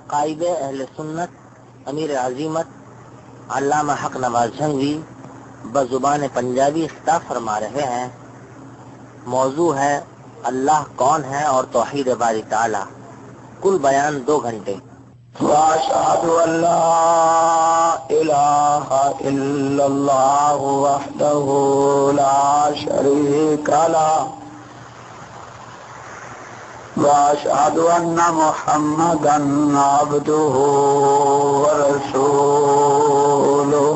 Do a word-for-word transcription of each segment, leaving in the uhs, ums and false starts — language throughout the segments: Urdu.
قائد اہل سنت امیر عظیمت علامہ حق نواز جھنگوی بزبان پنجابی خطاب فرما رہے ہیں۔ موضوع ہے اللہ کون ہے اور توحید باری تعالی۔ کل بیان دو گھنٹے۔ واشهد ان لا اله الا الله وحده لا شريك له واشهد ان محمدا عبده ورسوله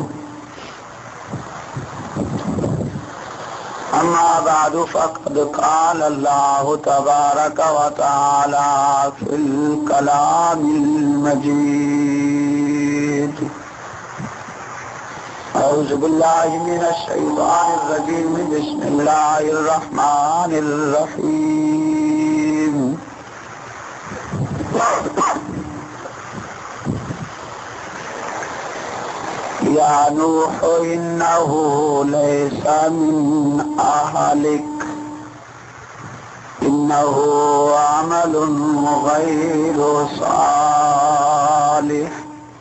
اما بعد فقد قال الله تبارك وتعالى في الكلام المجيد اعوذ بالله من الشيطان الرجيم بسم الله الرحمن الرحيم يا نوح إنه ليس من أهلك إنه عمل غير صالح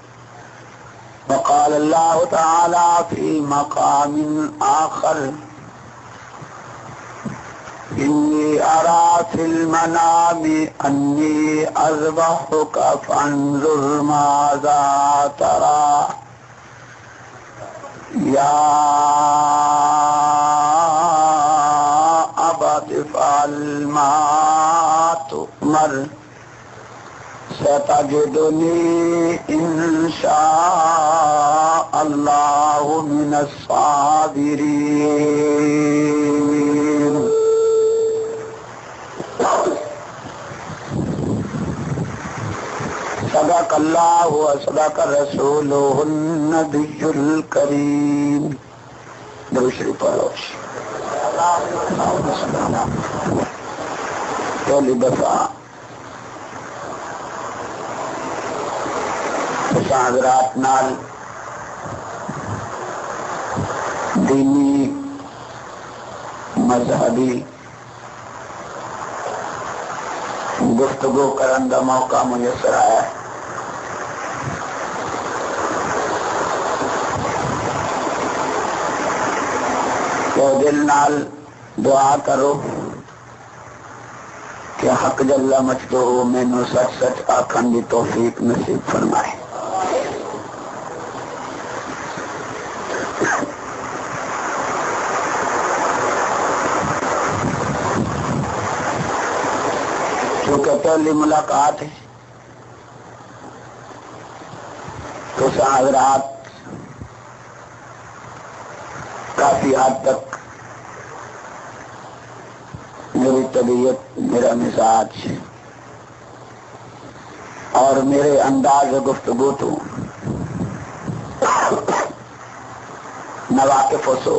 وقال الله تعالى في مقام آخر إني أرى في المنام أني أذبحك فانظر ماذا ترى يا أبت افعل ما تؤمر ستجدني إن شاء الله من الصابرين صدق اللہ و صدق رسولہ النبی الکریم۔ درود شریف پڑھو۔ پہلی دفعہ حضرات نال دینی مذہبی گفتگو کرن دا موقع میسر آیا ہے۔ تو دل نال دعا کرو کہ حق جل مجدہ مینوں سچ سچ آکھن دی توفیق نصیب فرمائے۔ چونکہ پہلی ملاقات ہے تو حضرات کافی حد تک میری طبیعت، میرا مزاج اور میرے انداز گفتگو تو ناواقف ہو،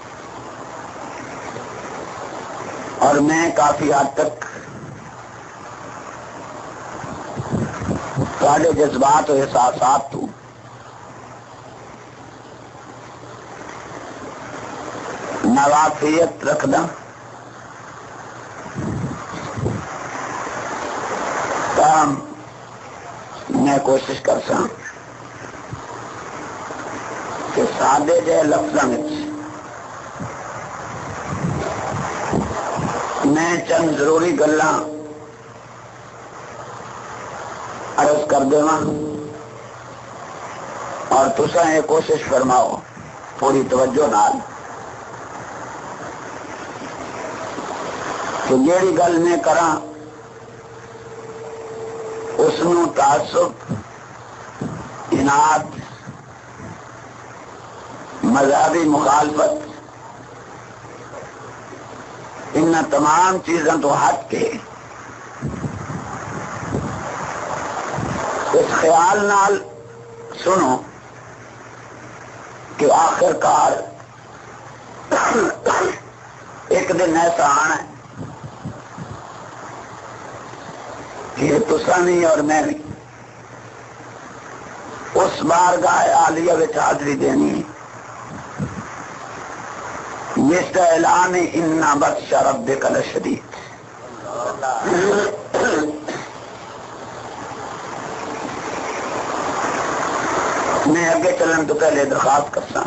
اور میں کافی حد تک سارے جذبات و احساسات تو نواقفیت رکھنا تاہم میں کوشش کر سا کہ سادے جے لفظاں وچ میں چند ضروری گلاں عرض کر دیواں اور تساں یہ کوشش فرماؤ پوری توجہ نال کہ جیڑی گل میں کراں اس نو تعصب، اناد، مذہبی مخالفت، ان تمام چیزوں تو ہٹ کے اس خیال نال سنو کہ آخر کار ایک دن ایسا آنا ہے کہ تسا نہیں اور میں نہیں اس بارگاہ عالیہ وچ حاضری دینی ہے۔ مثل اعلان ان بطش ربک لشدید۔ میں اگے چلن تو پہلے درخواست کرتا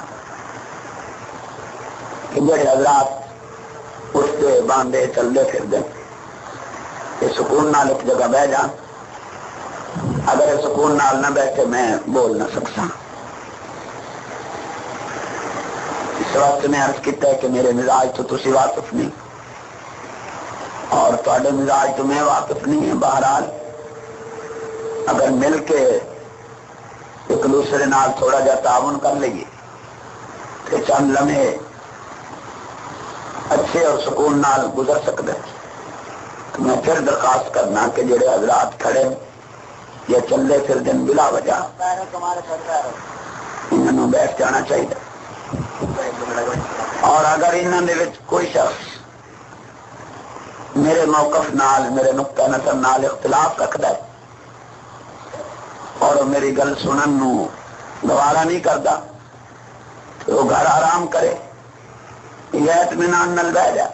کہ جڑے حضرات اٹھتے باندھے چلتے پھرتے یہ سکون نال ایک جگہ بہ جان. اگر یہ سکون نال نہ بیٹھے میں بول نہ سکتا. اس وقت میں عرض کیتا ہے کہ میرے مزاج تو تسی واقف نہیں اور تواڈے مزاج تو میں واقف نہیں ہے. بہرحال اگر مل کے ایک دوسرے نال تھوڑا جا تعاون کر لئیے تو چند لمحے اچھے اور سکون نال گزر سکتے. تو میں پھر درخواست کرنا کہ جڑے حضرات کھڑے یا چلے پھر دن بلا وجہ انہوں بیٹھ جانا چاہیے. اور اگر انہوں نے کوئی شخص میرے موقف نال میرے نقطہ نظر نال اختلاف رکھتا ہے اور میری گل سنن نو گوارا نہیں کرتا تو وہ گھر آرام کرے یا اطمینان نال بہ جائے.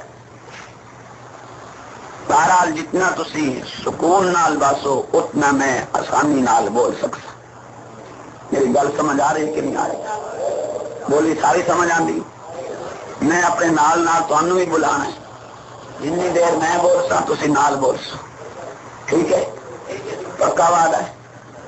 بہرحال جتنا تسی سکون نال باسو اتنا میں آسانی نال بول سکتا. میری گل سمجھ آ رہی کہ نہیں آ رہی؟ بولی ساری سمجھ آتی. میں اپنے نال نال تانوں بھی بلانا ہے. جنی دیر میں بول سا تسی نال بول سو. ٹھیک ہے؟ پکا وعدہ ہے.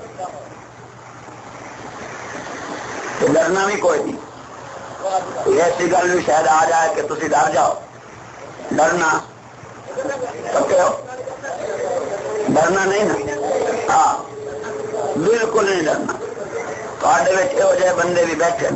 تو ڈرنا بھی کوئی نہیں. ایسی گل بھی شاید آ جائے کہ تسی ڈر جاؤ. ڈرنا پکے ہو؟ ڈرنا نہیں نا؟ ہاں بالکل نہیں ڈرنا. تھوڑے وچ یہو جہے بندے بھی بیٹھے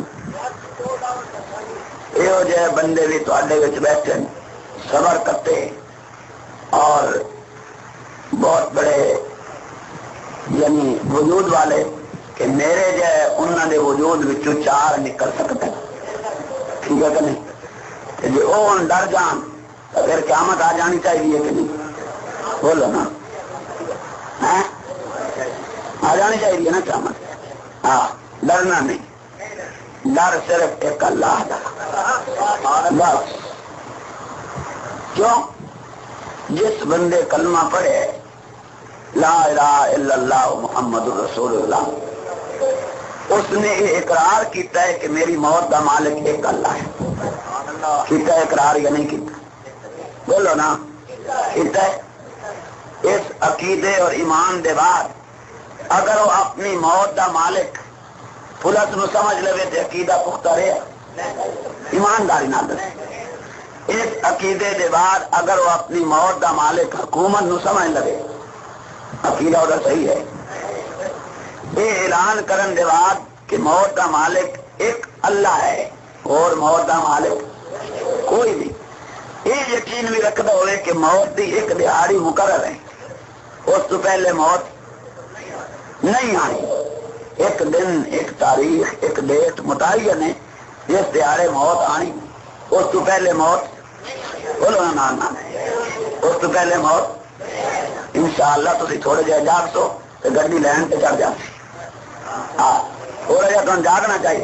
یہو جہے بندے بھی تھوڑے وچ بیٹھے صبر کرتے اور بہت بڑے یعنی وجود والے کہ میرے جائے انہوں نے وجود وچوں چار نکل سکتے. ٹھیک ہے کہ نہیں؟ جی وہ ڈر جان تو پھر قیامت آ جانی چاہیے کہ نہیں؟ بولو نا. آ جانی چاہیے نا قیامت. ہاں ڈرنا نہیں. ڈر صرف ایک اللہ کا بس. کیوں؟ جس بندے کلمہ پڑھے لا الہ الا اللہ محمد رسول اللہ اس نے یہ اقرار کیتا ہے کہ میری موت کا مالک ایک اللہ ہے. کیتا ہے اقرار یا نہیں کیتا؟ بولو نا. کیتا ہے. اس عقیدے اور ایمان دے بعد اگر وہ اپنی موت کا مالک پولیس نو سمجھ لے تو عقیدہ پختہ رہے ایمانداری نہ دے. اس عقیدے دے بعد اگر وہ اپنی موت کا مالک حکومت نو سمجھ لے عقیدہ وہ صحیح ہے. یہ اعلان کرن دے بعد کہ موت کا مالک ایک اللہ ہے اور موت کا مالک کوئی نہیں. یہ یقین بھی رکھتا ہوئے کہ موت کی ایک دہاڑی مقرر ہے. اس تو پہلے موت نہیں آئی. ایک دن ایک تاریخ ایک ڈیٹ متعین ہے جس دیہڑے موت آنی. اس تو پہلے موت بولو نا نا اس تو پہلے موت انشاءاللہ تسی تھوڑے جہے جاگ سو تو گڈی لین پہ چڑھ جاتی. ہاں تھوڑا جہا تمہیں جاگنا چاہیے.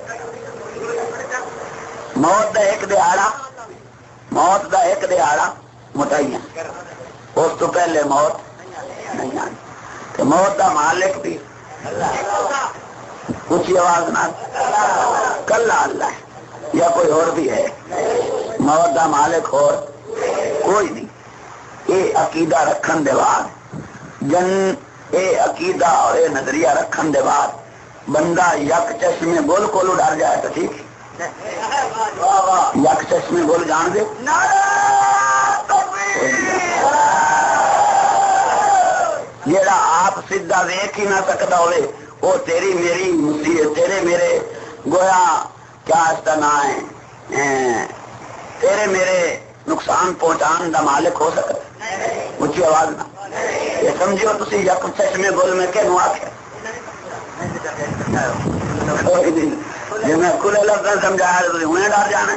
موت دا ایک دہاڑا موت دا ایک دہاڑا متعین. اس تو پہلے موت نہیں آنی. تو موت دا مالک بھی اونچی آواز نہ کلا اللہ ہے یا کوئی اور بھی ہے؟ موت دا مالک اور کوئی نہیں. یہ عقیدہ رکھن دے بعد جن یہ عقیدہ اور یہ نظریہ رکھن دے بعد بندہ یک چشمے گل کو ڈر جائے تو ٹھیک. یک چشمے گل جان دے جیڑا آپ سیدھا ویکھ ہی نہ سکتا ہوئے وہ تیری میری مصیبت تیرے میرے گویا کیا اس کا نام ہے تیرے میرے نقصان پہنچان دا مالک ہو سکتا. اونچی آواز نہ یہ سمجھو تسی یک چشمے گل میں کہ نو آخر جی میں کھلے لفظ سمجھایا تو انہیں ڈر جانا.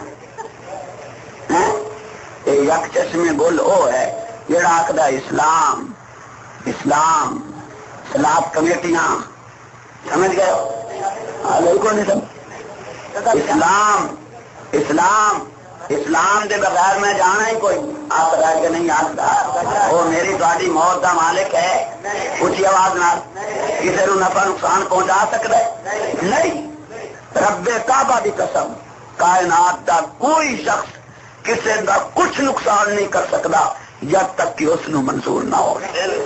یک چشمے گل وہ ہے جڑا آخدا اسلام اسلام سلاد کمیٹیاں سمجھ گئے بالکل نہیں سمجھ. اسلام اسلام اسلام دے بغیر میں جانا ہی کوئی آپ رہ کے نہیں آتا وہ میری تاری موت کا مالک ہے اچھی آواز نال کسی کو نفع نقصان پہنچا سکتا ہے نہیں رب کعبہ دی قسم کائنات دا کوئی شخص کسی کا کچھ نقصان نہیں کر سکتا جب تک کہ اس نو منظور نہ ہو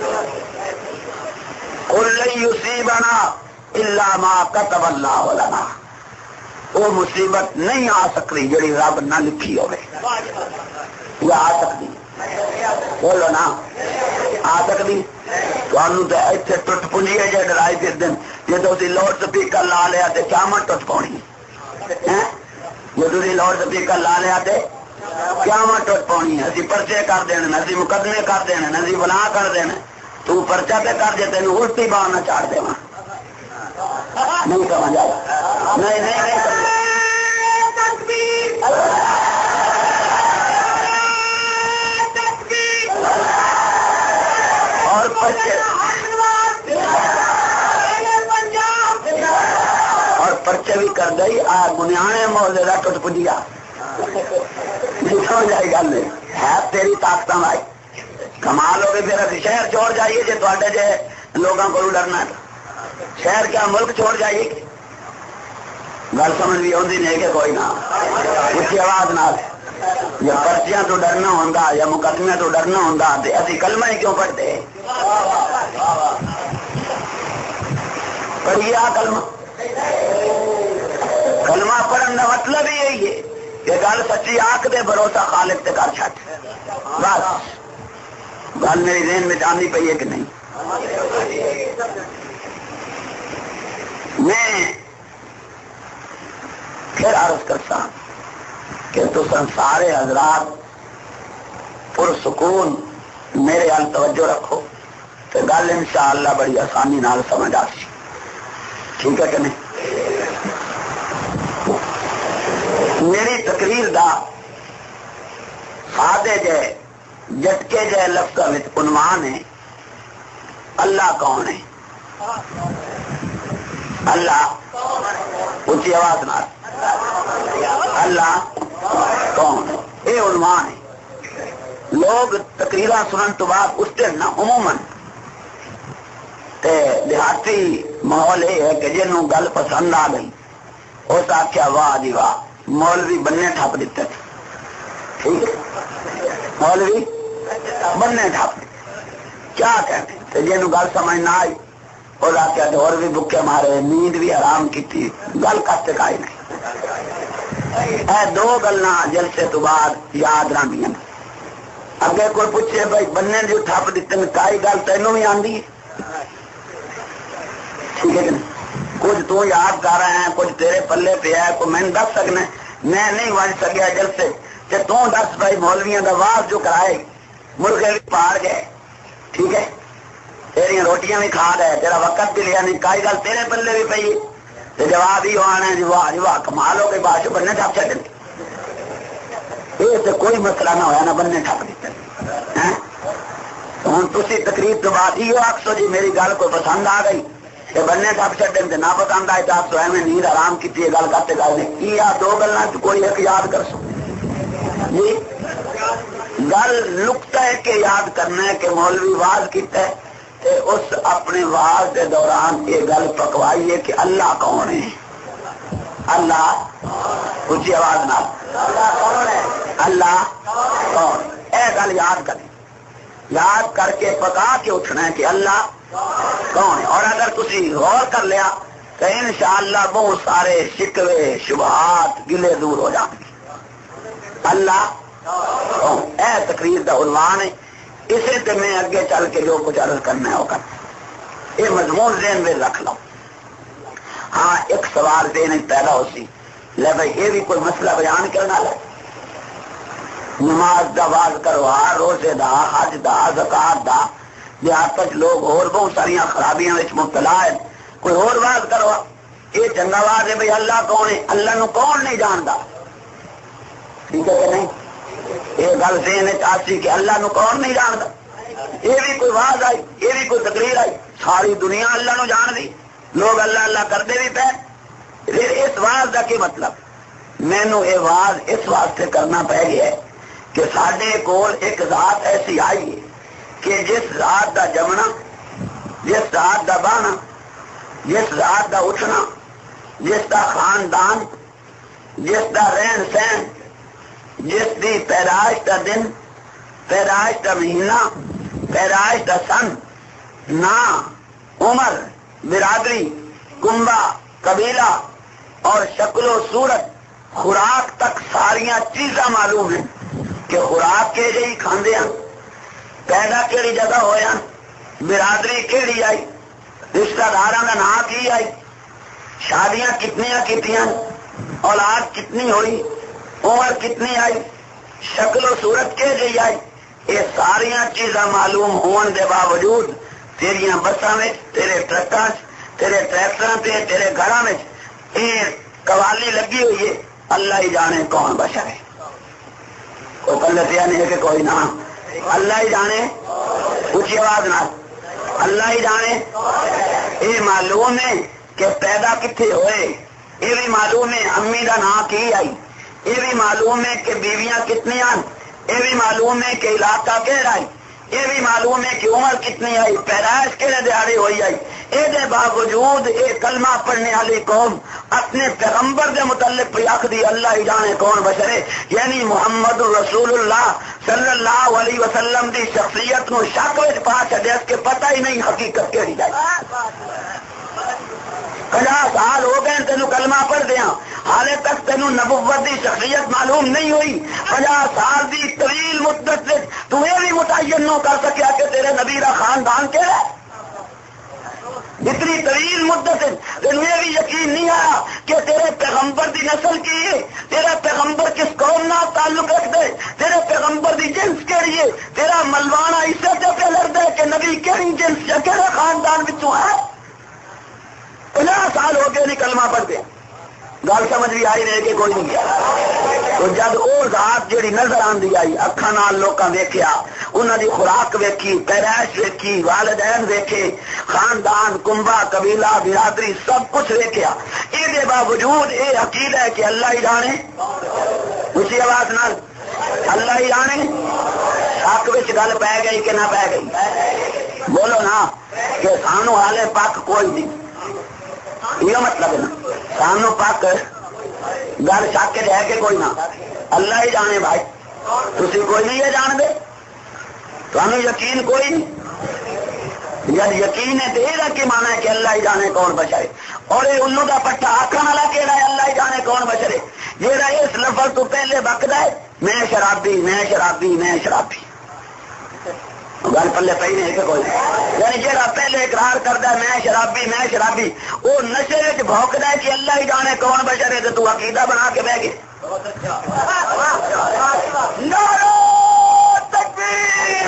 قل لن یصیبنا الا ما كتب اللہ لنا وہ مصیبت نہیں آ سکتی جڑی رب نہ لکھی ہوئے یا آ سکتی بولو نا آ سکتی تمہوں تو اتنے ٹوٹ پنجیے جی ڈرائی پھر دن جی تھی لاؤڈ سپیکر لا لیا تو قیامت ٹوٹ پانی جی تھی لاؤڈ سپیکر لا لیا تو قیامت ٹوٹ پانی ہے اسی پرچے کر دینے اسی مقدمے کر دینے اسی بنا کر دینا تو پرچا پہ کر دے تین الٹی بار نہ چاڑ دے نہیں سمجھ آیا نہیں نہیں نہیں اور پرچے اور پرچے بھی کر گئی آ بنیانے موزے کا ٹوٹ پجیا نہیں سمجھ آئی گل ہے تیری طاقت آئی کمال ہوگی پھر ابھی شہر چھوڑ جائیے جی تے جی لوگوں کو ڈرنا ہے شہر کیا ملک چھوڑ جائیے گل سمجھ بھی آتی نہیں کہ کوئی نہ اچھی آواز نال یا پرچیاں تو ڈرنا ہوتا یا مقدمے تو ڈرنا ہوتا تو ابھی کلمہ ہی کیوں پڑھتے پڑھیے آ کلمہ کلمہ پڑھنے کا مطلب ہی یہی ہے کہ گل سچی آنکھ دے بھروسہ خالق تے کر چھٹ بس گل میری ذہن میں آنی پی ہے کہ نہیں میں پھر عرض کرتا کہ تو سارے حضرات پرسکون میرے حال توجہ رکھو تو گل انشاءاللہ بڑی آسانی نال سمجھ آ سی ٹھیک ہے کہ نہیں میری تقریر دا سادے جے جٹکے جے لفظ عنوان ہے اللہ کون ہے اللہ اونچی آواز نہ اللہ کون ہے یہ عنوان ہے لوگ تقریرا سنن تو بعد اس دن نہ عموماً دیہاتی ماحول یہ ہے کہ جنوں گل پسند آ گئی اس آخیا واہ جی واہ مولوی بننے ٹھپ دیتے تھے ٹھیک ہے مولوی بننے ٹھپ کیا کہتے تو جنوں گل سمجھ نہ آئی اور آخیا تو اور بھی بکے مارے نیند بھی آرام کی تھی گل کرتے کا ہی نہیں اے دو گلاں جلسے تو بعد یاد رہی اگے کوئی پوچھے بھائی بننے جو ٹھپ دیتے کائی گل تینوں بھی آندی ہے ٹھیک ہے کہ نہیں کچھ تو یاد کر رہے ہیں کچھ تیرے پلے پہ ہے کوئی میں دس سکنا میں نہیں بن سکیا جلسے کہ تو دس بھائی مولویاں کا واز جو کرائے مرغے بھی پار گئے ٹھیک ہے تیری روٹیاں بھی کھا گئے تیرا وقت بھی لیا نہیں کائی گل تیرے پلے بھی پی تو جواب ہی آنا ہے جی واہ جی واہ کمال ہو گئی بادشاہ بننے ٹپ چڑھ یہ تو کوئی مسئلہ نہ ہوا نہ بننے ٹپ دیتے ہوں تھی تقریب تو بعد ہی آخسو جی میری گل کو پسند آ گئی کہ بننے ٹپ چڈن تو نہ پسند آئے تو آپ سو میں نیند آرام کی گل کرتے گل نہیں کی آ دو گلوں کوئی ایک یاد کر سو جی گل نقطہ ہے کہ یاد کرنا ہے کہ مولوی واز کیتا ہے تے اس اپنے واز کے دوران یہ گل پکوائی ہے کہ اللہ کون ہے اللہ اونچی آواز نہ اللہ کون اے گل یاد کریں یاد کر کے پکا کے اٹھنا ہے کہ اللہ کون ہے اور اگر تسی غور کر لیا تو انشاءاللہ بہت سارے شکوے شبہات گلے دور ہو جائیں گے اللہ کون اے تقریر دا عنوان ہے اسے تے میں اگے چل کے جو کچھ عرض کرنا ہے وہ کرنا یہ مضمون ذہن میں رکھ لو ہاں ایک سوال ذہن پیدا ہو سی لے بھائی یہ بھی کوئی مسئلہ بیان کرنا ہے نماز دا واز کرو ہاں روزے دا حج دا زکات دا دیہات لوگ اور بہت ساری خرابیاں مبتلا ہے کوئی اور واز کرو یہ چنگا واز ہے بھائی اللہ کون ہے اللہ نو کون نہیں جانتا ٹھیک ہے کہ نہیں یہ گل ذہن چاہتی کہ اللہ نو کون نہیں جانتا یہ بھی کوئی واز آئی یہ بھی کوئی تقریر آئی ساری دنیا اللہ نو جان دی لوگ اللہ اللہ کرتے بھی پہ اس واز کا کی مطلب مینو یہ واز اس واسطے کرنا پہ گیا ہے کہ ساڈے کول ایک ذات ایسی آئی ہے کہ جس ذات دا جمنا، جس ذات دا بہنا، جس ذات دا اٹھنا، جس دا خاندان، جس دا رہن سہن، جس دی پیدائش دا دن، پیدائش دا مہینہ، پیدائش دا سن، نا، عمر، برادری، کنبا، قبیلہ اور شکل و صورت، خوراک تک ساریاں چیزاں معلوم ہیں کہ خوراک کے جی کھاندے ہیں، پیدا کیڑی جگہ ہویا، برادری کیڑی آئی، رشتہ داراں دا نام کی آئی، شادیاں کتنیاں کیتیاں، اولاد کتنی ہوئی، عمر کتنی آئی، شکل و صورت کے جی آئی، یہ ساریاں چیزاں معلوم ہون دے باوجود تیریاں بساں میں، تیرے ٹرکاں، تیرے ٹریکٹراں تے، تیرے گھراں میں یہ قوالی لگی ہوئی ہے، اللہ ہی جانے کون بشر ہے، کوئی پلتیا نہیں ہے کہ کوئی نہ، اللہ ہی جانے، اونچی آواز نہ، اللہ ہی جانے۔ یہ معلوم ہے کہ پیدا کتنے ہوئے، یہ بھی معلوم ہے امی دا نام کی آئی، یہ بھی معلوم ہے کہ بیویاں کتنی آن، یہ بھی معلوم ہے کہ علاقہ کہڑا ہے، یہ بھی معلوم ہے کہ عمر کتنی آئی، پیدائش کہڑے دیہڑے ہوئی آئی۔ یہ باوجود یہ کلمہ پڑھنے والی قوم اپنے پیغمبر کے متعلق پہ آخری اللہ ہی جانے کون بشرے، یعنی محمد رسول اللہ صلی اللہ علیہ وسلم دی شخصیت کو شک وچ پا چھڈیا کہ پتہ ہی نہیں حقیقت کہڑی جائے۔ پچاس سال ہو گئے تینوں کلمہ پڑھ دیا، حالے تک تینوں نبوت دی شخصیت معلوم نہیں ہوئی۔ پچاس سال دی طویل مدت سے تو یہ بھی متعین نہ کر سکیا کہ تیرے نبی کا خاندان کہڑا ہے۔ اتنی طویل مدت سے تینوں یہ بھی یقین نہیں آیا کہ تیرے پیغمبر دی نسل کی ہے، تیرے پیغمبر کس قوم نہ تعلق رکھتے، تیرے پیغمبر دی جنس کہڑی ہے، تیرا ملوانہ اسے سے پہ لڑتا ہے کہ نبی کہڑی جنس یا کہڑے خاندان بچوں ہے۔ پچاس سال ہو گئے نہیں کلمہ پڑھتے، گل سمجھ بھی آئی رہے کہ کوئی نہیں گیا۔ تو جب وہ ذات جیڑی نظر آندی آئی، اکھاں نال لوکاں ویکھیا، انہاں دی خوراک ویکھی، پیدائش ویکھی، والدین ویکھے، خاندان، کنبا، قبیلہ، برادری سب کچھ ویکھیا، یہ دے باوجود یہ عقیدہ ہے کہ اللہ ہی جانے، اسی آواز نال اللہ ہی جانے۔ شک وچ گل پی گئی کہ نہ پی گئی؟ بولو نا کہ سانو حالے پاک کوئی نہیں، یہ مطلب ہے نا سانو پاک گل شک ہے کہ کوئی نہ، اللہ ہی جانے بھائی، تسی کوئی نہیں یہ جان دے، تمہیں یقین کوئی نہیں، جب یقین ہے تو یہ کی مانا ہے کہ اللہ ہی جانے کون بچائے۔ اور یہ الو کا پٹھا آخر والا کہڑا ہے اللہ ہی جانے کون بچے، جہاں اس لفظ تو پہلے بکدا ہے میں شرابی میں شرابی میں شرابی، گل پلے پی نہیں کہ کوئی، یعنی جہاں پہلے اقرار کرتا ہے میں شرابی میں شرابی، وہ نشے میں بھونکتا ہے کہ اللہ ہی جانے کون بشر ہے، تو تو عقیدہ بنا کے بہ گئے۔ نعرہ تکبیر،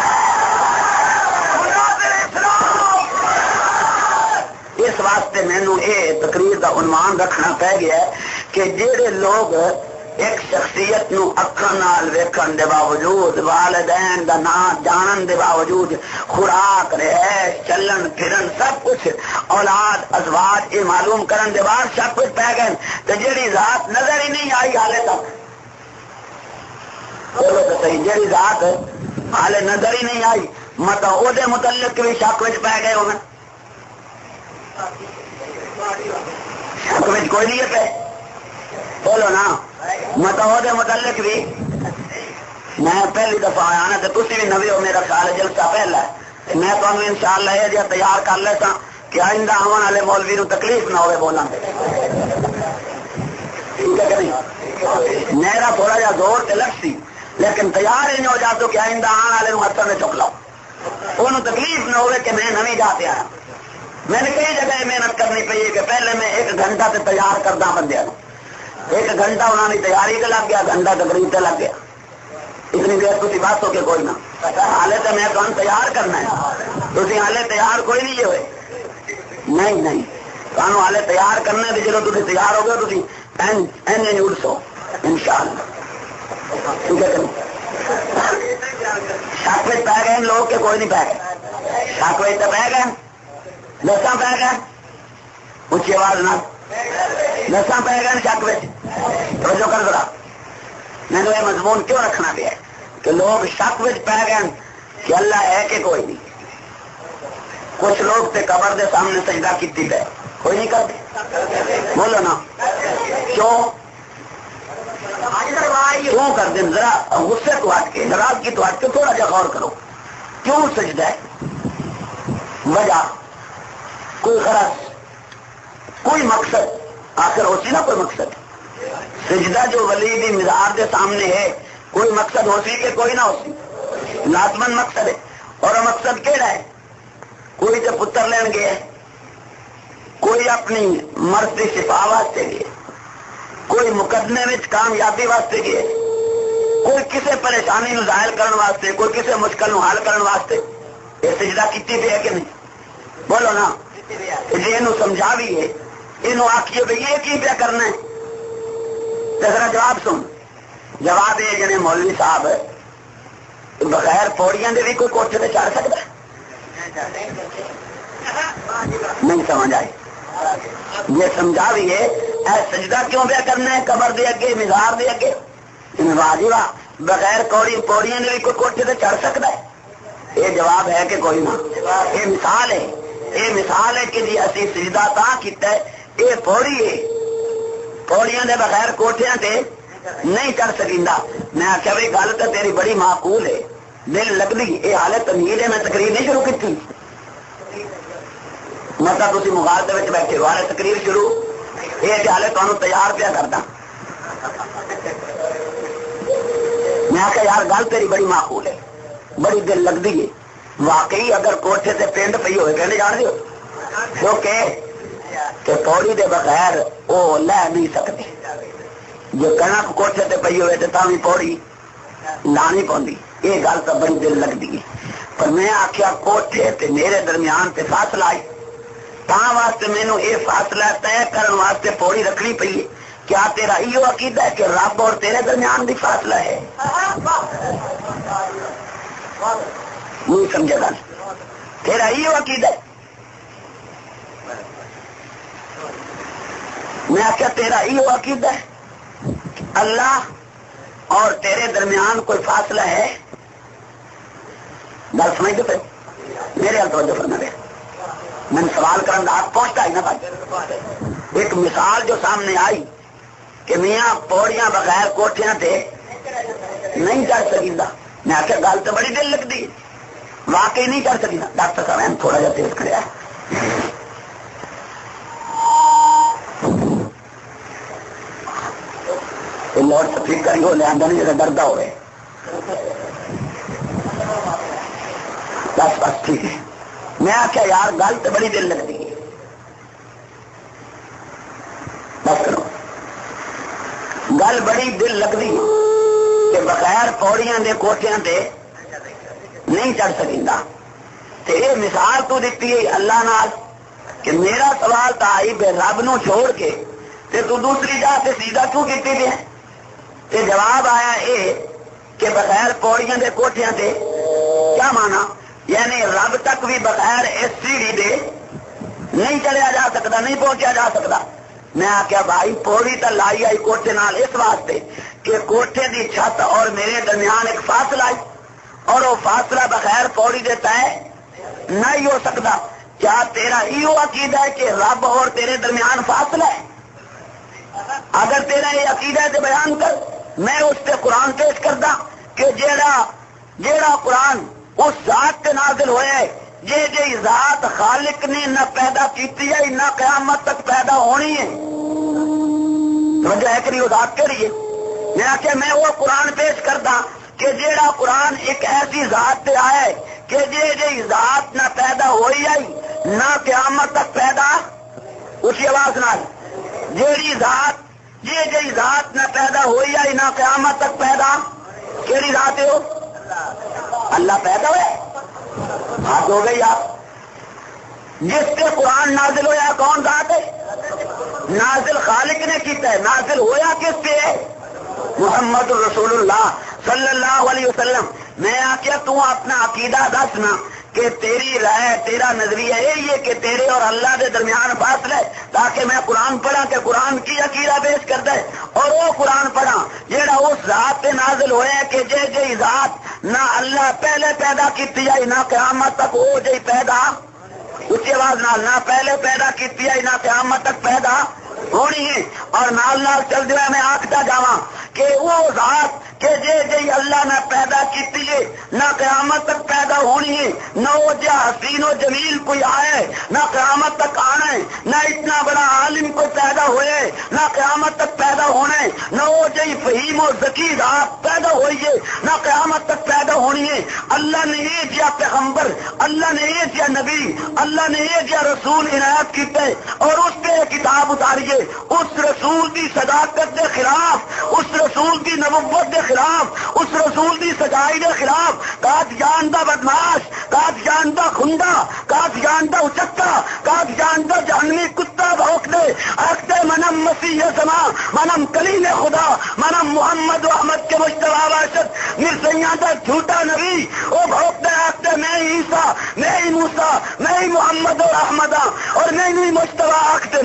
مناظر اسلام۔ اس واسطے مینوں یہ تقریر کا عنوان رکھنا پہ گیا ہے کہ جہے لوگ ایک شخصیت نو اکھاں نال ویکھن دے باوجود، والدین دا نام جانن دے باوجود، خوراک، رہائش، چلن پھرن سب کچھ، اولاد، ازواج یہ معلوم کرن دے بعد سب کچھ پہ گئے، تو جیڑی ذات نظر ہی نہیں آئی حالے تک، بولو تو صحیح، جیڑی ذات حالے نظر ہی نہیں آئی مت او دے متعلق بھی شک وچ پہ گئے ہونا، شک وچ کوئی نہیں ہے پہ، بولو نا متعود متعلق بھی میں پہلی دفعہ آیا نا، تو تھی بھی نوی ہو، میرا خیال جلسہ پہلا ہے، میں تمہیں ان شاء اللہ یہ جہاں تیار کر لیتا کہ آئندہ آن والے مولوی نو تکلیف نہ ہوئے بولنا، ٹھیک ہے کہ نہیں؟ میرا تھوڑا جہا زور تے لگ سی، لیکن تیار ہی نہیں ہو جاتا کہ آئندہ آن والے ہاتھوں میں چک لاؤ، انہوں تکلیف نہ ہوئے کہ میں نوی جاتے آیا۔ میں نے کئی جگہ محنت کرنی پی کہ پہلے میں ایک گھنٹہ سے تیار کردا بندے نو، ایک گھنٹہ انہوں نے تیاری کا لگ گیا، گھنٹہ تقریب کا لگ گیا، اتنی دیر تھی بات ہو کے کوئی نہ، حالے تو میں کون تیار کرنا ہے، تھی حالے تیار کوئی نہیں ہوئے، نہیں نہیں کانو حالے تیار کرنا ہے، جب تھی تیار ہو گئے تھی اڑسو ان شاء اللہ، ٹھیک ہے کہ شک پہ پہ گئے لوگ کہ کوئی نہیں پہ گئے، شک پہ تو پہ گئے، دساں پہ گئے، اچھی آواز نہ دساں پہ گئے شک پہ، توجہ کر ذرا، میں نے یہ مضمون کیوں رکھنا پیا ہے کہ لوگ شک وچ پی گئے کہ اللہ ہے کہ کوئی نہیں. کچھ لوگ تے قبر دے سامنے سجدہ کیتی پے، کوئی نہیں کرتے. بولو نا کیوں کیوں کر دیں؟ ذرا غصے تو ہٹ کے، ناراضگی تو ہٹ کے تھوڑا جا غور کرو. کیوں سجدہ ہے؟ وجہ کوئی غرض، کوئی مقصد، آخر ہو سی نا کوئی مقصد. سجدہ جو ولی بھی مزار دے سامنے ہے کوئی مقصد ہو سی کہ کوئی نہ ہو سی، لازمن مقصد ہے. اور مقصد کیڑا ہے؟ کوئی تو پتر لین گئے، کوئی اپنی مرض کی شفا واسطے گئے، کوئی مقدمے میں کامیابی واسطے گئے، کوئی کسی پریشانی نو ظاہر کرنے واسطے، کوئی کسی مشکل نو حل کرنے واسطے. یہ سجدہ کیتی بھی ہے کہ نہیں؟ بولو نا. جی یہ سمجھا بھی ہے، یہ آخیے بھائی یہ کی پیا کرنا ہے، ذرا جواب سن. جواب یہ جنے مولوی صاحب بغیر پوڑیاں دے بھی کوئی کوٹھے پہ چڑھ سکتا ہے؟ نہیں سمجھ آئی. یہ سمجھا بھی ہے اے سجدہ کیوں پہ کرنا ہے قبر دے اگے، مزار دے اگے. واجب بغیر کوڑی پوڑیاں دے بھی کوئی کوٹھے پہ چڑھ سکتا ہے؟ یہ جواب ہے کہ کوئی نہ. یہ مثال ہے، یہ مثال ہے کہ جی اسی سجدہ تا کیتا ہے. یہ پوڑی ہے، پوڑیاں دے بغیر کوٹھیاں تے نہیں چڑھ سکیندا. میں آخیا بھائی گل تو تیری بڑی معقول ہے، دل لگتی. یہ حالت تمہید ہے، میں تقریر نہیں شروع کی. مطلب تھی مغالطے میں بیٹھے ہو، حالت تقریر شروع. یہ حالت تمہیں تیار پیا کرتا. میں آخیا یار گل تیری بڑی معقول ہے، بڑی دل لگتی ہے. واقعی اگر کوٹھے سے پنڈ پی ہوئے کہنے جان دیو جو کہ پوڑی دے بغیر وہ لے نہیں سکتے. جو کنک کوٹھے سے پی ہوئے تو تھی پوڑی لانی پوندی. یہ گل تو بڑی دل لگتی ہے. پر میں آخیا کوٹھے تے میرے درمیان تے فاصلہ آئی، تا واسطے مینو یہ فاصلہ طے کرنے واسطے پوڑی رکھنی پی ہے. کیا تیرا یہ عقیدہ ہے کہ رب اور تیرے درمیان بھی فاصلہ ہے؟ نہیں سمجھے گا؟ تیرا یہ عقیدہ ہے؟ میں آخیا تیرا یہ عقیدہ ہے اللہ اور تیرے درمیان کوئی فاصلہ ہے؟ گل سمجھ دو. میرے حل توجہ فرما دے. میں سوال کرنے کا حق پہنچتا ہی نا بھائی. ایک مثال جو سامنے آئی کہ میاں پوڑیاں بغیر کوٹھیاں تے نہیں چڑھ سکتا. میں آخیا گل تو بڑی دل لگتی ہے، واقعی نہیں چڑھ سکتا. ڈاکٹر صاحب تھوڑا جا تیز کریا لوڈ سپیکر ہو لیا نہیں جگہ ڈردا ہوئے. بس بس ٹھیک ہے. میں آخیا یار گل تو بڑی دل لگتی ہے. بس کرو. گل بڑی دل لگتی کہ بغیر پوڑیاں دے کوٹھیاں تے نہیں چڑھ سکتا. یہ مثال تو دیتی ہے اللہ نال کہ میرا سوال تو آئی بے رب نو چھوڑ کے تے تو دوسری جا سے سیدھا کیوں کیتی بھی ہے؟ تے جواب آیا اے کہ بغیر پوڑیاں دے کوٹھیاں تے کیا مانا؟ یعنی رب تک بھی بغیر اس سیڑھی دے نہیں چڑھیا جا سکتا، نہیں پہنچا جا سکتا. میں آخیا بھائی پوڑی تو لائی آئی کوٹھے نال اس واسطے کہ کوٹھے دی چھت اور میرے درمیان ایک فاصلہ آئی، اور وہ فاصلہ بغیر پوڑی دے طے نہیں ہو سکتا. کیا تیرا یہ عقیدہ ہے کہ رب اور تیرے درمیان فاصلہ ہے؟ اگر تیرا یہ عقیدہ ہے تو بیان کر، میں اس پہ قرآن پیش کرتا کہ جیڑا جیڑا قرآن اس ذات کے نازل ہوئے جے جی ذات خالق نے نہ پیدا کیتی ہے نہ قیامت تک پیدا ہونی ہے. وجہ ہے کہ وہ ذات کے لیے میں آخیا میں وہ قرآن پیش کرتا کہ جیڑا قرآن ایک ایسی ذات پہ آئے کہ جے جی ذات نہ پیدا ہوئی آئی نہ قیامت تک پیدا. اسی آواز نہ جیڑی ذات جے جی ذات نہ پیدا ہوئی آئی نہ قیامت تک پیدا. کیڑی ذات ہے وہ؟ اللہ پیدا ہوئے ہاتھ ہو گئی. آپ جس پہ قرآن نازل ہوا کون ذات ہے؟ نازل خالق نے کیتا ہے. نازل ہوا کس پہ ہے؟ محمد رسول اللہ صلی اللہ علیہ وسلم. میں آخیا تو اپنا عقیدہ دسنا کہ تیری رائے تیرا نظریہ یہی ہے کہ تیرے اور اللہ کے درمیان فاصلہ ہے تاکہ میں قرآن پڑھا کہ قرآن کی عقیدہ پیش کر دے اور وہ قرآن پڑھا جیڑا اس ذات پہ نازل ہوئے کہ جے جی ذات نہ اللہ پہلے پیدا کی آئی نہ قیامت تک وہ جی پیدا اسی آواز نال نہ پہلے پیدا کی آئی نہ قیامت تک پیدا ہونی ہے اور نال نال چل دیا میں آختا جاواں کہ وہ ذات کہ جے جی اللہ نے پیدا کی ہے نہ قیامت تک پیدا ہونی ہے نہ وہ جا حسین و جمیل کوئی آئے نہ قیامت تک آنا ہے نہ اتنا بڑا عالم کوئی پیدا ہوئے نہ قیامت تک پیدا ہونے نہ وہ جی فہیم و ذکی ذات پیدا ہوئی ہے نہ قیامت تک پیدا ہونی ہے اللہ نے یہ دیا پیغمبر اللہ نے یہ دیا نبی اللہ نے یہ دیا رسول عنایت کیتے اور اس پہ کتاب اتاریے اس رسول کی صداقت کے خلاف اس رسول کی نبوت کے خلاف اس رسول کی سچائی کے خلاف قادیان دا بدماش قادیان دا خندا قادیان دا اچکا قادیان دا جہنمی کتا بھوک دے آختے منم مسیح زما منم کلیم خدا منم محمد و احمد کے مجتبی باشد مرزیاں دا جھوٹا نبی وہ بھوک دے آختے میں عیسیٰ میں ہی موسیٰ میں ہی محمد اور احمد اور میں ہی مجتبی آختے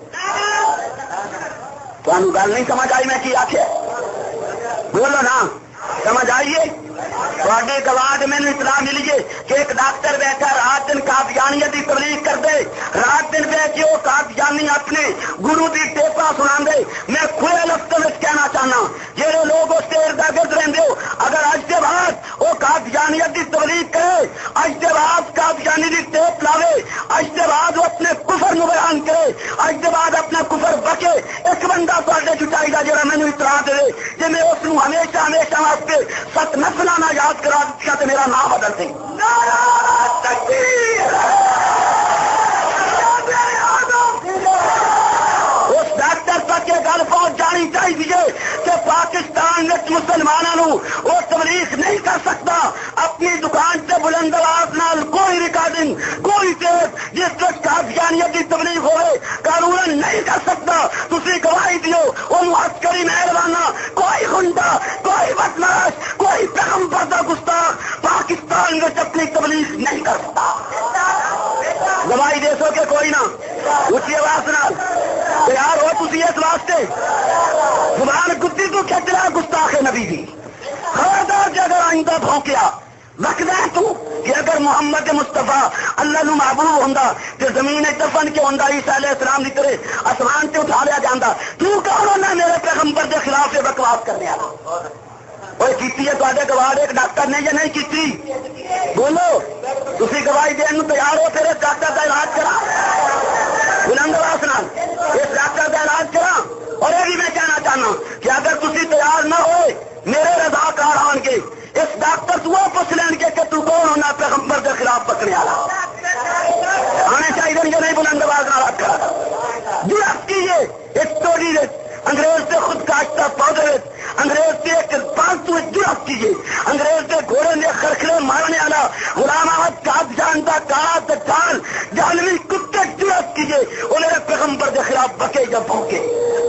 تو انو گل نہیں سمجھ آئی میں کی آخے بولو نا سمجھ آئیے تھوڑے گواہ میں نے اطلاع ملی ہے کہ ایک ڈاکٹر بیٹھا رات دن قادیانیت کی تبلیغ کر دے رات دن بیٹھ کے وہ قادیانی اپنے گرو کی ٹیپا سنا دے میں کھلے لفظ میں کہنا چاہنا جہے لوگ اس کے ارد گرد رہتے ہو اگر اج کے بعد وہ قادیانیت کی تبلیغ کرے اج کے بعد قادیانی کی ٹیپ لاوے اج کے بعد وہ اپنے کفر نو بیان کرے اج کے بعد اپنا کفر بکے ایک بندہ تے چاہیے جا مینو اطلاع دے جی میں اس ہمیشہ ہمیشہ واسطے ست نسلانا یاد کرا دیا تو میرا نام بدل دیں اس ڈاکٹر تک یہ گل پہنچ جانی چاہیے کہ پاکستان میں مسلمانوں وہ تبلیغ نہیں کر سکتا اپنی دکان سے بلند آواز نال کوئی ریکارڈنگ کوئی ٹیپ جس وقت قادیانیت کی تبلیغ ہوئے قانون نہیں کر سکتا تسی گواہی دیو وہ عسکری مہربانہ کوئی گنڈا کوئی بدماش کوئی پیغمبر دا گستاخ پاکستان میں اپنی تبلیغ نہیں کر سکتا گواہی دے سو کہ کوئی نہ اچھی آواز نال تیار ہو تسی اس واسطے زبان گدی تو کھچ رہا گستاخ نبی دی خبردار جی اگر آئندہ بھونکیا رکھنا ہے تو کہ اگر محمد مصطفیٰ اللہ نو محبوب ہوندا کہ زمین دفن کے ہوندا عیسیٰ علیہ السلام کی طرح آسمان سے اٹھا لیا جاتا تو کون ہونا میرے پیغمبر کے خلاف یہ بکواس کرنے والا وہ کیتی ہے تے گواہ ایک ڈاکٹر نے یا نہیں کیتی بولو تسی گواہی دین تیار ہو پھر اس ڈاکٹر کا علاج کرا بلند آواز نال اس ڈاکٹر کا علاج کرا اور یہ بھی میں کہنا چاہنا کہ اگر تسی تیار نہ ہوئے میرے رضاکار آن کے اس ڈاکٹر تو وہ پوچھ لین کے کہ تو کون ہونا پیغمبر کے خلاف پکڑنے والا آنے چاہیے جو نہیں بلند آواز نال کرا جرات کی یہ ایک توڑی انگریز سے خود کاٹتا پودے انگریز سے ایک پالتو جرات کیجیے انگریز کے گھوڑے نے خرخرے مارنے والا غلام احمد قادیان کا کالا دجال جہنمی کتے جرات کیجیے انہیں پیغمبر کے خلاف بکے یا بھونکے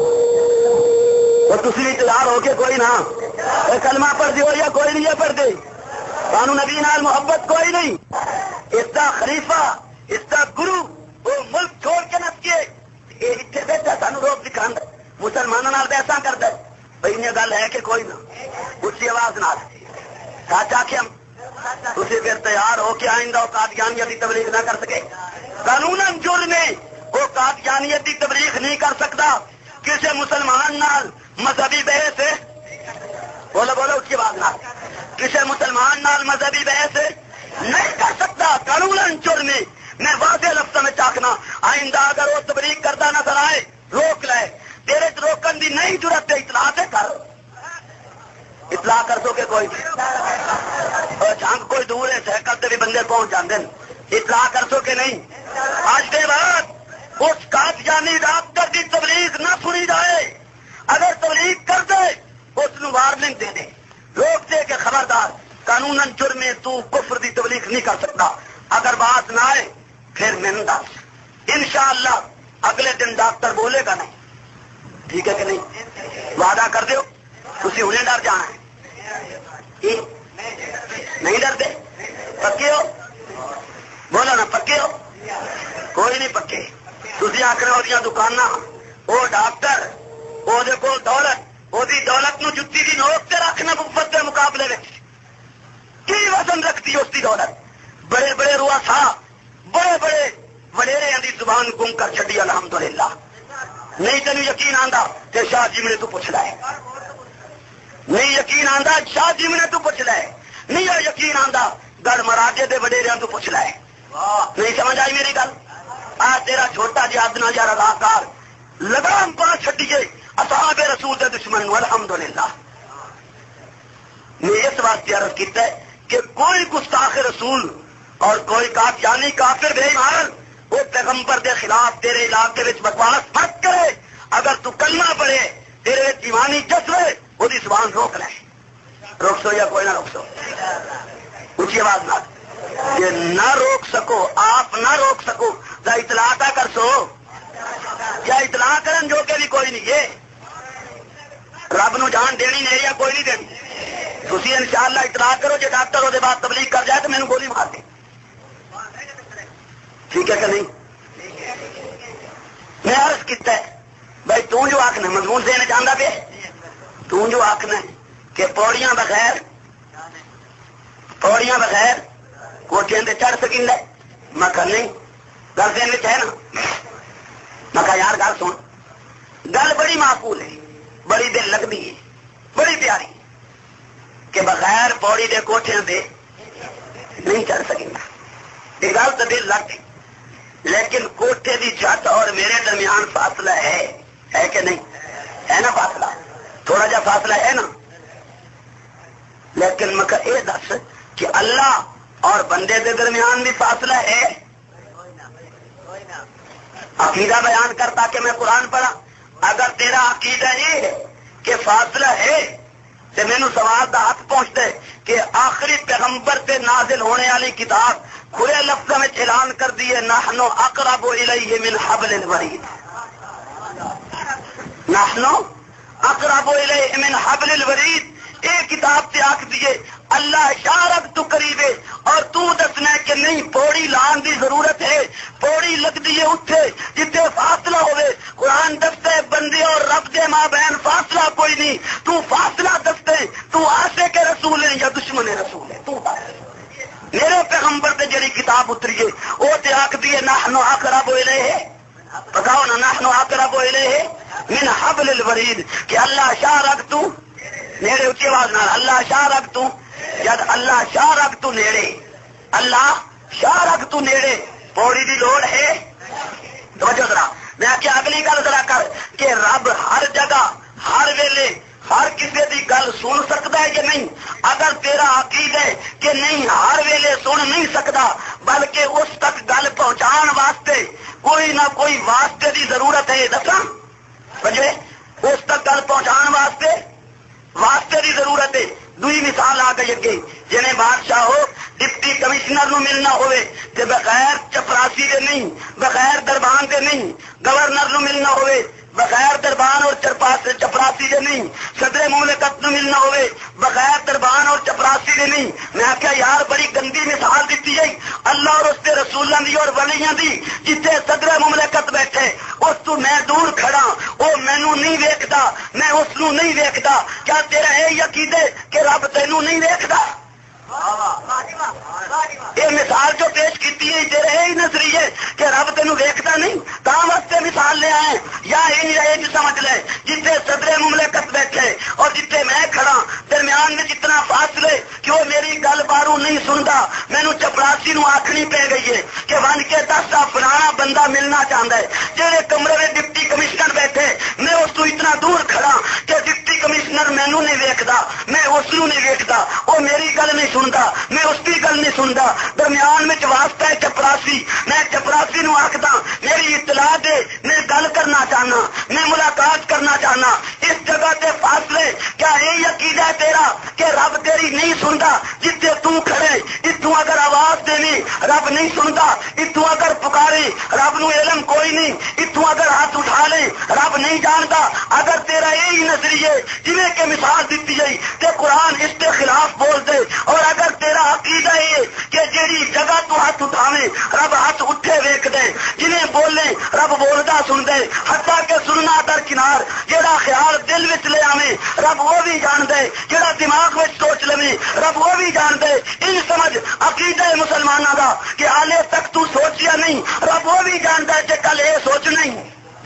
اور تسی تیار ہو کے کوئی نہ کلمہ پڑھ دی ہو یا کوئی نہیں ہے پڑھ دے قانو نبی نال محبت کوئی نہیں اس کا خلیفہ اس کا گرو وہ ملک چھوڑ کے نس کے یہ اتنے بیٹھا سانو روک دکھا مسلمانوں نال ایسا کر دے بھائی یہ گل ہے کہ کوئی نہ اچھی آواز نال سچ آخیا تھی پھر تیار ہو کے آئندہ وہ قادیانیت کی تبلیغ نہ کر سکے قانون جرم میں وہ قادیانیت کی تبلیغ نہیں کر سکتا کسی مسلمان نال مذہبی بحث ہے بولو بولو اس کی بات نہ کسی مسلمان نال مذہبی بحث نہیں کر سکتا قانون جرم میں واضح لفظوں میں چاکنا آئندہ اگر وہ تبلیغ کرتا نظر آئے روک لے تیرے روکن دی نہیں ضرورت ہے اطلاع سے کر اطلاع کر دو کہ کوئی جنگ کوئی دور ہے سہکل سے بھی بندے پہنچ جاتے ہیں اطلاع کر دو کہ نہیں آج کے بعد اس قادیانی ڈاکٹر کی تبلیغ نہ سنی جائے اگر تبلیغ کر دے اس نو وارننگ دے دے روک دے کہ خبردار قانون جرم میں تو کفر دی تبلیغ نہیں کر سکتا اگر بات نہ آئے پھر مندا انشاءاللہ اگلے دن ڈاکٹر بولے گا نہیں ٹھیک ہے کہ نہیں وعدہ کر دو تھی انہیں ڈر جانا ہے نہیں ڈرتے پکے ہو بولو نا پکے ہو؟ کوئی نہیں پکے. تھی آخر وہ دکان وہ ڈاکٹر وہ دولت وہ دولت نو جتی کی نوک سے رکھنا نبوت کے مقابلے میں کی وزن رکھتی اس کی دولت. بڑے بڑے رؤسا بڑے بڑے وڈیرے کی زبان گم کر چڈی الحمدللہ. نہیں تین یقین آتا تو شاہ جی میں تو پوچھ لے. نہیں یقین آتا شاہ جی میں تو پوچھ لے. نہیں یقین آتا گڑ مراجے کے وڈیریا تو پوچھ لے. نہیں سمجھ آئی میری گل؟ آ تیرا چھوٹا جہا ادنا جہا رضاکار لگام پا چڈیے اصحاب رسول کے دشمن الحمدللہ. میں اس واسطے عرض کیتا ہے کہ کوئی گستاخ رسول اور کوئی قادیانی کافر بے ایمان وہ پیغمبر دے خلاف تیرے علاقے میں بکواس مت کرے. اگر تو کلمہ پڑھے تیرے ایمانی جذبے وہ زبان روک لے. روک سو یا کوئی نہ روک سو؟ اونچی آواز نہ کہ نہ روک سکو آپ نہ روک سکو تو اطلاع کا کر سو یا اطلاع کرن جو کہ بھی کوئی نہیں. یہ رب نو جان دینی نہیں یا کوئی نہیں دینی. تھی ان شاء اللہ اطلاع کرو جی ڈاکٹر وہ بعد تبلیغ کر جائے تو مینو گولی مار دے. ٹھیک ہے کہ نہیں؟ میں عرض کیتا ہے بھائی تو جو آخنا مضمون دینا چاہتا پہ تو جو آخنا کہ پوڑیاں بغیر پوڑیاں بغیر کوٹھے سے چڑھ سکیں گے. میں کہا نہیں گل دین ہے نا. میں کہا یار گل سن گل بڑی معقول ہے بڑی دل لگتی ہے بڑی پیاری کہ بغیر پوڑی دے کوٹھے سے نہیں چڑھ سکیں گا. یہ گل تو دل لگ گئی لیکن کوٹھے کی چھت اور میرے درمیان فاصلہ ہے ہے کہ نہیں؟ ہے نا فاصلہ تھوڑا جا فاصلہ ہے نا. لیکن میں کہا یہ دس کہ اللہ اور بندے کے درمیان بھی فاصلہ ہے. عقیدہ بیان کرتا کہ میں قرآن پڑھا. اگر تیرا عقیدہ یہ ہے کہ فاصلہ ہے تو مینو سوال کا حق پہنچتا ہے کہ آخری پیغمبر سے نازل ہونے والی کتاب کھلے لفظ میں اعلان کر دیے نحنو اقرب الیہ من حبل الورید. نحنو اقرب الیہ من حبل الورید. ایک کتاب سے آخ دیے اللہ اشارت تو قریبے اور تو دسنا کہ نہیں پوڑی لان دی ضرورت ہے. پوڑی لگ دی ہے اتھے جتنے فاصلہ ہوئے. قرآن دستے بندے اور رب دے ماں بہن فاصلہ کوئی نہیں. تو فاصلہ دستے تو آسے کے رسول ہے یا دشمن رسول ہے. تو میرے پیغمبر تے جڑی کتاب اتری ہے وہ تے آخ دیے نحنو اقرب الیہ. بتاؤ نا نحنو اقرب الیہ من حبل الورید کہ اللہ شاہ رکھ تو نیڑے. اچھی آواز نہ اللہ شاہ رکھ تو جد اللہ شاہ رکھ تو نیڑے اللہ شاہ رکھ تو نیڑے پوڑی دی لوڑ ہے. توجہ ذرا میں کیا اگلی گل ذرا کر کہ رب ہر جگہ ہر ویلے ہر کسی دی گل سن سکتا ہے کہ نہیں؟ اگر تیرا عقید ہے کہ نہیں ہر ویلے سن نہیں سکتا بلکہ اس تک گل پہنچان واسطے کوئی نہ کوئی واسطے دی ضرورت ہے دساں بجے اس تک گل پہنچان واسطے واسطے دی ضرورت ہے. دوئی مثال آ گئی اگے جنہیں بادشاہ ہو ڈپٹی کمشنر نو ملنا ہوئے تے بغیر چپراسی دے نہیں بغیر دربان دے نہیں. گورنر نو ملنا ہوئے بغیر دربان اور چپراسی دے نہیں. صدر مملکت نو ملنا ہوئے بغیر دربان اور چپراسی دے نہیں. میں کیا یار بڑی گندی مثال دیتی ہے اللہ اور اس کے رسولوں دی اور ولیاں دی. جتنے صدر مملکت بیٹھے اس تو میں دور کھڑا وہ مینو نہیں ویکھدا میں اس نو نہیں ویکھدا. کیا تیرا یہ عقیدہ کہ رب تینو نہیں ویکھدا؟ یہ مثال جو پیش کی ہے تیرے یہی نظریے کہ رب تینو ویکھدا نہیں تا واسطے مثال لے آئے یا یہ سمجھ لے جتنے صدر مملکت بیٹھے اور جتنے میں کھڑا درمیان میں جتنا فاصلے کہ وہ میری گل بارو نہیں سنتا. مینو چپراسی نو آخنی پہ گئی ہے کہ ون کے دس کا فلانا بندہ ملنا چاہتا ہے. جہے کمرے میں ڈپٹی کمشنر بیٹھے میں اس کو اتنا دور کھڑا کہ ڈپٹی کمشنر مینو نہیں ویکھدا میں اس کو نہیں ویکھدا وہ میری گل نہیں سنتا میں اس کی گل نہیں سنتا. درمیان میں واسطہ ہے چپراسی. میں چپراسی نو آخدا میری اطلاع دے میں گل کرنا چاہنا میں ملاقات بات کرنا چاہنا اس جگہ تے فاصلے کیا یہی عقیدہ ہے تیرا کہ رب تیری نہیں سنتا جتنے تو کھڑے اتوں اگر آواز دینی رب نہیں سنتا اتوں اگر پکاری رب نو علم کوئی نہیں اتوں اگر ہاتھ اٹھا لے رب نہیں جانتا اگر تیرا یہی نظریے جنہیں کہ مثال دیتی گئی کہ قرآن اس کے خلاف بول دے اور اگر تیرا عقیدہ یہ کہ جیڑی جگہ تو ہاتھ اٹھاوے رب ہاتھ اٹھے ویک دے جنہیں بولے رب بولدا سن دے حتیٰ کہ سننا در کنار جیڑا خیال دل وچ لے آویں رب وہ بھی جان دے جیڑا دماغ وچ سوچ لویں رب وہ بھی جان دے ان سمجھ عقیدہ مسلمانوں دا کہ حالے تک تو سوچیا نہیں رب وہ بھی جاندا ہے کہ کل یہ سوچ نہیں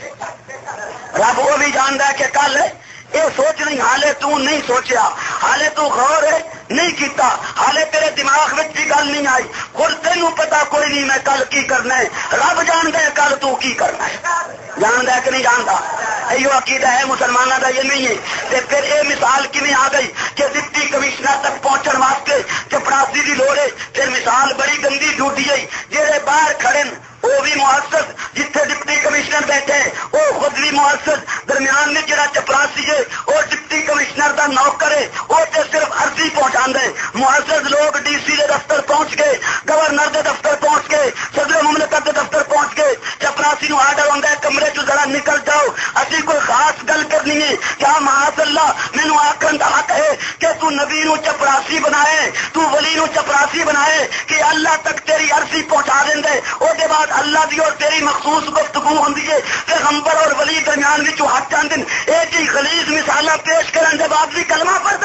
رب وہ بھی جاندا ہے کہ کل یہ سوچ نہیں حالے تو نہیں سوچیا حالے تو غور ہے نہیں کیتا حالے تیرے دماغ میں بھی گل نہیں آئی خود تینوں پتا کوئی نہیں میں کل کی کرنا ہے رب جاندا ہے کل تو کی کرنا ہے جاندا ہے کہ نہیں جانتا یہ عقیدہ ہے مسلمانوں کا یہ نہیں ہے تے پھر یہ مثال کیویں آ گئی کہ ڈپٹی کمشنر تک پہنچن واسطے چپڑاسی کی لوڑ ہے پھر مثال بڑی گندی ڈھونڈی گئی جہے باہر کھڑے وہ بھی محسس جتنے ڈپٹی کمشنر بیٹھے وہ خود بھی محسس درمیان میں جڑا چپراسی ہے وہ ڈپٹی کمشنر دا نوکر ہے وہ تے صرف عرضی پہنچا دے محسس لوگ ڈی سی دے دفتر پہنچ گئے گورنر دے دفتر پہنچ گئے صدر مملکت دے دفتر پہنچ گئے چپراسی نو آرڈر ہوندا ہے کمرے چ ذرا نکل جاؤ اسی کوئی خاص گل کرنی ہے کیا معاذ اللہ مینوں آکھن دا حق ہے کہ تو نبی نو چپراسی بنائے تو ولی نو چپراسی بنائے کہ اللہ تک تیری عرضی پہنچا دیندے او دے بعد اللہ دی اور تیری مخصوص گفتگو ہوندی ہے پیغمبر اور ولی درمیان وچ ہاتھ چاندن ایک ہی غلیظ مثالاں پیش کرن دے بعد بھی کلمہ پڑھدا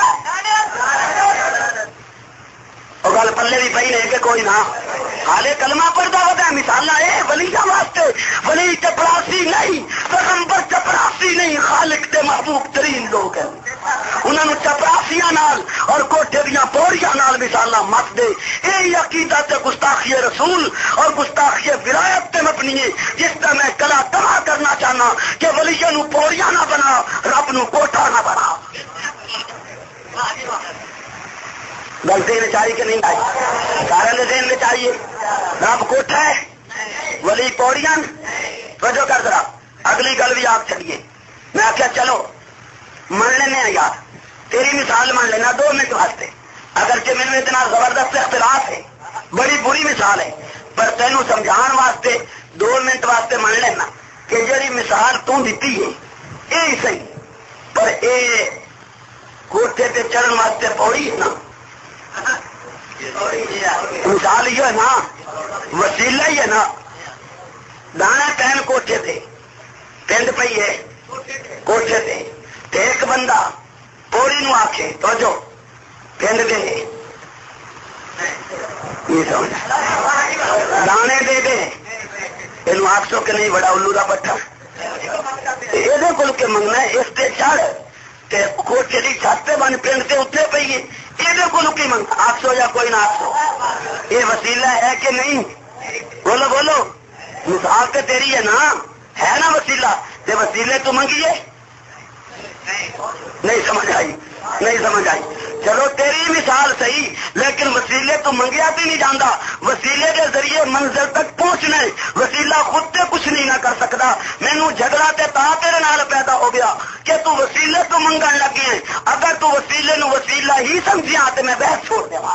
ہے او گل پلے بھی پئی نہیں کہ کوئی نہ حالے کلمہ پڑھدا ہوتا ہے مثالاں اے ولیاں واسطے ولی چپراسی نہیں پیغمبر چپراسی نہیں خالق دے محبوب ترین لوگ ہیں انہاں نوں چپراسیاں نال اور کوٹھے دیاں پوڑیاں نال مثالاں مت دے اے عقیدہ تے گستاخی رسول اور گستاخی ولایت تے مبنی ہے جس کا میں کلا تباہ کرنا چاہنا کہ ولیاں نوں پوڑیاں نہ بنا رب نوں کوٹھا نہ بنا گل دین چاہیے کہ نہیں آئی سارے دین میں چاہیے رب کوٹھا ہے ولی پوڑیاں توجہ کر ذرا اگلی گل بھی آپ چلیے میں آخیا چلو من لینے یار تیری مثال مان لینا دو منٹ واسطے اگرچہ میرے اتنا زبردست اختلاف ہے بڑی بری مثال ہے پر تینوں سمجھان واسطے دو منٹ واسطے مان لینا کہ جی مثال تو دیتی ہے یہ صحیح پر یہ کوٹھے پہ چڑھن واسطے پوڑی ہے نا مثال یہ ہے نا وسیلہ ہی ہے نا دانا پہن کوٹھے تھے پنڈ پی ہے کوٹھے تھے ایک بندہ پوڑی نو آکھے تو جو پنڈ دے دانے دے دے یہ آخ سو کہ نہیں بڑا الو کا پٹھا یہ کول کے منگنا اس سے چڑھ کوٹھے کی چھت بن پنڈ سے اتنے پی ہے یہ کول کی منگ آخ سو یا کوئی نہ آخ سو یہ وسیلہ ہے کہ نہیں بولو بولو مثال تو تیری ہے نا ہے نا وسیلہ تے وسیلے تو منگیے نہیں سمجھ آئی نہیں سمجھ آئی چلو تیری مثال صحیح لیکن وسیلے تو منگیا بھی نہیں جانا وسیلے کے ذریعے منزل تک پہنچنا ہے وسیلہ خود تے کچھ نہیں نہ کر سکتا مینوں جھگڑا تے تا تیرے نال پیدا ہو گیا کہ تو وسیلے تو منگن لگے ہیں اگر تو وسیلے نو وسیلہ ہی سمجھیا تو میں بحث چھوڑ دیا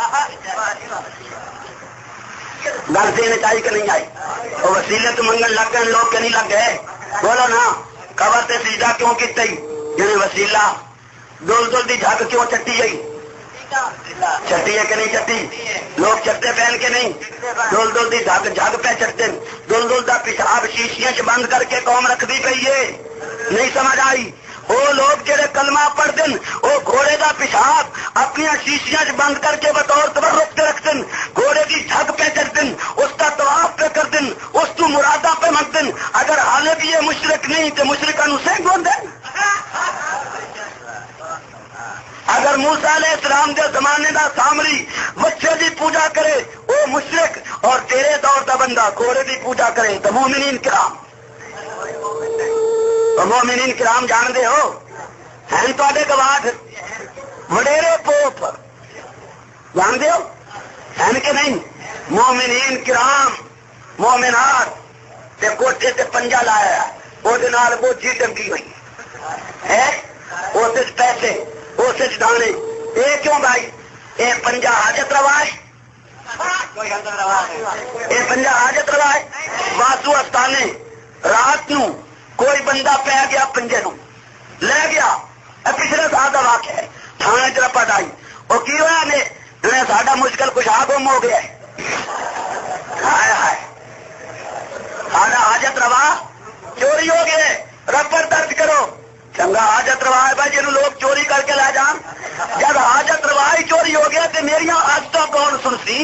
گل دینے چاہیے کہ نہیں آئی وہ وسیلے تو منگن لگ گئے لوگ کہ نہیں لگ گئے بولو نا قبر تے سجدہ کیوں کیتا ہی جی وسیلہ دول دول دی جھگ کیوں چٹی گئی چٹی ہے کہ نہیں چٹی لوگ چٹے پہن کے نہیں دول دول دی جھگ جھگ پہ چٹتے دول دول دا پیشاب شیشیاں چ بند کر کے قوم رکھ دی پئی ہے نہیں سمجھ آئی وہ لوگ جڑے کلمہ پڑھ دن وہ گھوڑے دا پیشاب اپنی شیشیاں چ بند کر کے بطور تبرک تے رکھ دن گھوڑے دی جھگ پہ چڑھ دن اس کا طواف پہ کر دن اس تو مرادہ پہ منگ دن اگر حالے بھی یہ مشرک نہیں تو مشرکاں نو سینگ ہون دین اگر موسیٰ علیہ السلام دے زمانے دا سامری بچے دی پوجا کرے وہ مشرک اور تیرے دور دا بندہ گھوڑے دی پوجا کرے تو مومنین کرام تو مومنین کرام جان دے ہو ہیں تو آدھے گواہ وڈیرے پوپ جان دے ہو ہیں کہ نہیں مومنین کرام مومنات تے کوٹھے تے پنجا لایا وہ بوجھی ٹنکی ہوئی ہے اس پیسے اس دانے، یہ کیوں بھائی؟ یہ پنجا حاجت روا ہے، یہ پنجا حاجت روا ہے۔ واسو استانے رات نو کوئی بندہ پی گیا پنجے نو لے گیا، پچھلے سال کا واقعہ ہے، تھانے چ رپٹ آئی، وہ کی ہوا نے ساڈا مشکل کشا گم ہو گیا ہے، ساڈا حاجت روا چوری ہو گئے، رپٹ درج کرو۔ چنگا حاجت روا ہے بھائی جنہوں لوگ چوری کر کے لے جان، جب حاجت روا ہی چوری ہو گیا تو میری حاجتوں کون سنسی؟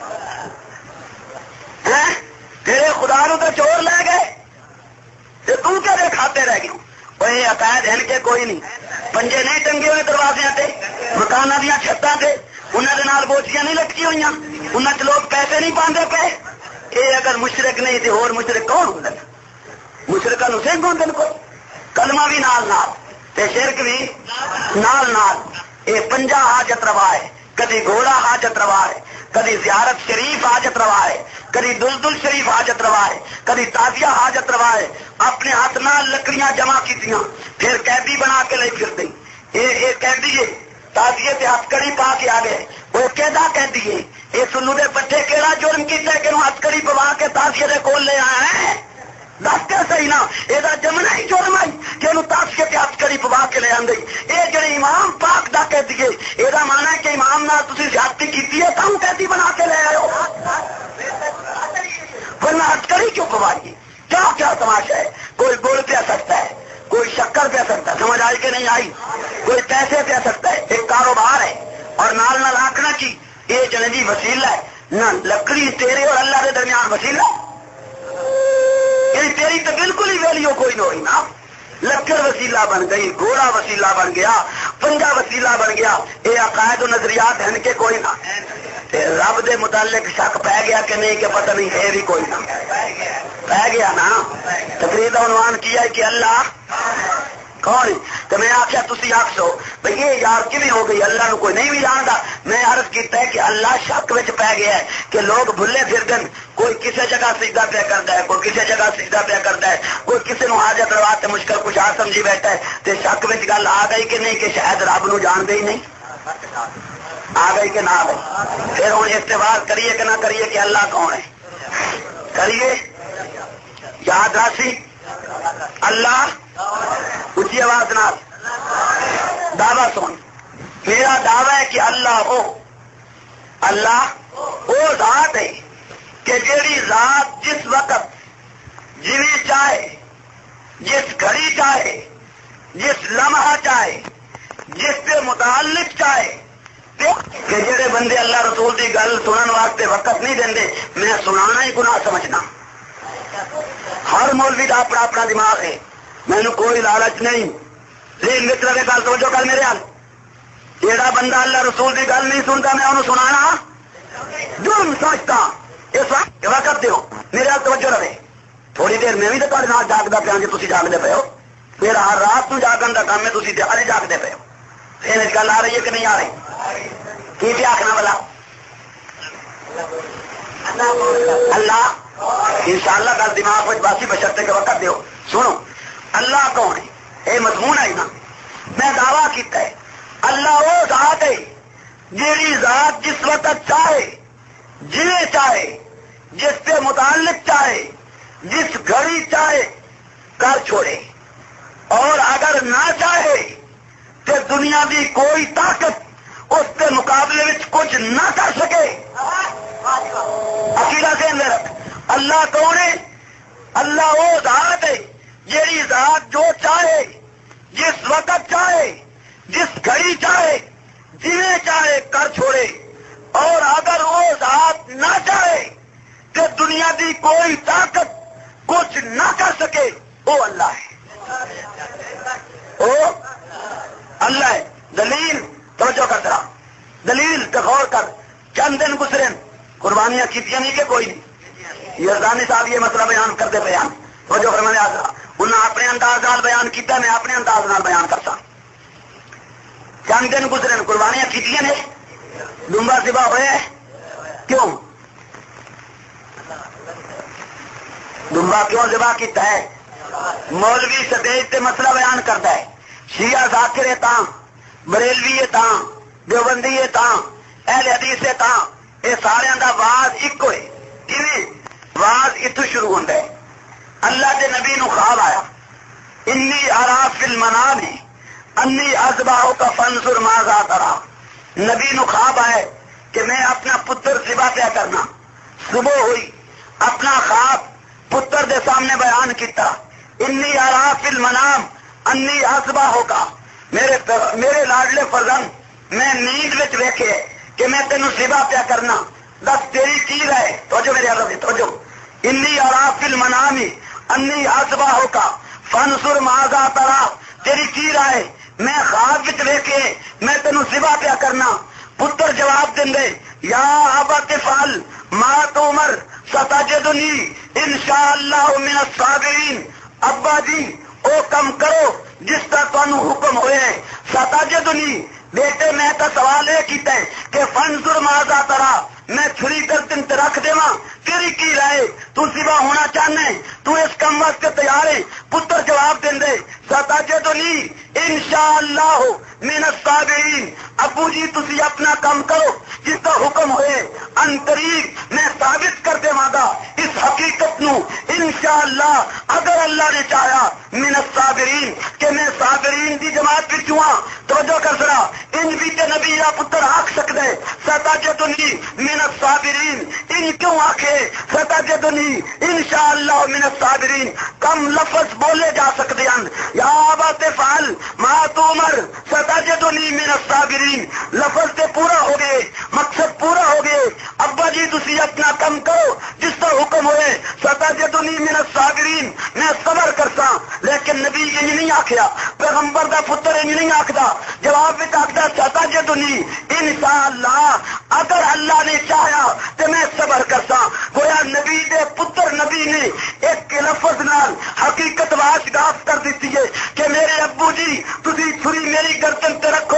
تیرے خدا نو تو چور لے گئے، تو کہتے کھاتے رہ گئے۔ وہ عقائد ہیں کہ کوئی نہیں، پنجے نہیں ٹنگے ہوئے دروازے تے، مکانوں دیا چھتاں تے انہوں کے نال بوچیاں نہیں لٹکی ہوئی، انہوں چ لوگ پیسے نہیں پاندے پے۔ یہ اگر مشرک نہیں تو اور مشرک کون ہوں؟ مشرکاں نو سنگھ ہوندے کوئی، کلمہ بھی نال نال تے شرک بھی نال نال۔ یہ پنجا حاجت روا ہے، کدی گھوڑا حاجت روا ہے، کدی زیارت شریف حاجت روا ہے، کدی دلدل شریف حاجت روا ہے، کدی تازیہ حاجت روا ہے۔ اپنے ہاتھ نال لکڑیاں جمع کیتیاں پھر قیدی بنا کے لے پھر دیں، یہ قیدی ہے تازیے تے ہتھ کڑی پا کے آ گئے، وہ کہدا قیدی ہے؟ یہ سنو دے بچے کیڑا جرم کیتا ہے کہ ہتھ کڑی پوا کے تازیے دے کول لے آیا ہے؟ دس کے صحیح نا، یہ جمنا ہی جرم آئی کہ انہوں تازیے تے ہتھ کڑی پوا کے لے آندے۔ یہ جڑے امام پاک دا قیدی ہے، یہ مانا ہے کہ امام نال تسی زیادتی کیتی ہے تم قیدی بنا کے لے آئے ہو، ورنہ ہتھ کڑی کیوں پوائی؟ کیا کیا تماشا ہے؟ کوئی گڑ پیا سکتا ہے، کوئی شکر پیا سکتا ہے، سمجھ آئی کہ نہیں آئی؟ کوئی پیسے پیا سکتا ہے، ایک کاروبار ہے۔ اور نال نال آکھنا کی یہ جنے جی وسیلہ ہے نہ، لکڑی تیرے اور اللہ کے درمیان وسیلہ، یعنی تیری تو بالکل ہی ویلیو کوئی نہ ہوئی نا۔ لکڑ وسیلہ بن گئی، گھوڑا وسیلہ بن گیا، پنجا وسیلہ بن گیا، یہ عقائد و نظریات ہیں کہ کوئی نہ۔ رب دے متعلق شک پہ گیا کہ نہیں کہ پتہ نہیں ہے بھی کوئی نہ، پہ گیا نا۔ تقریر کا عنوان کیا ہے کہ اللہ کون ہے؟ تو میں آخیا تھی آخسو بھائی یہ یار کیویں ہو گئی، اللہ نو کوئی نہیں بھی جانتا۔ میں عرض کیتا ہے کہ اللہ شک وچ پی گیا ہے کہ لوگ بھلے پھردن، کوئی کسی جگہ سجدہ پہ کرتا ہے، کوئی کسی جگہ سجدہ پہ کرتا ہے، کوئی کسی نو حاجت روا تے مشکل کشا سمجھی بیٹھا ہے، تے شک وچ گل آ گئی کہ نہیں کہ شاید رب نو جان دے ہی نہیں، آ گئی کہ نہ آ گئی؟ پھر ہوں استعمال کریے کہ نہ کریے کہ اللہ کون ہے؟ کریے، یاد راسی اللہ اچھی آواز نال دعوی سن، میرا دعوی ہے کہ اللہ ہو، اللہ وہ ذات ہے کہ جیڑی ذات جس وقت جویں چاہے، جس گھڑی چاہے، جس لمحہ چاہے، جس سے متعلق چاہے، کہ جڑے بندے اللہ رسول کی گل سنن واسطے وقت نہیں دیں، میں سنانا ہی گناہ سمجھنا۔ ہر مولوی کا اپنا اپنا دماغ ہے، مینو کوئی لالچ نہیں، لیکن متر کے گل توجہ کر میرے حال، جہاں بندہ اللہ رسول کی گل نہیں سنتا میں انہوں سنانا جرم سمجھتا۔ اس وقت وقت دیو میرے حال توجہ رہے، تھوڑی دیر میں بھی تو تھوڑے نال جاگتا پیا جی تھی جاگتے پے ہو، میرا ہر رات تو جاگن کا کام ہے، تھی دیہی جاگتے پے ہو۔ پھر گل آ رہی ہے کہ نہیں آ رہی؟ کی پہ آخنا والا اللہ انشاءاللہ گل دماغ میں باسی بشرتے کے وقت دیو۔ سنو اللہ کون ہے؟ یہ مضمون ہے نا، میں دعویٰ کیتا ہے اللہ وہ ذات ہے جیڑی ذات جس وقت چاہے، جویں چاہے، جس سے متعلق چاہے، جس گھڑی چاہے کر چھوڑے، اور اگر نہ چاہے تو دنیا کی کوئی طاقت اس کے مقابلے میں کچھ نہ کر سکے۔ عقیدہ سے اندر رکھ، اللہ کون ہے؟ اللہ وہ ذات ہے جیڑی ذات جو چاہے، جس وقت چاہے، جس گھڑی چاہے، جویں چاہے کر چھوڑے، اور اگر وہ ذات نہ چاہے کہ دنیا کی کوئی طاقت کچھ نہ کر سکے، وہ اللہ ہے، وہ اللہ ہے۔ دلیل توجہ کر رہا، دلیل غور کر، چند دن گزرے قربانیاں کیتیاں نہیں کہ کوئی نہیں، یزدانی صاحب یہ مسئلہ بیان کرتے بیان توجہ فرمانے آ رہا، انہوں نے اپنے انداز نال بیان کیتا، میں اپنے انداز نال بیان کرتا۔ چند دن گزرے قربانیاں کیتیاں نے، ڈمبا ذبح ہوئے، کیوں ڈمبا کیوں ذبح کیتا ہے؟ مولوی سٹیج تے مسئلہ بیان کرتا ہے، شیعہ ذاکرے تاں بریلوی تاں دیوبندی تاں اہل حدیث تاں یہ سارے دا واز ایک ہے کیویں واز اتو شروع ہوندا ہے اللہ دے نبی نو خواب آیا انی ارا فی المنام انی اذبحک فانظر ماذا ترى نبی نو خواب آئے کہ میں اپنا پتر ذبح پیا کرنا صبح ہوئی اپنا خواب پتر دے سامنے بیان کیتا انی ارا فی المنام انی اذبحک میرے میرے لاڈلے فرزند میں نیند وچ ویکھے کہ میں تینوں ذبح پیا کرنا دس تیری کی رائے توجہ میرے عرض توجہ انی ارا فی المنام انی اذبحک فانظر ماذا ترى تیری کی رائے میں خواب وچ ویکھے میں تینوں ذبح پیا کرنا پتر جواب دے یا ابت فعل ما تؤمر ستجدنی انشاءاللہ من الصابرین ابا جی او کم کرو جس کا تانوں حکم ہوئے ستجدنی بیٹے میں تو سوال یہ کیتا ہے کہ فانظر ماذا ترى میں چھری کر دن تے رکھ دیواں تیری کی رائے تو ذبح ہونا چاہنا ہے تو اس کم واسطے تیار ہے پتر جواب دے ستجدنی انشاءاللہ من الصابرین ابو جی تسی اپنا کام کرو جس کا حکم ہوئے ان قریب میں ثابت کر دے گا اس حقیقت نو انشاءاللہ اگر اللہ نے چاہا من الصابرین کہ میں صابرین دی جماعت وچ ہوں توجہ کر ذرا ان بھی تے نبی یا پتر آکھ سکدے ستجدنی من الصابرین ان کیوں آکھے ستجدنی انشاءاللہ من الصابرین کم لفظ بولے جا سکتے ہیں یا ابت فعل ما تؤمر ستجدنی من الصابرین لفظ تے پورا ہو گئے مقصد پورا ہو گئے ابا جی تسی اپنا کم کرو جس کا حکم ہوئے ستجدنی من الصابرین میں صبر کرتا لیکن نبی انج نہیں آکھیا پیغمبر دا پتر انج نہیں آکھدا جواب وچ آکھدا ستجدنی انشاءاللہ اگر اللہ نے چاہیا تے میں صبر کرتا گویا نبی دے پتر نبی نے ایک لفظ نال حقیقت واشگاف کر دیتی ہے کہ میرے ابو جی تسی چھری میری گردن تے رکھو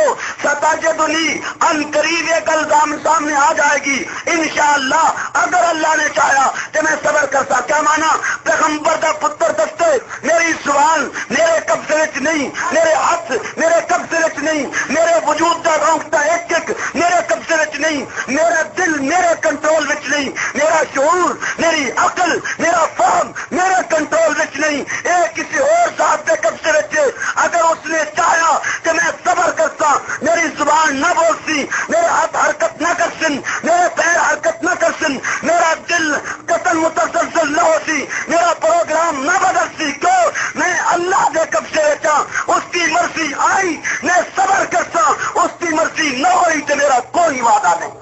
ستجدنی ان قریب یہ گل سامنے آ جائے گی انشاءاللہ اگر اللہ نے چاہیا تے میں صبر کرتا کیا مانا پیغمبر دا پتر دستے میری زبان میرے قبضے وچ نہیں میرے ہاتھ میرے قبضے وچ نہیں میرے وجود دا رونگتا ایک ایک میرے قبضے وچ نہیں میرا دل میرے کنٹرول وچ نہیں میرا شعور میری عقل میرا فہم میرے کنٹرول وچ نہیں اے کسی اور ذات دے قبضے وچ اگر اس نے چاہیا کہ میں صبر کرتا میری زبان نہ بولتی میرے ہاتھ حرکت نہ کر سن میرے پیر حرکت نہ کر سن میرا دل قتل متسلسل نہ ہوتی میرا پروگرام نہ بدلتی کیوں میں اللہ دے قبضے وچ اس کی مرضی آئی میں صبر کرتا اس کی مرضی نہ ہوئی تو میرا کوئی وعدہ نہیں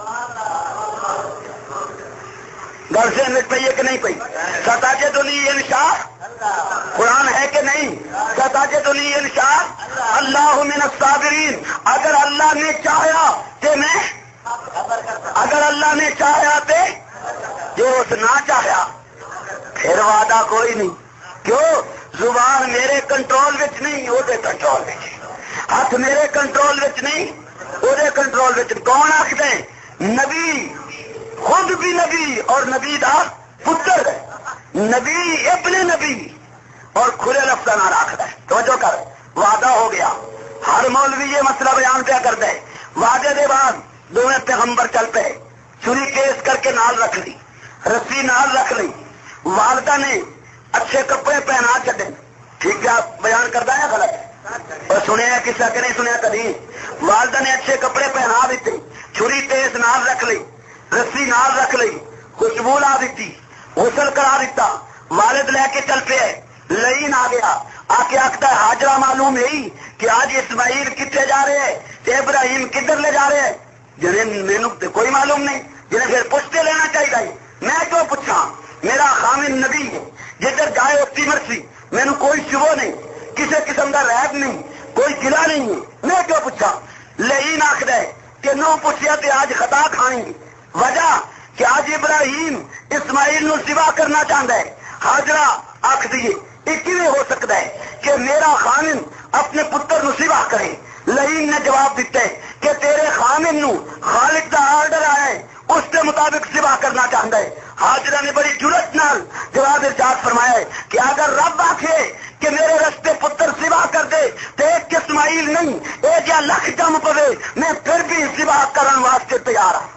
گھر سے مٹ پئی ہے کہ نہیں پئی ستجدنی انشاء قرآن ہے کہ نہیں ستجدنی انشاء اللہ من الصابرین اگر اللہ نے چاہیا کہ میں اگر اللہ نے چاہیا تے جو اس نہ چاہیا پھر وعدہ کوئی نہیں کیوں زبان میرے کنٹرول وچ نہیں وہ دے کنٹرول وچ ہاتھ میرے کنٹرول وچ نہیں وہ دے کنٹرول وچ کون آکھدے نبی خود بھی نبی اور نبی دا پتر ہے نبی ابن نبی اور کھلے لفظ نہ رکھتا ہے توجہ کر وعدہ ہو گیا ہر مولوی یہ مسئلہ بیان کیا کرتا ہے وعدے دے بعد دونوں پیغمبر چل پے چوری کیس کر کے نال رکھ لی رسی نال رکھ لی والدہ نے اچھے کپڑے پہنا چڈے ٹھیک ہے بیان کرتا ہے غلط اور سنیا کسا کہ نہیں سنیا کدی والدہ نے اچھے کپڑے پہنا دیتے چھری تیز نال رکھ لی رسی نال رکھ لی خوشبو لا دیتی غسل کرا دیتا والد لے کے چل پے لین آ گیا آ کے آختا ہے حاجرہ معلوم ہے کہ آج اسماعیل کتنے جا رہے ہیں کہ ابراہیم کدھر لے جا رہے ہیں جنہیں مینو کوئی معلوم نہیں جنہیں پھر پوچھتے لینا چاہیے میں کیوں پوچھا میرا خامن نبی ہے جدھر جائے اس کی مرضی مینو کوئی شبہ نہیں کسی قسم کا ریب نہیں کوئی گلا نہیں ہے میں کیوں پوچھا لین آخر ہے کہ نو پوچھیا تو آج خطا کھائیں گے وجہ کہ آج ابراہیم اسماعیل نو ذبح کرنا چاہتا ہے حاجرہ آخ دیے ایک ہی ہو سکتا ہے کہ میرا خامن اپنے پتر نو ذبح کرے لئیم نے جواب دیتا ہے کہ تیرے خامن نو خالق کا آرڈر آیا ہے اس کے مطابق ذبح کرنا چاہتا ہے حاجرہ نے بڑی جرت نال جواب ارشاد فرمایا ہے کہ اگر رب آکھے کہ میرے رستے پتر ذبح کر دے تو ایک اسماعیل اسماعیل نہیں، اے جا لکھ جم پوے میں پھر بھی سوا کرن واسطے تیار ہوں،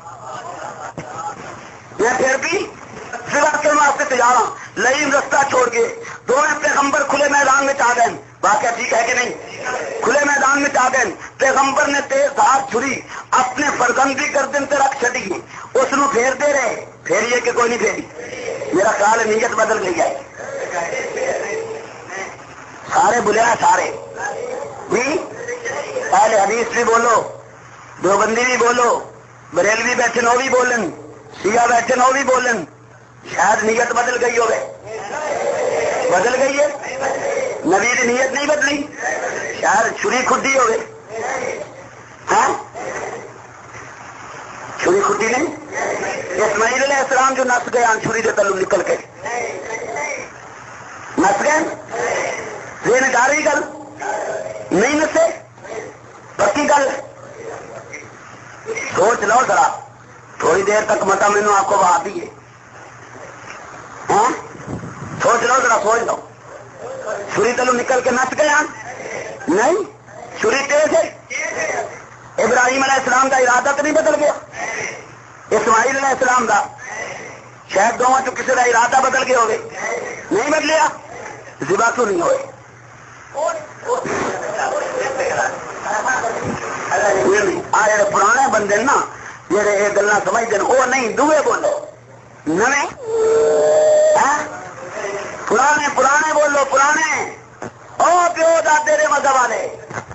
میں پھر بھی سوا کرن واسطے تیار ہوں۔ لئیم رستہ چھوڑ کے دونوں پیغمبر کھلے میدان میں آ گئے، واقعہ ٹھیک ہے کہ نہیں؟ کھلے میدان میں آ گئے، پیغمبر نے تیز ہاتھ چھری اپنے فرزندی گردن سے رکھ چڑی، اس نو پھیر دے رہے، پھیریے کہ کوئی نہیں پھیری؟ میرا خیال ہے نیت بدل گئی ہے، سارے بلیا سارے جی، اہل حدیث بھی بولو، دیوبندی بھی بولو، بریلوی بیٹھے نو بھی بولن، شیعہ بیٹھے نو بھی بولن، شاید نیت بدل گئی ہوگی، بدل گئی ہے، نبی کی نیت نہیں بدلی، شاید چھری کھڈی ہوگی، ہاں چھری کھڈی نہیں، اسماعیل علیہ السلام جو نس گئے چھری کے تلو نکل کے نس گئے، یہ نکاری گل نہیں نسے، پکی گل سوچ لو ذرا، تھوڑی دیر تک متا مینو آپ کو بہا دیے، ہاں سوچ لو ذرا، سوچ لو، چھری تلو نکل کے نس گئے نہیں، چھری تیز ہے، ابراہیم علیہ السلام کا ارادہ تو نہیں بدل گیا، اسماعیل علیہ السلام کا شاید دونوں چ کسی کا ارادہ بدل گئے ہوگے، نہیں بدلیا، ذبح کیوں نہیں ہوئے؟ آ جڑے پرانے بندے نا جڑے یہ گلا سمجھتے ہیں وہ نہیں، دوے بولو نویں، پرانے پرانے بولو، پرانے او پیو دادے دے مذہب والے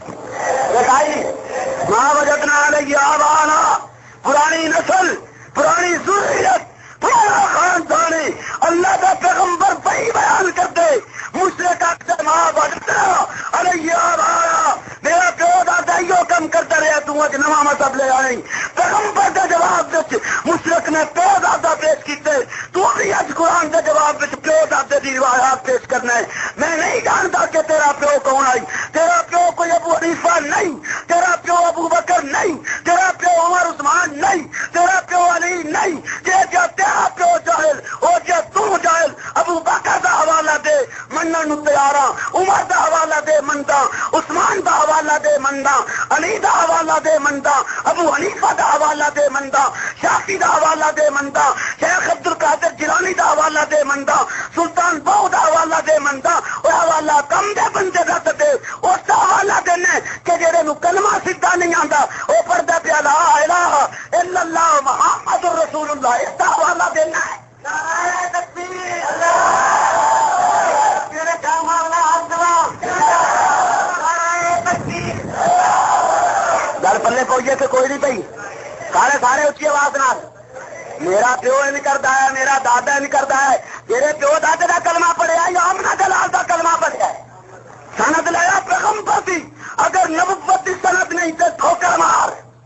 ماں وجدنا علیہ آبانا، پرانی نسل، پرانی ذریت، پرانا خاندان، اللہ کا پیغمبر وہی بیان کرتے، مشرک اکثر ماں وجدنا علیہ آبانا، میرا پیو دادا یہ کم کرتا رہا، تو اج نواں مذہب لے آئی، پیغمبر کا جواب وچ مشرک نے پیو دادا پیش کیتے، تو بھی اج قرآن کے جواب وچ پیو دادے دی روایات پیش کرنا ہے۔ میں نہیں جانتا کہ تیرا پیو کون آئی، تیرا پیو کوئی ابو حنیفہ نہیں، تیرا پیو ابو بکر نہیں، تیرا پیو عمر عثمان نہیں، تیرا پیو علی نہیں، جے جا تیرا پیو جاہل او جے تو جاہل، ابو بکر دا حوالہ دے منن نو تیار ہاں، عمر دا حوالہ دے مندا، عثمان دا حوالہ دے مندا، علی دا حوالہ دے مندا، ابو حنیفہ دا حوالہ دے مندا، شافعی دا حوالہ دے مندا، شیخ عبد القادر جیلانی دا حوالہ دے مندا، سلطان باؤ دا حوالہ دے مندا، او حوالہ کم دے بندے دا تے اس دا حوالہ دینا کہ جڑے نو کلمہ سیدھا نہیں آندا او پڑھدا پیا لا الہ الا اللہ محمد رسول اللہ، اس دا حوالہ دینا ہے۔ نعرہ تکبیر، اللہ میرے کامالا حضرات، نعرہ تکبیر، گل پلے پوئیے کہ کوئی نہیں پئی، سارے سارے اچھی آواز نال، میرا پیو نہیں کرتا ہے، میرا دادا نہیں کرتا ہے، تیرے پیو دادے کا کلمہ پڑھیا یا آمنہ دلال کا کلمہ پڑھیا ہے، سند لایا پیغمبر دی، اگر نبوت کی سند نہیں تو ٹھوکر مار۔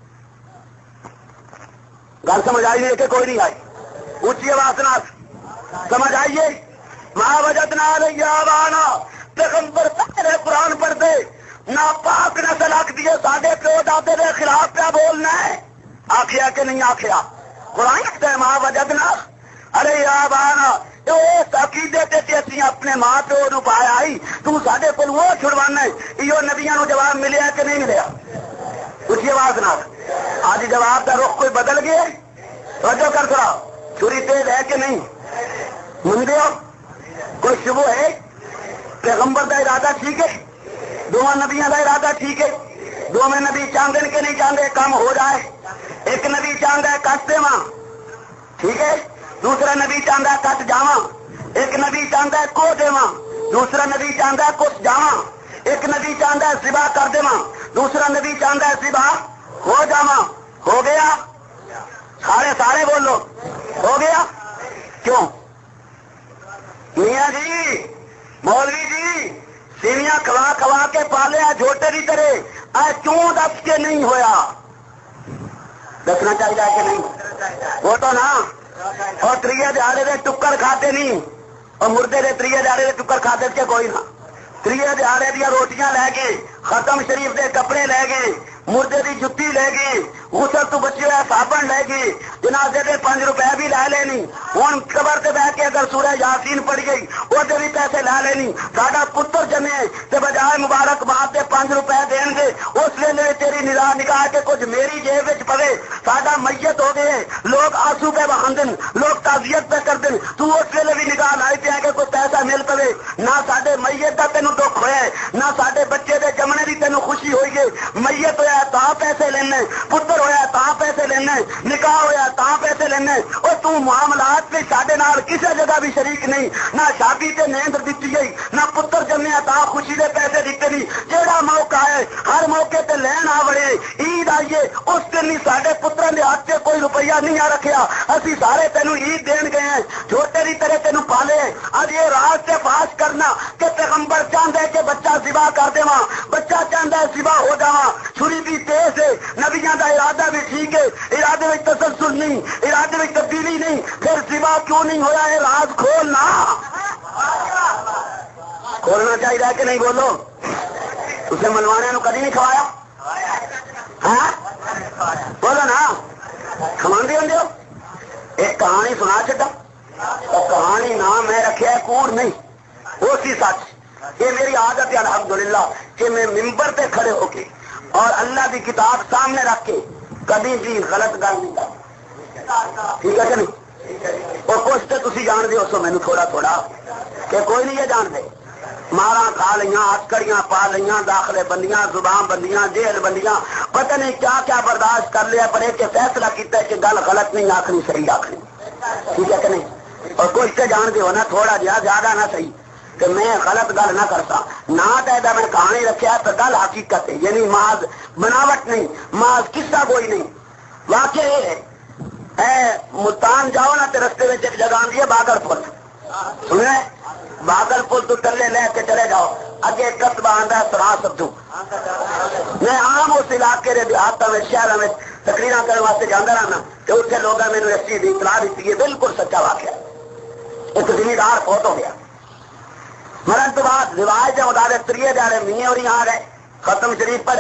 گل سمجھ آئی ہے کہ کوئی نہیں آئی؟ اونچی آواز نال سمجھ آئیے، ماں وجدنا علیہ آبانا، پیغمبر پہلے قرآن پڑھتے، ناپاک نسل آکھ دیے ساڈے پیو دادے دے خلاف پہ بولنا ہے، آخیا کہ نہیں آخیا؟ قرآن کہتا ہے ماں وجدنا علیہ آبانا، اس عقیدے تے اسی اپنے ماں پیو نو پایا آئی، تو ساڈے کول وہ چھڑوانا ہے، یہ نبیاں نو جواب ملیا کہ نہیں ملیا؟ اچھی آواز نال آج جواب دا رخ کوئی بدل گیا؟ توجہ کر تھوڑا، چھری تیز ہے کہ نہیں؟ منگے ہو کوئی شبہ ہے؟ پیغمبر دا ارادہ ٹھیک ہے، دونوں نبیاں دا ارادہ ٹھیک ہے، دونوں نبی چاہتے کہ نہیں چاہتے کام ہو جائے؟ ایک نبی چاہتا ہے کٹ دیواں، ٹھیک ہے، دوسرا نبی چاہتا ہے کٹ جاواں، ایک نبی چاہتا ہے کو دیواں، دوسرا نبی چاہتا ہے کچھ جاواں، ایک نبی چاہتا ہے ذبح کر دیواں، دوسرا نبی چاہتا ہے ذبح ہو جاواں، ہو گیا؟ سارے سارے بولو، ہو گیا؟ کیوں؟ میاں جی، مولوی جی، سیویاں کھوا کھوا کے پالیا جھوٹے کی طرح، اے کیوں دس کے نہیں ہویا؟ دسنا چاہیے کہ نہیں؟ وہ تو نا، اور تریے دہاڑے دے ٹکر کھاتے نہیں، اور مردے دے تریے دہاڑے دے ٹکر کھاتے کے کوئی نہ، تریے دہاڑے دیا روٹیاں لے گئے، ختم شریف دے کپڑے لے گئے، مردے کی جتی لے گی، غسل تو بچے ہوا صابن لے گی، جنازے دے پانچ روپے بھی لے لینی، ہوں قبر سے بہ کے اگر سورہ یاسین پڑھ گئی وہ بھی پیسے لے لینی، ساڈا پتر جمے تے بجائے مبارک باد دے پانچ روپے دین گے، اس ویلے تیری نگاہ نگاہ کے کچھ میری جیب وچ پوے، ساڈا میت ہو گئے، لوگ آنسو پہ بہاندن، لوگ تعزیت پہ کر دن، تو اس ویلے بھی نگاہ لائی پہ کہ کوئی پیسہ مل پوے، نہ ساڈے میت دا تینوں دکھ ہوئے، نہ ساڈے بچے دے جمنے دی تینوں خوشی ہوئی ہے، میت ہویا تا پیسے لینے، پتر ہویا تا پیسے لینے، نکاح ہویا تا پیسے لینے، اور تو معاملات میں ساڈے نال کسی جگہ بھی شریک نہیں، نہ شادی تے نیند دیتی گئی، نہ پتر جمیا تا خوشی دے پیسے دیتے نہیں، جیڑا موقع ہے ہر موقع تے لین آ بڑے، عید آئیے اس دن نہیں ساڈے پتراں دے ہاتھ تے کوئی روپیہ نہیں آ رکھیا، اسی سارے تینوں عید دین گئے ہیں، چھوٹے دی طرح تینوں پالے، اج یہ راز تے فاش کرنا کہ پیغمبر چاہتا ہے کہ بچہ ذبح کر دیواں، بچہ چاہتا ہے ذبح ہو جاواں، چھری بھی تیز ہے، نبیاں دا ارادہ بھی ٹھیک ہے، ارادے میں تسلسل نہیں، ارادے میں تبدیلی نہیں، پھر ذبح کیوں نہیں ہویا ہے راز کھولنا کھولنا چاہیے کہ نہیں؟ بولو اسے ملوانے نو کدی نہیں کھوایا؟ ہاں بولو نا، کھواندے ہوندے ہو؟ ایک کہانی سنا چکا، اور کہانی نام میں رکھیا ہے کوڑ نہیں، وہ سی سچ، یہ میری عادت ہے الحمدللہ کہ میں ممبر پہ کھڑے ہو کے اور اللہ کی کتاب سامنے رکھ کے کبھی بھی غلط گل نہیں کرتا، ٹھیک ہے کہ نہیں؟ اور کچھ تو تھی جان دو سو مینو تھوڑا تھوڑا کہ کوئی نہیں یہ جان دے، مارا کھا لیاں، ہتکڑیاں پا لیاں، داخلے بندیاں، زبان بندیاں، جیل بندیاں، پتہ نہیں کیا کیا برداشت کر لیا، پر ایک فیصلہ کیتا ہے کہ گل غلط نہیں آخری صحیح آخری، ٹھیک ہے کہ نہیں؟ اور کچھ تو جان دو نا تھوڑا جہا زیادہ نہ صحیح کہ میں غلط گل نہ کرتا، نہ تو میں کہانی رکھا تو گل حقیقت ہے، یعنی محض بناوٹ نہیں، محض قصہ کوئی نہیں، واقعہ یہ ہے۔ اے ملتان جاؤ نا تو رستے میں ایک جگہ آتی ہے باغل پل، سننا باغل پل تو ٹلے لے کے چلے جاؤ، اگے قصبہ آتا ہے سرا سبدو، میں عام اس علاقے کے دیہاتوں میں شہروں میں تقریراں کرنے واسطے جانا رہنا، تو اتنے لوگوں نے میرے اس چیز کی اطلاع دیتی ہے، بالکل سچا واقعہ، ایک زمیندار فوت ہو گیا، مرن تو بعد رواج کے مطابق تریے جانے میاں اور آ گئے ختم شریف پڑھے،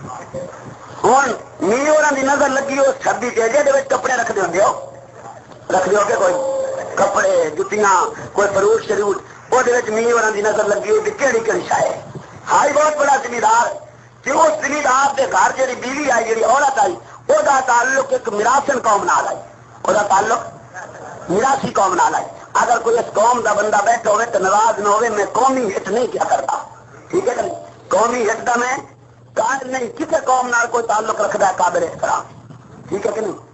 ہوں میاں اور کی نظر لگی اس چھبی چیزے کے کپڑے رکھ دے ہو رکھ دو کہ کوئی کپڑے جتیاں کوئی فروٹ شروٹ وہ میاں اور کی نظر لگی ہوئی کہڑی کہڑی شاید ہائی بہت بڑا زمیندار کہ اس زمیندار کے گھر جی بیوی آئی جی عورت آئی وہ تعلق ایک میراسن قوم نال آئی، وہ تعلق میراسی قوم نال آئی، اگر کوئی اس قوم کا بندہ بیٹھا ہوئے تو ناراض نہ ہوئے، میں قومی ہٹ نہیں کیا کرتا، ٹھیک ہے کہ نہیں؟ قومی ہٹ کا میں قائل نہیں، کسی قوم نال کوئی تعلق رکھتا ہے قابل احترام، ٹھیک ہے کہ نہیں؟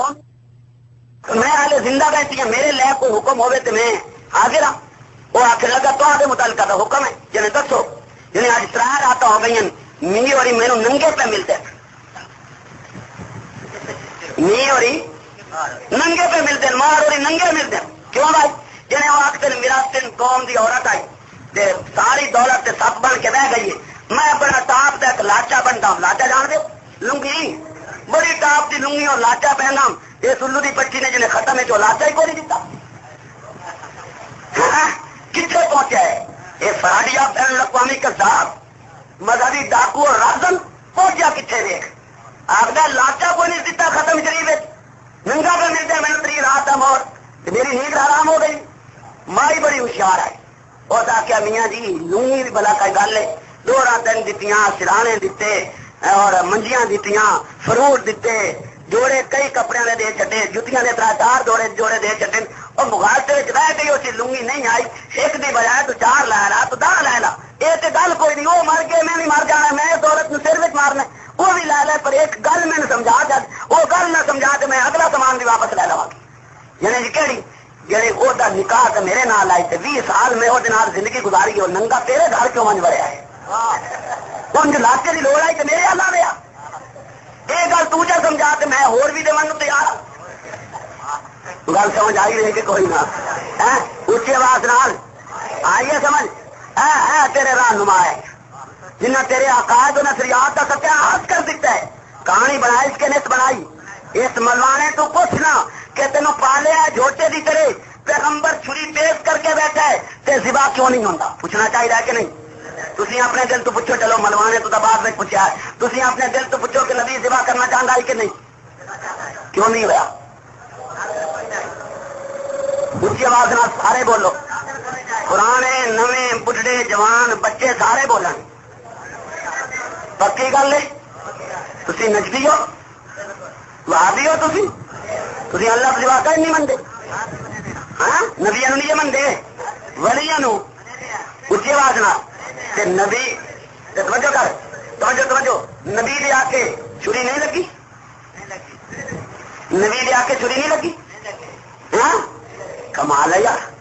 قوم میں ہالے زندہ بیٹھی ہوں، میرے لئے کوئی حکم ہوئے تو میں حاضر ہوں، وہ آخر لگا تو آگے متعلقہ کا حکم ہے جنہیں دسو، جنہیں آج ترار آتا ہو گئی می اور مینو ننگے پہ ملتے می اور ننگے پہ ملتے ہیں، مار اور ننگے ملتے ہیں، کیوں بھائی؟ جنہیں وہ آخر میراثن قوم کی عورت آئی تے ساری دولت سے سپ بن کے بہ گئی ہے، میں اپنا ٹاپ کا ایک لاچا بنتا ہوں، لاچا جان دے لنگی بڑی ٹاپ کی لنگی اور لاچا پہنا، یہ سلو کی پچی نے جنہیں ختم ہے جو لاچا ہی کو نہیں دیتا، کتنے پہنچا ہے یہ فراڈیا بین الاقوامی کذاب مذہبی ڈاکو اور رازن پہنچا کتنے دیکھ آخر لاچا کوئی نہیں دیتا، ختم شریف ننگا پہ ملتا ہے، میں نے تری رات ہے اور میری نیند حرام ہو گئی، مائی بڑی ہوشیار ہے، اور آخیا میاں جی لونی بھی بلا کا گل ہے، دو رات دن دیتیاں، سرانے دیتے اور منجیاں دیتیاں، فروٹ دیتے، جوڑے کئی کپڑے نے دے چڈے، جتیاں دے ترا چار جوڑے جوڑے دے چڈے، اور مغالطے رہ گئی اسی لنگی نہیں آئی، ایک دی بجائے تو چار لا لا تو دہ لا لا، یہ تو گل کوئی نہیں، وہ مر گئے میں نہیں مر جانا، میں اس عورت سر وچ مارنا، وہ بھی لا لے، پر ایک گل میں نے سمجھا جا وہ گل نہ سمجھا تو میں اگلا سامان بھی واپس لے لوا گی، یعنی جی کہڑی جی وہ نکاح تو میرے نال آئی تھے، بھی سال میں وہ زندگی گزاری، اور ننگا تیرے گھر کیوں من بڑھیا ہے، ان لاچے کی لوڑ آئی تو میرے اللہ دیا، یہ گل تو جا سمجھا تو میں ہور بھی دے تیار ہوں، گل سمجھ آئی رہی کہ کوئی نہ اچھی آواز نال آئیے سمجھ اے تیرے رہنما ہے جنہ تیرے عقائد و نظریات کا ستیاس کر دیتا ہے، کہانی بنائی اس کے نت بنائی، اس ملوانے تو پوچھنا کہ تینوں پالیا جھوٹے دی طرح پیغمبر چھری تیز کر کے بیٹھا ہے تے ذبح کیوں نہیں ہوتا، پوچھنا چاہیے کہ نہیں؟ تسی اپنے دل تو پوچھو، چلو ملوانے تو بعد میں پوچھا ہے، تسی اپنے دل تو پوچھو کہ نبی ذبح کرنا چاہتا ہے کہ نہیں؟ کیوں نہیں ہوا؟ اچھی آواز نہ سارے بولو، پرانے نویں بڈھے جوان بچے سارے بولن، پکی گل ہے؟ تسی نجدی ہو، وہابی ہو، تسی تسی اللہ کی واقعہ نہیں منتے، ہاں نبیا نو نہیں منتے، ولیا نو اچھی آواز نہ تے نبی توجہ کر، توجہ توجہ، نبی دے آ کے چھری نہیں لگی، نبی دے آ کے چھری نہیں لگی، ہاں کمال ہے یار،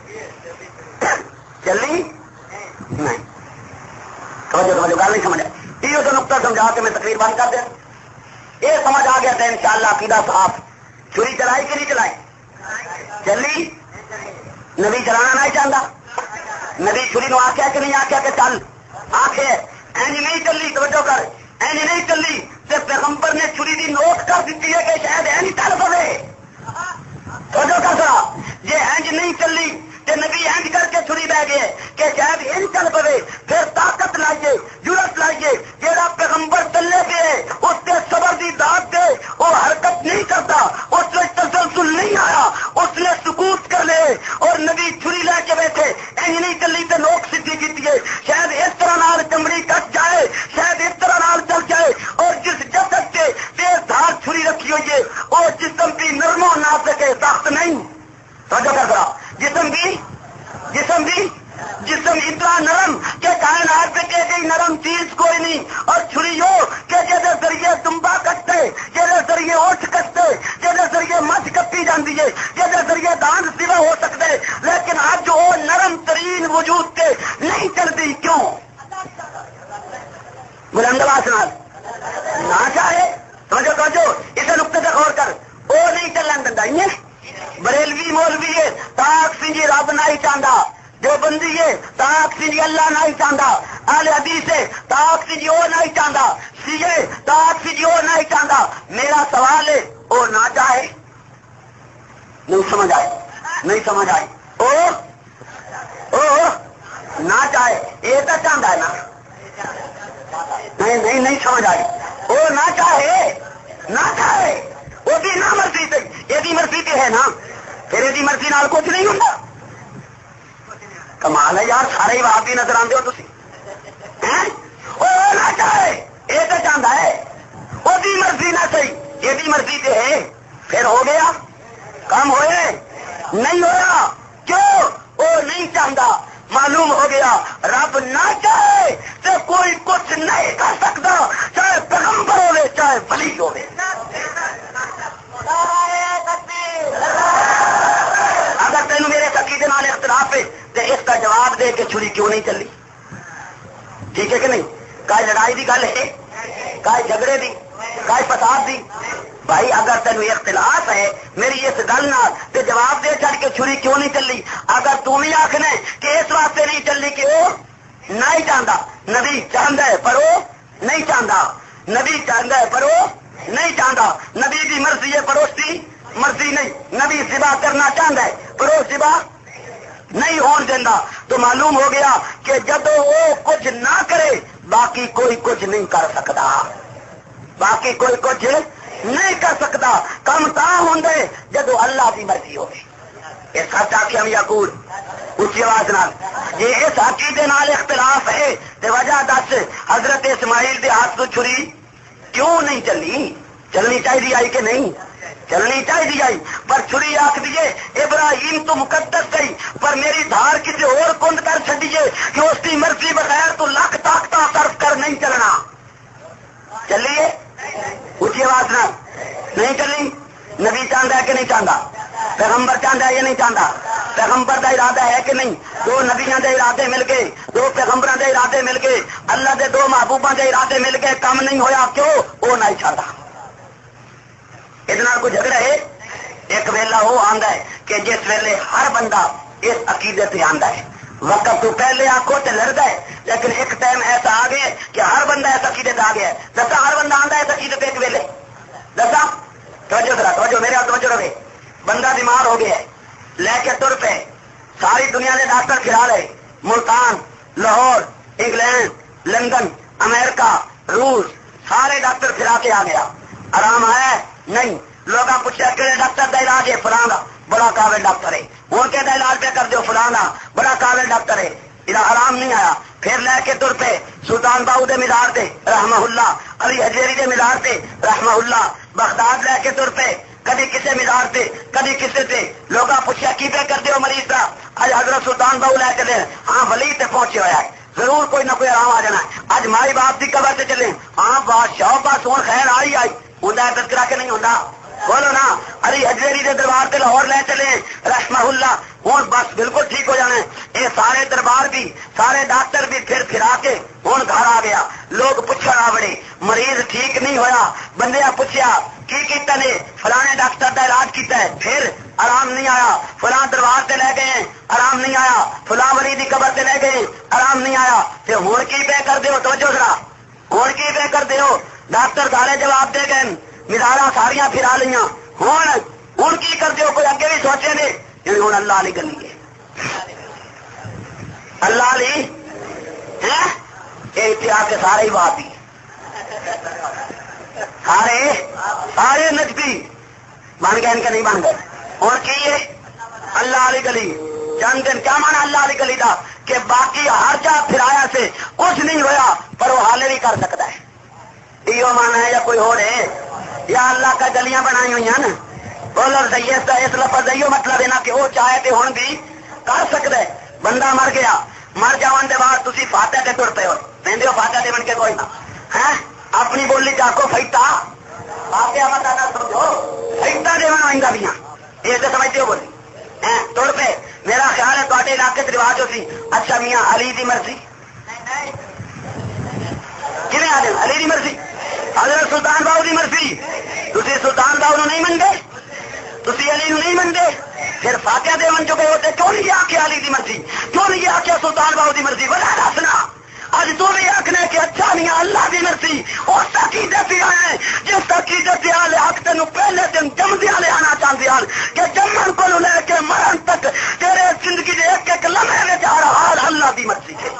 چلی نہیں، توجہ توجہ گل نہیں سمجھ آئی، یہ تو نقطہ سمجھا کے میں تقریر بند کر دیا، یہ سمجھ آ گیا تھا انشاءاللہ عقیدہ صاف، چھری چلائی کہ نہیں چلائی؟ چلی، نبی چلانا نہیں چاہتا، نبی چھری نو آخیا کہ نہیں آخیا کہ چل، آخے اینج نہیں چلی، توجہ کر، اینج نہیں چلی تے پیغمبر نے چھری دی نوٹ کر دیتی ہے کہ شاید اینج چل پے، توجہ کر سا، جی اینج نہیں چلی تے نبی اینج کر کے چھری بہ گئے کہ شاید اینج چل پے، پھر طاقت لائیے، جرت لائیے، جیڑا پیغمبر چلے گئے اس کے صبر دی داد دے، وہ حرکت نہیں کرتا، اس میں تسلسل نہیں آیا، اس نے سکوت کر لے اور نبی چھری لے کے بیٹھے، اینج نہیں چلی تے لوگ سدھی کیتی ہے، شاید اس طرح نال چمڑی کٹ جائے، شاید اس طرح نال چل جائے، اور جس جسد کے تیز دھار چھری رکھی ہوئی ہے وہ جسم کی نرم و نازک ہے، سخت نہیں، توجہ کر ذرا، جسم بھی جسم بھی جسم اتنا نرم کہ کائنات پہ کہ گئی نرم چیز کوئی نہیں، اور چھری ہو کہ جیسے ذریعے تمبا کٹتے، جیسے ذریعے اوٹھ کٹتے، جیسے ذریعے مچھ کٹی جاتی ہے، جیسے ذریعے دان سوا ہو سکتے، لیکن آج وہ نرم ترین وجود کے نہیں چلتی، کیوں؟ بلند آواز نال نہ چاہے، سمجھو سمجھو، اسے نقطے سے غور کر، وہ نہیں چلن دندا، بریلوی مولوی ہے تاک سی جی رب نہیں چاہتا، جو بندی ہے تاک سی جی اللہ نہیں چاہتا، اہل حدیث ہے تاک سی جی وہ نہیں چاہتا، سی ہے تاک سی جی وہ نہیں چاہتا، میرا سوال ہے وہ نہ چاہے، نہیں سمجھ آئے، نہیں سمجھ آئی، او او نہ چاہے، یہ تو چاہتا ہے نا، نہیں نہیں نہیں سمجھ آئی، وہ نہ چاہے نہ چاہے، وہ بھی نہ مرضی سے، یہ مرضی تے ہے نا، پھر یہ مرضی نال کچھ نہیں ہوتا، کمال ہے یار، سارے وہاں بھی نظر آتے ہو تھی، وہ نہ چاہے یہ تو چاہتا ہے، وہ بھی مرضی نہ صحیح، یہ بھی مرضی تے ہے، پھر ہو گیا کام ہوئے نہیں ہوا، کیوں؟ وہ نہیں چاہتا، معلوم ہو گیا رب نہ چاہے تو کوئی کچھ نہیں کر سکتا، چاہے پیغمبر ہوے چاہے ولی ہوے، اگر تینوں میرے عقیدے نال اختلاف ہے تو اس کا جواب دے کہ چھری کیوں نہیں چلی، ٹھیک ہے کہ نہیں؟ کئی لڑائی کی گل ہے، کئی جھگڑے دی، کئی فساد دی، بھائی اگر تینوں اختلاف ہے میری اس گل نال تے جواب دے چڑھ کے چھری کیوں نہیں چلی، اگر تم ہی آخنا کہ اس واسطے نہیں چلی کہ وہ نہیں چاہتا، نبی چاہتا ہے پر وہ نہیں چاہتا، نبی چاہتا ہے پر وہ نہیں چاہتا، نبی کی مرضی ہے پر اس کی مرضی نہیں، نبی ذبح کرنا چاہتا ہے پر وہ ذبح نہیں ہون دینا، تو معلوم ہو گیا کہ جب وہ کچھ نہ کرے باقی کوئی کچھ نہیں کر سکتا، باقی کوئی کچھ نہیں کر سکتا، کم تا ہوں جب اللہ کی مرضی ہوگی، یہ سچ آخیا ہم یقول اچھی آواز نال، یہ اس عقیدے نال اختلاف ہے تو وجہ دس، حضرت اسماعیل دے ہاتھ تو چھری کیوں نہیں چلی، چلنی چاہیے آئی کہ نہیں؟ چلنی چاہیے آئی، پر چھری آخ دیے ابراہیم تو مقدس گئی، پر میری دھار کسی اور کند کر چڈیے کہ اس کی مرضی بغیر تو لاکھ طاقت صرف کر نہیں چلنا، چلیے اچھی آواز نہ نہیں چلی، نبی چاہتا ہے کہ نہیں چاہتا، پیغمبر چاہتا ہے یا نہیں چاہتا، پیغمبر کا ارادہ ہے کہ نہیں، دو نبیوں کے ارادے مل گئے، دو پیغمبروں کے ارادے مل گئے، اللہ کے دو محبوبوں کے ارادے مل گئے، کام نہیں ہویا، کیوں؟ وہ نہیں چاہتا، اتنا کوئی جھگڑا ہے، ایک ویلا وہ آتا ہے کہ جس ویلے ہر بندہ اس عقیدے سے آتا ہے، وقت تو پہلے آخو تو لڑتا ہے، لیکن ایک ٹائم ایسا آ گیا کہ ہر بندہ اس عقیدے سے آ گیا ہے، دسا ہر بندہ آتا ہے اس عقیدے سے ایک ویلے، دسا توجہ ذرا توجہ میرے ہاتھ توجہ رہے، بندہ بیمار ہو گیا ہے، لے کے تر پہ ساری دنیا نے ڈاکٹر کھلا رہے، ملتان لاہور انگلینڈ، لندن، امریکہ، روس، سارے ڈاکٹر پھرا کے آ گیا، آرام آیا نہیں. لوگ پوچھا کہ ڈاکٹر کا علاج ہے فلانا بڑا قابل ڈاکٹر ہے، ہوں کہ علاج پہ کر دو فلانا بڑا قابل ڈاکٹر ہے، آرام نہیں آیا. پھر لے کے تر پہ سلطان باؤ دے مزار تے رحمہ اللہ، علی حجیری دے مزار تے رحمہ اللہ، بغداد لے کے تر پہ کدی کسے مزار تے کدی کسے تے. لوگ پوچھا کی پہ کر دیو مریض کا؟ اج حضرت سلطان باؤ لے چلے، ہاں ولی تے پہنچے ہوا ہے، ضرور کوئی نہ کوئی آرام آ جانا ہے. اج مائی باپ کی قبر سے چلے، ہاں بادشاہ بس ہوں خیر آئی آئی ہوں تذکرہ کے نہیں ہوتا، بولو نا. علی حجیری دے دربار سے لاہور لے چلے رحمہ اللہ، ہوں بس بالکل ٹھیک ہو جانا ہے. یہ سارے دربار بھی سارے ڈاکٹر بھی پھر پھرا کے ہوں گھر آ گیا. لوگ پوچھنا آ بڑے مریض ٹھیک نہیں ہویا، بندے پوچھا کی کیتا نے؟ فلانے ڈاکٹر کا علاج کیتا ہے، پھر آرام نہیں آیا. فلاں دربار سے لے گئے آرام نہیں آیا، فلاں ولی دی قبر سے لے گئے آرام نہیں آیا. پھر ہوں کی پہ کر دیو؟ توجہ ذرا، ہوں کی پہ کر دیو؟ ڈاکٹر سارے جواب دے گئے، مزارا ساریاں پھرا لیا، ہوں ہوں کی کر دیو؟ کوئی اگے بھی سوچے نے یعنی ہوں اللہ علی گلی ہے، اللہ علی ہے یہ اتحاد کے سارے ہی بات ہی سارے سارے نجبی بن گئے ان کے نہیں بن گئے. اور کی ہے اللہ علی گلی؟ چند دن کیا مانا اللہ علی گلی کا؟ کہ باقی ہر جا پھرایا سے کچھ نہیں ہویا پر وہ حالے بھی کر سکتا ہے. یہ مانا ہے یا کوئی ہو رہے یا اللہ کا گلیاں بنائی ہوئی ہیں نا، بولو سید اس لفظ یہ مطلب ہے نا کہ وہ چاہے تو ہوں بھی کر سکتا ہے. بندہ مر گیا، مر جان کے بعد تھی فاتح سے تر پے ہو پہ فاتح دے بن کے کوئی نہ ہے اپنی بولی چاہو فیتا فاتح متا نہ سمجھو فیتا دے آئیں بھی یہ تو سمجھتے ہو بولی تر پہ. میرا خیال ہے تے علاقے سے رواج ہو سی. اچھا میاں علی دی مرضی کھے آ جائیں؟ علی دی مرضی، حضرت سلطان باؤ دی مرضی. تھی سلطان باؤ نہیں منگے، تھی علی نو نہیں منگے، پھر فاتحہ دے من چکے ہوتے کیوں نہیں آخیا علی دی مرضی؟ کیوں نہیں آخیا سلطان باؤ دی مرضی؟ بلا دسنا اج تو بھی آخنے کہ اچھا میاں اللہ دی مرضی اس عقیدے پہ آئے جس عقیدے پہ آلے حق تین پہلے دن جمدیا لے آنا چاہتے ہیں کہ جمن کو لے کے مرن تک تیرے زندگی کے ایک ایک لمحے میں جا رہا حال اللہ دی مرضی ہے.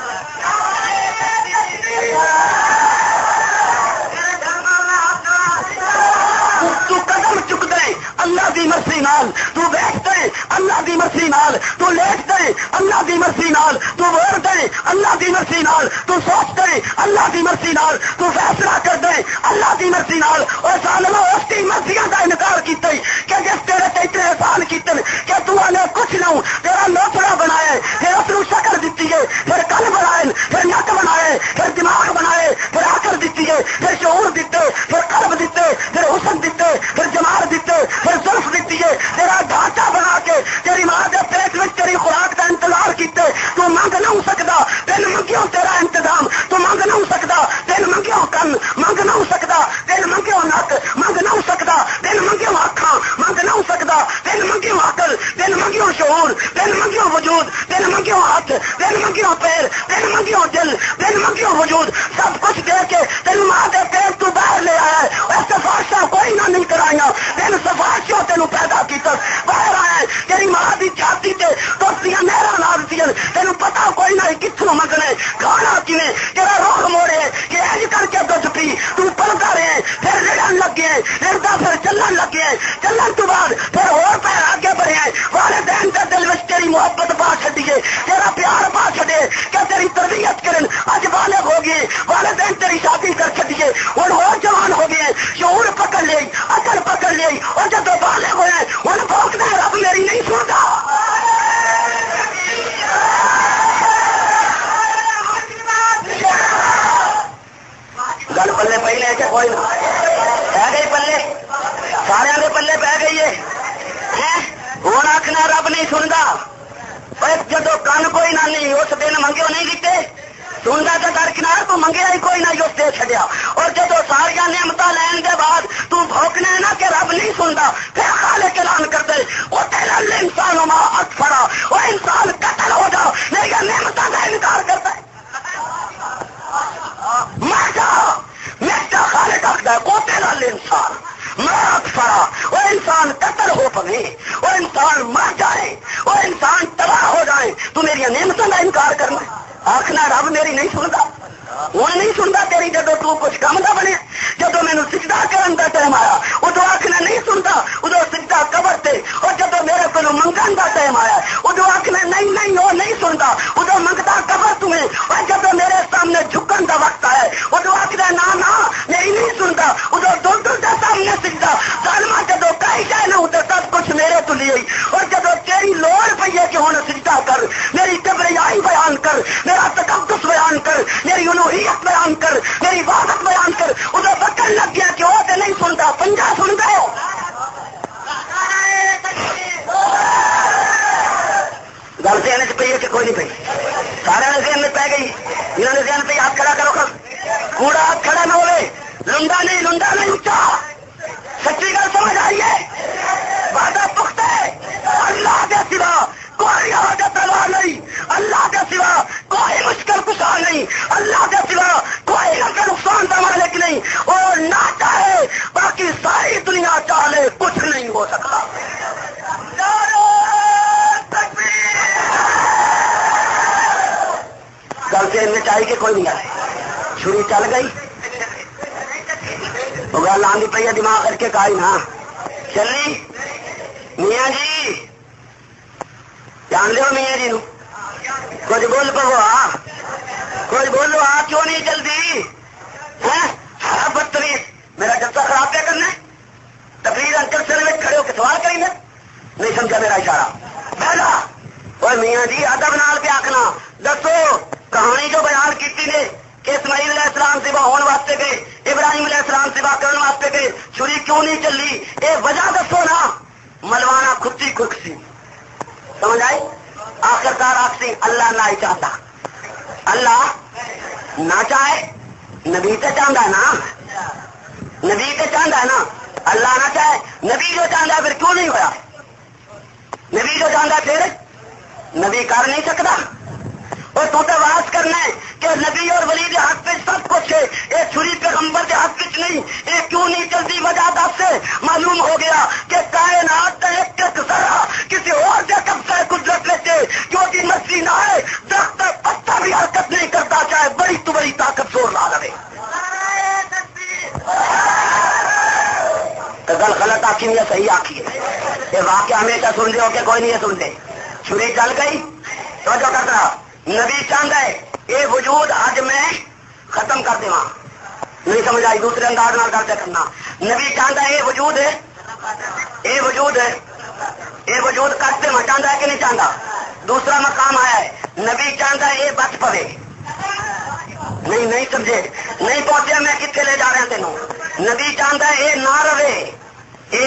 تو قدم چک دے اللہ دی مرضی نال، تو بیٹھ دے اللہ دی مرضی نال، تو لیٹ دے اللہ دی مرضی نال، تو وڑ دے اللہ دی مرضی نال، تو سوچ دے اللہ دی مرضی نال، تو فیصلہ کر دے اللہ دی مرضی نال. اور ظالمو اس کی مرضیاں کا انکار کیتا کہ جس تیرے تے اتنے احسان کیتے کہ تو نے کچھ نہ تیرا لوچڑا بنایا، پھر اس کو شکل دیتی ہے، پھر کل بنائے، پھر نک بنائے، پھر دماغ بنائے، پھر عقل دیتی ہے، پھر شعور دیتے، پھر قلب دیتے، پھر حسن دیتے، پھر جمال دیتے، پھر زلف دیتی ہے، تیرا ڈھانچہ بنا کے تیری ماں کے پیٹ میں تیری خوراک کا انتظار کیتے. تو منگ نہ ہو سکتا تین منگیوں تیرا انتظام، تو منگ نہ ہو سکتا تین منگیوں کن، منگ نہ ہو سکتا تین منگیوں نک، منگ نہ ہو سکتا تین منگیوں اکھاں، منگ نہ ہو سکتا تین منگیوں عقل، تین منگیوں شعور، تین منگیوں وجود، تین منگیوں ہاتھ، تین منگیوں پیر، تین منگیوں دل، تین منگیوں وجود، سب کچھ دے کے تین ماں کے پیٹ تو باہر لے آیا ہے. سفارشاں کوئی نہ نہیں کرائیاں، تین سفارشوں تینوں پیدا کیتا باہر آیا. تیری ماں کی چھاتی سے توسیاں نہرا نال دیا، تینوں پتا کوئی نہ کتوں منگنے کھانا کیویں، تیرا رخ موڑے کہ اج کر کے دودھ پی، تو پلتا رہے، پھر لڑن لگے، لڑتا پھر چلن لگے، چلن تو بعد پھر اور پیر آگے بڑھے، والدین کے دل میں تیری محبت پا چڈیے، تیرا پیار پا چڈے کہ تیری تربیت کرن اج بالغ ہو گئے، والدین تیری شادی کر چڈیے، ہوں اور جوان ہو گئے، شعور پکڑ لی، عقل پکڑ لی، اور جب بالغ ہوئے ہوں بھوکنا رب میری نہیں سنتا. گل پلے پہلے کہ کوئی نہ پہ گئی، پلے سارے کے پلے پہ گئی ہے. ہوں آخنا رب نہیں سنتا، جدو کن کوئی نہ نہیں اس دن منگے نہیں دیتے، سنتا تو درکنار تو منگیا ہی کوئی نہ اس دے چڈیا. اور جدو ساریا نعمت لین کے بعد تو بھوکنا نہ کہ رب نہیں سنتا، پھر خالق اعلان کر دے وہ تیرا انسان ما اکفرا، وہ انسان قتل ہو جا میری نعمت کا انکار کرتا ہے. مر جا میرا خالق آخر کو تیرا انسان ما اکفرا، وہ انسان قتل ہو پوے، وہ انسان مر جائے، وہ انسان تباہ ہو جائے، تو میری نعمتوں کا انکار کرنا ہے. آخنا رب میری نہیں سنتا وہ نہیں سنتا تیری جدو تو کچھ کم کا بنے جدو مینو سجدہ کرن کا ٹائم آیا ادو آخنا نہیں سنتا ادو سجدہ قبر تے اور جدو میرے کو منگن کا ٹائم آیا ادو آخنا نہیں نہیں وہ نہیں سنتا ادو منگتا قبر تمہیں اور جدو میرے سامنے جھکن کا وقت آیا ادو آخنا نہ نہ میری نہیں سنتا ادو ڈاکٹر کے سامنے سجدہ ظالما جدو کئی جائے نہ ادھر سب کچھ میرے تو لی اور جدو تیری لوڑ پی ہے کہ ہوں سجدہ کر میری کبریائی بیان کر میرا تقدس بیان کر میری الوہیت بیان کر میری عبادت بیان کر ادھر بکن لگ گیا کہ وہ تو نہیں سنتا پنجا سن گئے گل ذہن چ پی ہے کہ کوئی نہیں پی سارے ذہن میں پی گئی جنہوں نے ذہن پہ ہاتھ کھڑا کرو کوڑا ہاتھ کھڑا نہ ہوئے لنڈا نہیں لنڈا نہیں اچا سچی گل سمجھ آئیے وعدہ پختہ اللہ کے سوا کوئی حاجت روا نہیں اللہ کے سوا کوئی مشکل کشا نہیں اللہ کے سوا کوئی نقصان کا مالک نہیں اور نہ چاہے باقی ساری دنیا چاہے کچھ نہیں ہو سکتا گل سے ان میں چاہیے کہ کوئی نہیں آئے چھری چل گئی وہ گل آندھی پی ہے دماغ کر کے کائی نا چلی میاں جی جان لو میاں جی نو کچھ بول پو آ کچھ بولو آ کیوں نہیں جلدی بدتمیز میرا جلسہ خراب کیا کرنا تقریر انکل سر میں کھڑے ہو کے سوال کریں گے نہیں سمجھا میرا اشارہ پہلا اور میاں جی ادب نال پہ آخنا دسو کہانی جو بیان کی نے کہ اسماعیل علیہ السلام سوا ہونے واسطے گئے ابراہیم علیہ السلام سوا کرنے واسطے گئے چھری کیوں نہیں چلی یہ وجہ دسو نا ملوانا کھتی کھسی سمجھ آئی آخرکار آخسی اللہ نہ ہی چاہتا اللہ نہ چاہے نبی تو چاہتا ہے نا نبی تو چاہتا ہے نا اللہ نہ چاہے نبی جو چاہتا ہے پھر کیوں نہیں ہوا نبی جو چاہتا ہے پھر نبی کر نہیں سکتا اور تو تو واس کرنا ہے کہ نبی اور ولی کے حق میں سب کچھ ہے یہ چھری پیغمبر کے حق میں نہیں یہ کیوں نہیں چلتی وجہ دس سے معلوم ہو گیا کہ کائنات ایک ایک ذرا کسی اور کے قبضہ قدرت لیتے کیونکہ مرضی نہ ہے درخت پتا بھی حرکت نہیں کرتا چاہے بڑی تو بڑی طاقت زور لا لے گل غلط آخی یا صحیح آخی ہے یہ واقعہ ہمیشہ سن دے ہو کہ کوئی نہیں ہے سن دے چھری چل گئی تو جو کر رہا نبی چاہتا ہے یہ وجود آج میں ختم کر دوں نہیں سمجھ آئی دوسرے انداز نہ کرتے کرنا نبی چاہتا ہے یہ وجود ہے یہ وجود ہے یہ وجود کٹ دے چاہتا ہے کہ نہیں چاہتا دوسرا مقام آیا ہے نبی چاہتا ہے یہ بچ پوے نہیں نہیں سمجھے نہیں پہنچے میں کتنے لے جا رہا تینوں نبی چاہتا ہے یہ نہ رہے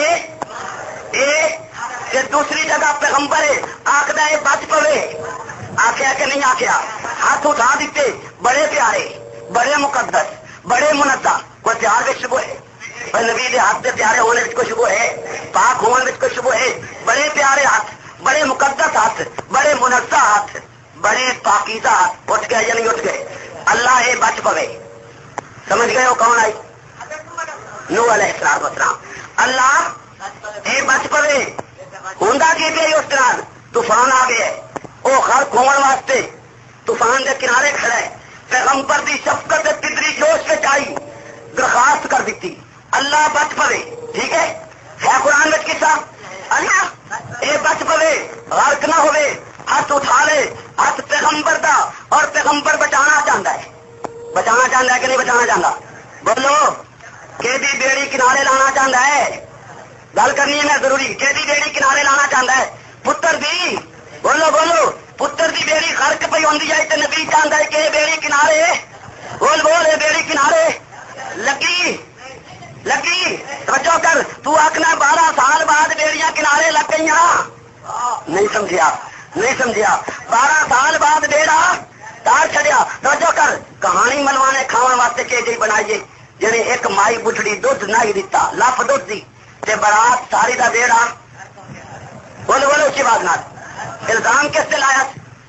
یہ دوسری جگہ پیغمبر ہے آخر یہ بچ پوے آخیا کہ نہیں آخیا ہاتھ اٹھا دیتے بڑے پیارے بڑے مقدس بڑے منظم کوئی پیار میں شبو ہے کوئی نبی کے ہاتھ سے پیارے ہونے میں کوئی شبو ہے پاک ہونے میں کوئی شبو ہے بڑے پیارے ہاتھ بڑے مقدس ہاتھ بڑے منظم ہاتھ بڑے پاکیزہ ہاتھ اٹھ گئے یا نہیں اٹھ گئے اللہ یہ بچ پوے سمجھ گئے وہ کون آئی نوح علیہ السلام والسلام اللہ یہ بچ پوے ہوں کی پہ اس طرح طوفان آ گیا وہ خر کھوڑ واسطے طوفان کے کنارے کھڑا ہے پیغمبر دی شفقت پدری جوش کے چائی درخواست کر دیتی اللہ بچ پوے ٹھیک ہے ہے قرآن میں قصہ اللہ اے بچ پوے غرق نہ ہوئے ہاتھ اٹھا لے ہاتھ پیغمبر دا اور پیغمبر بچانا چاہتا ہے بچانا چاہتا ہے کہ نہیں بچانا چاہتا بولو کہ دی بیڑی کنارے لانا چاہتا ہے گل کرنی ہے میں ضروری کہ دی بیڑی کنارے لانا چاہتا ہے پتر دی بولو بولو پتر دی بیڑی خرک پی ہوندی جائے تو نبی چاہتا ہے کہ بیڑی کنارے بول بول بیڑی کنارے لگی لگی توجہ کر تو آخنا بارہ سال بعد بیڑیاں کنارے لگ گئی نہیں سمجھیا نہیں سمجھیا بارہ سال بعد بیڑا تار چڑیا توجہ کر کہانی ملوانے کھاون واسطے کہ جی بنائیے جی ایک مائی بٹھڑی دھد نہ ہی دتا لف دھد دی تے برات ساری دا بیڑا بولو بولو اچھی بات نہ الزام کس سے لایا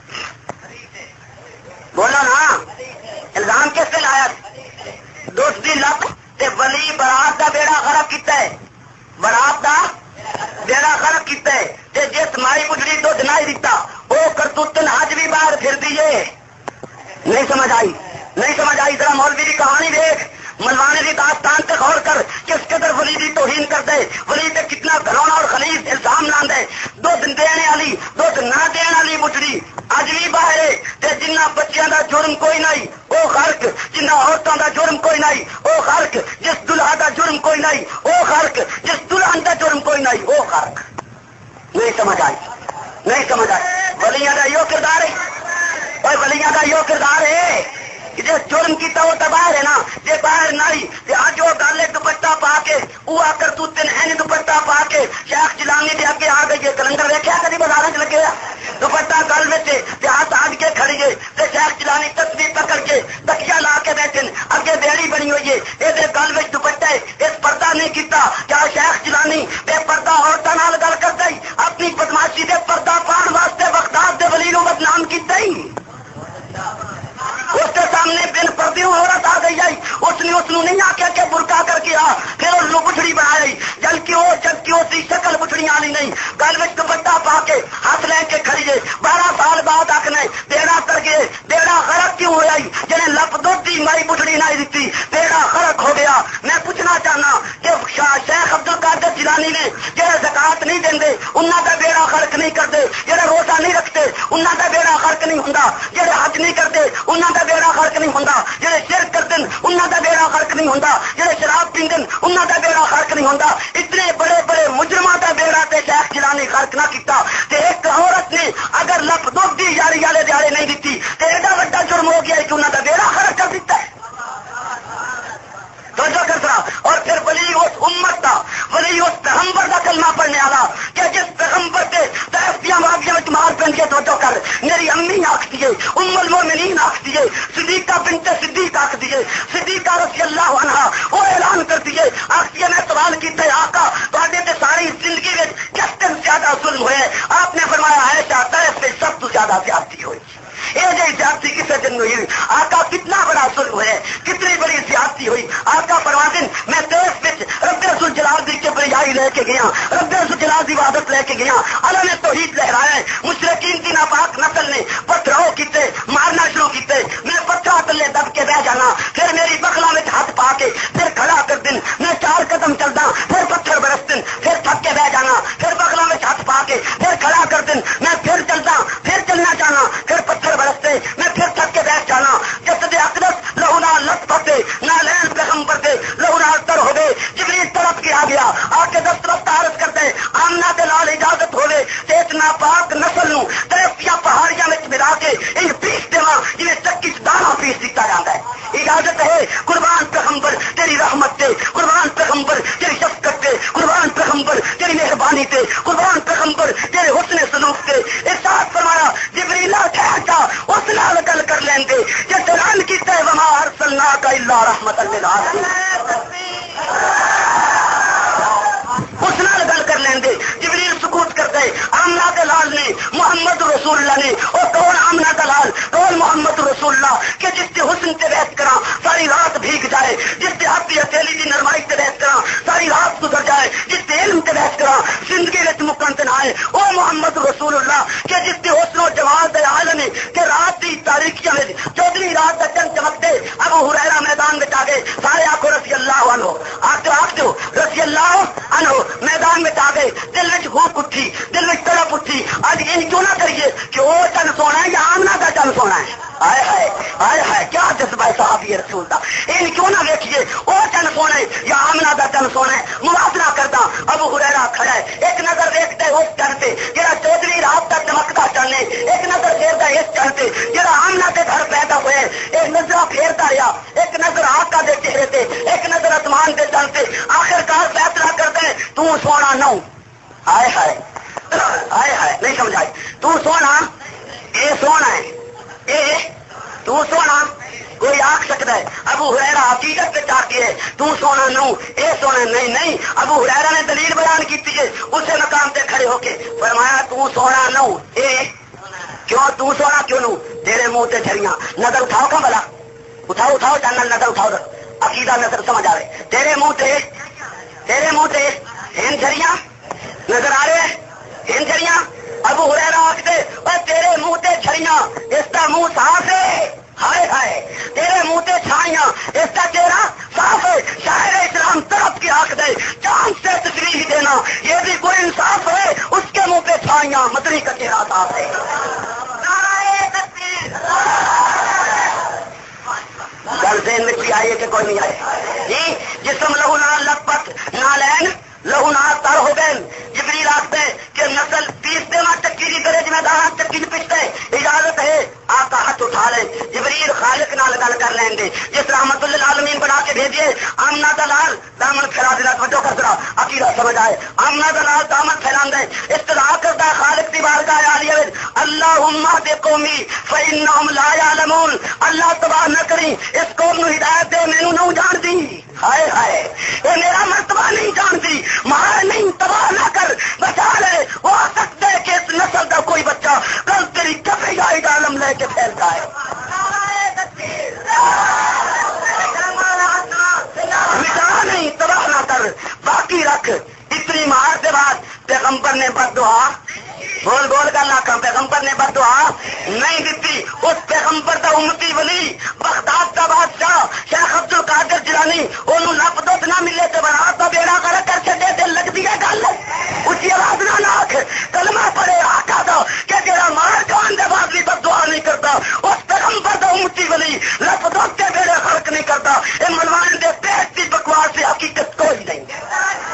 بولو نا الزام کس سے لایا دوسری لت تے ولی برات دا بیڑا غرق کیتا ہے برات دا بیڑا غرق کیتا ہے تے جس مائی بجڑی دودھ نہ دیتا وہ کرتوتن اج بھی باہر پھر دیے نہیں سمجھ آئی نہیں سمجھ آئی ذرا مولوی کی کہانی دیکھ، ملوانے کی داستان سے غور کر، کس قدر ولی دی توہین کر دے، ولی تے کتنا گھرونا اور خلیج الزام لا دے، دودھ دینے والی دودھ نہ دینے والی بچڑی اج بھی باہر ہے، تے جنہ بچیاں دا جرم کوئی نہیں وہ خلق، جنہ عورتوں دا جرم کوئی نہیں وہ خلق، جس دلہا دا جرم کوئی نہیں وہ خلق، جس دلہن دا جرم کوئی نہیں وہ خلق۔ نہیں سمجھ آئی نہیں سمجھ آئی ولیاں دا یو کردار ہے، اور ولیاں دا یو کردار ہے جس جرم کیتا وہ تو باہر ہے نا، جی باہر نہیں اج وہ گل ہے دوپٹہ پا کے وہ آ کر تو تین ہے دوپٹہ پا کے شیخ جیلانی دے اگے آ گئی ہے، کلندر ویکھیا کدی بازار چ لگے دوپٹہ گل میں ہاتھ آج کے کھڑی ہے، شیخ جیلانی تصویر پکڑ کے تکیا لا کے بیٹھے اگے بیڑی بنی ہوئی ہے، یہ گل میں دوپٹہ ہے، اس پردہ نہیں کیتا، کیا شیخ جیلانی بے پردہ عورتوں نال گل کرتا ہی اپنی بدماشی دے پردہ پان واسطے بغداد دے ولی نو بدنام کیتا ہی؟ اس کے سامنے بن پردی عورت آ گئی آئی، اس نے اس نہیں آخیا کہ برقع کر کے آ، پھر اس کو بچڑی بنائی، جبکہ وہ جبکہ اس کی شکل بچڑی والی نہیں، گل میں دوپٹہ پا کے ہاتھ لے کے کھڑی ہے، بارہ سال بعد آخنے بیڑا کر گئے، بیڑا غرق کیوں ہوا جنہیں لپ دودھی مائی بچڑی نہ دیتی، بیڑا غرق ہو گیا۔ میں پوچھنا چاہنا کہ شیخ عبد القادر جیلانی نے جہاں زکات نہیں دیں انہوں کا بیڑا غرق نہیں کرتے، جہاں روزہ نہیں رکھتے انہوں کا بیڑا غرق نہیں ہوں، جہاں حج نہیں کرتے انہوں کا بیڑا غرق نہیں ہوں، جہاں شرک کرتے انہوں کا بیڑا غرق نہیں ہوں، جہاں شراب پیندے انہوں کا بیڑا غرق نہیں ہوں۔ اتنے بڑے بڑے مجرموں کا بیڑا تے شیخ جیلانی غرق نہ کیتا، تے ایک عورت نے اگر لپ دودھ دی یاری والے دیہڑے نہیں دیتی تے ایڈا بڑا جرم ہو گیا کہ انہوں کا بیڑا غرق کر دیتا ہے۔ اور پھر ولی اس امت کا ولی اس پیغمبر کا کلمہ پڑھنے والا کہ جس پیغمبر کے تیسیاں واگیاں میں مار پہن کے توجہ کر، میری امی آختی ہے، ام المومنین آختی ہے، صدیقہ بنت صدیق آختی ہے، صدیقہ رضی اللہ عنہا وہ اعلان کرتی ہے، آختی ہے میں سوال کیتا ہے آقا تواڈے تے ساری زندگی میں کس دن زیادہ ظلم ہوئے؟ آپ نے فرمایا ہے چاہتا ہے اس میں سب تو زیادہ زیادتی ہوئی، یہ جو زیادتی کسی دن ہوئی؟ آقا کتنا بڑا ظلم ہے، کتنی بڑی زیادتی ہوئی؟ آقا فرماتے میں دیش میں رب رسول جلال دی کبریائی لے کے گیا، رب رسول جلال دی عبادت لے کے گیا، علم توحید لہرایا، مشرکین کی ناپاک نسل نے پتھروں کیتے مارنا شروع کیتے، میں پتھر تلے دب کے بہ جانا، پھر میری بخلا میں ہاتھ پا کے پھر کھڑا کر دن، میں چار قدم چلتا پھر پتھر برس دن، پھر تھک کے بہ جانا، پھر بخلا میں ہاتھ پا کے پھر کھڑا کر دن، میں پھر چلتا پھر چلنا چاہنا، پھر پتھر برستے میں پھر تھک کے بیٹھ جانا، جسد اقدس لہونا لط پتے نالین پیغمبر دے لہونا تر ہو گئے، جبریل طرف کے آ گیا آ کے دسترس تعارف کرتے آمنا دے لال اجازت ہوئے تے اتنا پاک نسل نو ترفیاں پہاڑیاں میں ملا کے ان پیس دیواں جنہیں چکی دانا پیس دیتا جاتا ہے، اجازت ہے قربان پیغمبر تیری رحمت تے، قربان پیغمبر تیری شفقت تے، قربان پیغمبر تیری مہربانی تے، قربان پیغمبر تیرے حسن سلوک تے۔ ارشاد فرمایا جبریل ٹھہر جا اس نال گل کر لیں گے جس اعلان کیتا ہے وما ارسلناک الا رحمۃ للعالمین، اس نال گل کر لیں گے۔ جبریل سکوت کر گئے، آمنہ کے لال نے محمد رسول اللہ نے اور کون آمنہ کا لال کون محمد رسول اللہ کہ جس کے حسن سے بحث کرا ساری رات بھیگ جائے، جس سے آپ کی ہتھیلی کی نرمائی سے بحث کرا ساری رات گزر جائے، جس سے علم سے بحث کرا زندگی میں مکمل آئے او محمد رسول اللہ کہ جس کے حسن و جمال عالم ہے کہ رات کی تاریخیاں میں چودہویں رات کا چند چمکتے ابو ہریرہ میدان میں آ گئے، سارے آخو رضی اللہ عنہ، آخر آخ دو رضی اللہ عنہ میدان میں آ گئے، دل میں بھوک اٹھی، دل میں تڑپ اٹھی، آج یہ کیوں نہ کریے کہ وہ چند سونا ہے یا آمنہ کا چند سونا ہے؟ آئے ہے آئے ہے کیا جذبہ صحابی رسول دا، ان کیوں نہ دیکھیے وہ چند سونا ہے یا آمنہ کا چند سونا ہے؟ موازنہ کرتا ابو ہریرہ کھڑا ہے، ایک نظر دیکھتا ہے اس چند سے جہاں چودہویں رات کا چمکتا چند ہے، ایک نظر پھیرتا ہے اس چند سے جہاں آمنہ کے گھر پیدا ہوئے، ایک نظر پھیرتا رہا، ایک نظر آقا دے چہرے سے، ایک نظر آسمان کے چند سے، آخر کار فیصلہ کرتے ہیں تو سونا نہ آئے ہے آئے ہے نہیں سمجھائی تو سونا اے سونا ہے اے تو سونا کوئی آخ سکتا ہے ابو ہریرہ حقیقت پہ چاہتی ہے تو سونا نو اے سونا نہیں نہیں، ابو ہریرہ نے دلیل بیان کی تھی اسے مقام پہ کھڑے ہو کے فرمایا تو سونا نو اے کیوں تو سونا کیوں نو؟ تیرے منہ تے جھریاں، نظر اٹھاؤ کھا بلا اٹھاؤ اٹھاؤ جاننا نظر اٹھاؤ عقیدہ نظر سمجھ آ رہے، تیرے منہ تے تیرے منہ تے ہن جھریاں نظر آ رہے ہن جھریاں؟ ابو ہریرہ آختے اور تیرے منہ تے جھریاں، اس کا منہ صاف ہے ہائے ہائے تیرے منہ تے چھائیاں، اس کا چہرہ صاف ہے، شاعر اسلام طرف کی حق دے، چاند سے تشریح دینا یہ بھی کوئی انصاف ہے، اس کے منہ پہ چھائیاں، مدنی کا چہرہ صاف ہے۔ گل ذہن میں بھی آئی ہے کہ کوئی نہیں آئے؟ جی جسم لہو نہ لت پت نہ لین لہو نہ تر ہو گئے، جبریل آختے کہ نسل پیس دے ماں چکی کی کرے جی دہاں چکی کی پچھتے اجازت ہے آقا ہاتھ اٹھا لے، جبریل خالق نال گل کر لیں گے، جس رحمت للعالمین بنا کے بھیجیے آمنا دلال دامن پھیلا دینا، توجہ کر ذرا عقیدہ سمجھ آئے، آمنا دلال دامن پھیلا دے، استدعا کرتا خالق دی بارگاہ عالیہ وچ اللہم اہد قومی فانہم لا یعلمون، اللہ تباہ نہ کری اس قوم نو ہدایت دے، مینوں نہ جان دی، ہائے ہائے اے میرا مرتبہ نہیں جانتی، مار نہیں تباہ نہ کر بچا لے، ہو سکتا ہے کہ اس نسل کا کوئی بچہ کل تیری کفی کا عالم لے کے پھیل جائے، مٹا نہیں تباہ نہ کر، باقی رکھ۔ اتنی مار کے بعد پیغمبر نے بد دعا بول بول کر لاکھاں پیغمبر نے بد دعا نہیں دیتی، اس پیغمبر کا امتی ولی بغداد کا بادشاہ شیخ عبد القادر جیلانی انہوں لپ دت نہ ملے تو بنا تو بیڑا کر کر چڈے دل لگتی ہے گل اچھی آواز نہ لاکھ کلمہ پڑے آقا دا کہ جڑا مار کھان دے بعد بھی بد دعا نہیں کرتا، اس پیغمبر کا امتی ولی لپ دت کے بیڑے فرق نہیں کرتا، یہ ملوان دے پیٹ کی بکواس سے حقیقت کوئی نہیں ہے۔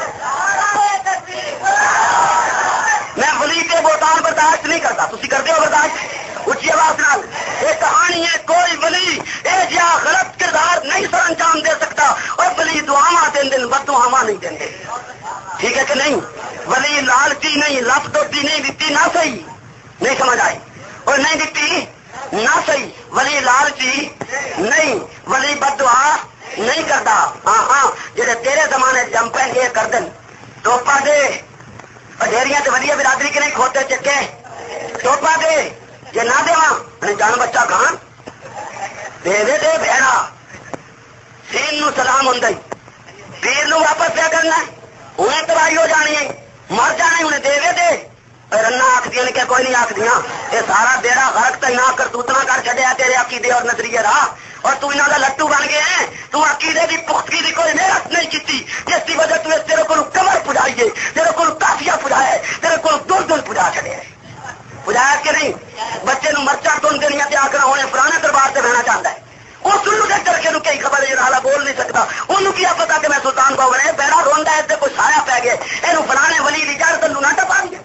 میں ولی کے بہتان برداشت نہیں کرتا، تھی کرتے ہو برداشت؟ اچھی آواز نال یہ کہانی ہے، کوئی ولی اے جا غلط کردار نہیں سر انجام دے سکتا، اور ولی دعاواں دین دن بد دعاواں نہیں دیں، ٹھیک ہے کہ نہیں؟ ولی لالچی نہیں، لپ دوتی نہیں دیتی نہ صحیح، نہیں سمجھ آئی؟ اور نہیں دیتی نہ صحیح، ولی لالچی نہیں، ولی بد دعا نہیں کرتا۔ ہاں ہاں جڑے تیرے زمانے جم پہ یہ کر دیں توپا دے ڈیریاں تو ودیا برادری کے نہیں کھوتے چکے توپا دے جی نہ دے جان بچہ کھان دے دے دے بہنا سین نو سلام ہوں پیر نو واپس پیا کرنا انہیں تباہی ہو جانی ہے، مر جانا انہیں دے دے دے رنا آخدیا نے کہ کوئی نہیں آخدیا، یہ سارا بیڑا غرق تو نہ کرتوتنا کر چڑیا تیرے عقیدے اور نظریے راہ، اور تو انہوں کا لٹو بن گئے ہیں، تو عقیدے کی پختگی کی کوئی محنت نہیں کی، جس کی وجہ تو تیرے کو کمر پجائیے، تیرے کو کافیا پجایا، تیرے کو دل دل پجا چڑیا پجایا کہ نہیں؟ بچے نو مرچا تون دنیا سے آکر ہونے پرانے دربار سے بہنا چاہتا ہے، وہ سنو کے چرخے نو کئی خبر ہے حالا بول نہیں سکتا، انہوں کیا پتا کہ میں سلطان کو بنے پہلا روندا ہے کوئی سایہ پی گیا، یہ فلانے ولی کی جڑ تلو نہ ٹپا گیا،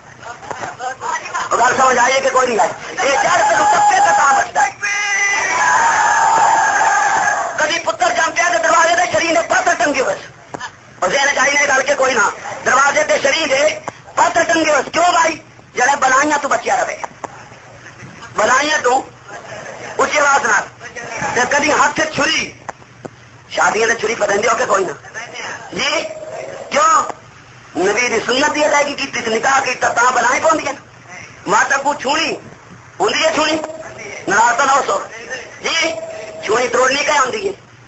گل سمجھ آئیے کہ کوئی نہیں آئی؟ یہ جڑ تلو ٹپے تو کہاں بچتا ہے؟ کبھی پتر جمتے ہیں دروازے کے شریر نے پتر ٹنگے بس اور ذہن چاہیے گل کے کوئی نہ دروازے کے شریر ہے پتر ٹنگے بس، کیوں بھائی؟ جڑے بلائیاں تو بچیا رہے، بلائیاں تو اچھی آواز نہ کدی ہاتھ سے چھری شادیاں نے چھری پتہ ہو کہ کوئی نہ جی کیوں؟ نبی دی سنت دی ادائیگی کی نکاح کی تا بلائیں پاؤں ماتا کو چھوڑی ہوں چھوڑی ناراض تو نہ سو جی چھوڑی توڑنی کیا ہوں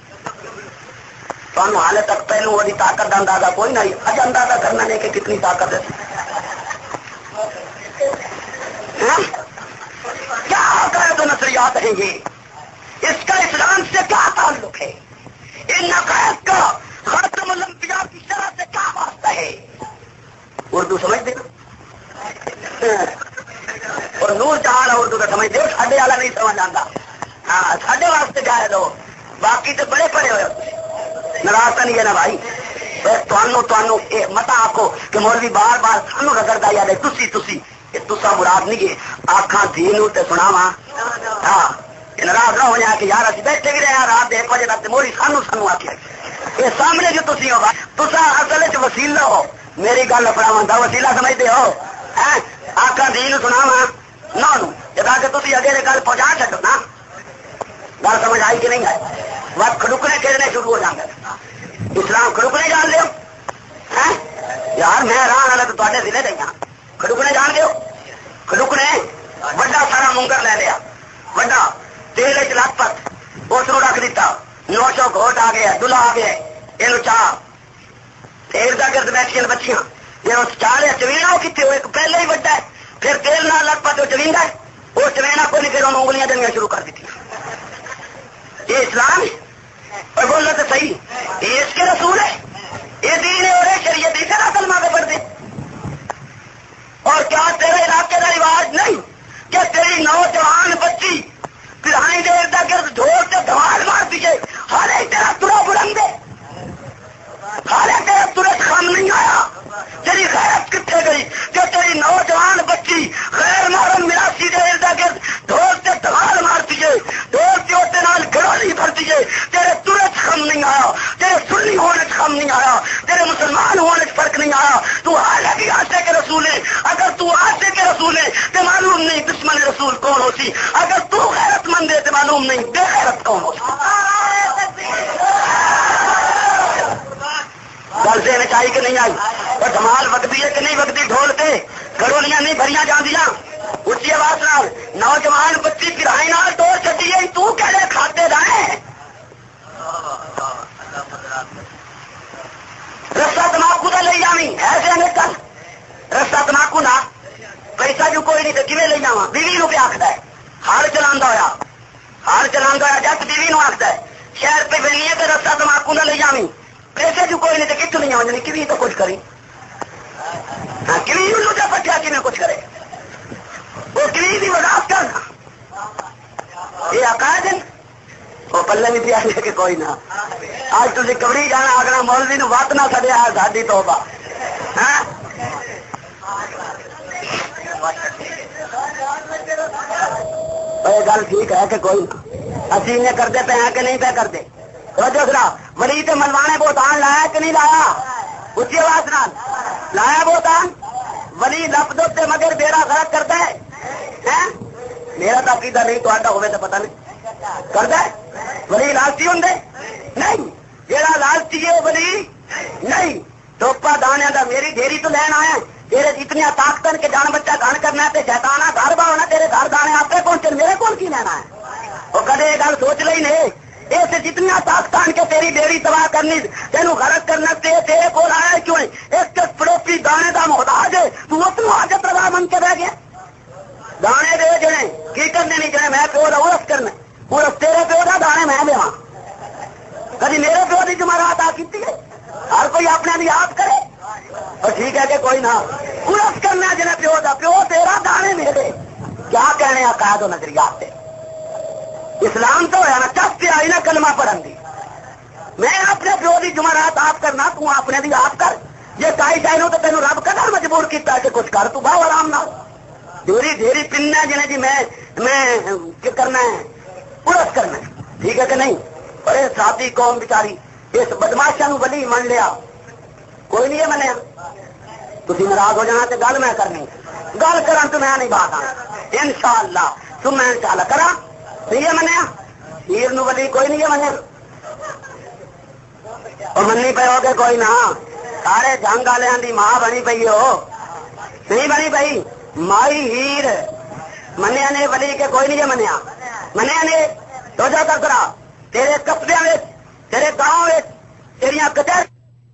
تو حال تک پہلو وہی طاقت کا اندازہ کوئی نہیں، اج اندازہ کرنا نہیں کہ کتنی طاقت ہے، کیا کرے تو نظریات ہیں گے، اس کا اسلام سے کیا تعلق ہے، ان نقائص کا خاتم الانبیاء کی شرح سے کیا واسطہ ہے؟ اردو سمجھ دے اور نور جہاں اردو کا سمجھ دے، ساڈے والا نہیں سمجھ آتا، ہاں ساڈے واسطے جائے دو، باقی تو بڑے پڑے ہوئے ناراض نہیں ہے نا بھائی، مت آخو کہ مولوی بار بار سانو رگڑتا یاد ہے تسی تسی یہ تسا مراد نہیں ہے، آخا دھی سنا وا ہاں ناراض نہ ہو جائے کہ یار اچھے بیٹھے بھی رہے رات ایک بجے تک موڑی سانو سانو آخیا یہ سامنے جو تھی ہو تسا اصل چ وسیلہ ہو، میری گل اپنا وسیلہ سمجھتے ہو، آخا دھی سنا وا نہ جدا کہ تھی اگے گل پہنچا چڈو نا، گل سمجھ آئی کہ نہیں آئی؟ بس کھڑکنے کھیلنے شروع ہو جاتے اسلام کھڑکنے جان دو یار، میں راہ والا تو تے ضلع دیا کھڑکنے جان دو، کھڑکنے بڑا سارا منگر لے لیا، بڑا تیل چ لت پت اس کو رکھ دیتا، نو سو گھوٹ آ گیا، دلہا آ گیا، یہ چاہ تیل کا گرد بیٹھیا بچیاں جی اس چاہ لیا چوینا وہ کتنے ایک پہلے ہی بڑا ہے، پھر تیل نہ لت پت وہ چویندا ہے، وہ چوینا کو نہیں، پھر انہوں انگلیاں دنیا شروع کر دیتی گرد ڈھول سے دھمال مار دیجیے، حالے تیرا ترا بلند ہے، حالے تیرا ترت خم نہیں آیا، تیری غیرت کتنے گئی کہ تیری نوجوان بچی غیر محرم مراسی دے ارد گرد ڈھول سے دھمال مار دیجیے، ڈھول کے ہوتے نال گڑولی بھر دیجیے، تیرے ترت خم نہیں آیا، تیرے سنی ہونے سے خم نہیں آیا، تیرے مسلمان ہونے سے فرق نہیں آیا، تو حالے بھی آسے کے رسول ہے، اگر تو آسے کے رسول ہے تو معلوم نہیں دشمن رسول کون ہوتی، اگر تو غیرت مند ہے تو معلوم نہیں بے غیرت کون ہوتی۔ گل سے نچائی کہ نہیں آئی، اور دھمال وگتی ہے کہ نہیں وگتی، ڈھول کے گڑولیاں نہیں بھریاں جاندیاں، اچھی آواز نال نوجوان بچی گرائی نال توڑ چٹی ہے، تو کہڑے کھاتے رہے رسا تماکو کا لے جامی ایسے نکل رسا تماکو نہ پیسہ جو کوئی نہیں تو کھے لے جا، بیوی نو پہ آخر ہے، ہال چلا ہوا ہال چلا ہوا جت بیوی نو آخر ہے، شہر پہ بنی ہے تو رسا تماکو نہ لے جامی، پیسے جو کوئی نہیں تو کتوں نہیں آجنی، کبھی تو کچھ کری، ہاں کبھی لوٹا پٹیا کی میں کچھ کرے، وہ کبھی بھی وضاحت کرنا یہ عقائد ہے، وہ پلے بھی پیا کہ کوئی نہ آج تھی کبڑی جانا آگنا مولوی نو وت نہ سڈیا ساری توبہ، ہاں گل ٹھیک ہے کہ کوئی اسی انہیں کرتے پہ ہیں کہ نہیں پہ کرتے، ولی تے ملوانے بہتان لایا کہ نہیں لایا، اچھی آواز نال لایا بہتان، ولی لفظ سے مگر بیڑا غلط کرتا ہے، میرا تو عقیدہ نہیں تو ہوئے تو پتہ نہیں کرتا ہے، ولی لالچی ہوں نہیں، جیڑا لالچی ہے ولی نہیں، ٹوپا دانے دا میری ڈیری تو لین آیا، تیرے اتنی طاقت کے جان بچہ گھر کرنا ہے شیطانہ گھر با ہونا، تیرے گھر دانے آپ پہنچے میرے کول کی لینا ہے، وہ کدے یہ گل سوچ لئی نہیں، اس جتنی طاقت آن کے تیری ڈیری تباہ کرنی تینوں غلط کرنا تیرے کول آیا کیوں ہے، ایک پڑوسی دانے دا محتاج ہے، تو اس کو حاجت روا من کے رہ گیا، دانے دے جڑے کی کرنے نہیں جڑے میں پیو دا ورس کرنا، ورس تیرے پیو دا دانے میں دے، کبھی میرے پیو کی جمعرات آ کی ہر کوئی اپنے بھی آپ کرے، اور ٹھیک ہے کہ کوئی نہ ورس کرنا جنہیں پیو دا پیو تیرا دانے میرے، کیا کہنے عقائد و نظریات سے، اسلام تو ہے نا چس سے آئی نا کلمہ پڑھن دی، میں اپنے پیو کی جمعرات آپ کرنا، تو اپنے بھی آپ کر، یہ کائی چاہیے تو تینوں رب کدھر مجبور کیتا ہے کہ کچھ کر، تو باؤ آرام نہ ڈیری ڈیری پننا جنہیں جی میں میں کیا کرنا ہے پورس کرنا ہے، ٹھیک ہے کہ نہیں، اور یہ ساتھی قوم بیچاری اس بدماشا نو ولی من لیا، کوئی نہیں ہے منیا، تھی ناراض ہو جانا تو گل میں کرنی، گل کرا تو میں نہیں بات آنا ان شاء اللہ، تم میں ان شاء اللہ کرا نہیں ہے منیا، ہیر نو ولی کوئی نہیں ہے منیا، اور منی پہ ہو کے کوئی نہ، سارے جنگ والوں کی ماں بنی پی ہو، نہیں بنی پی مائی ہیر منیا نے ولی کے کوئی نہیں ہے منیا، منیا نے تو جا کر کرا تیرے قصبے میں تیرے گاؤں میں تیریاں کچہری،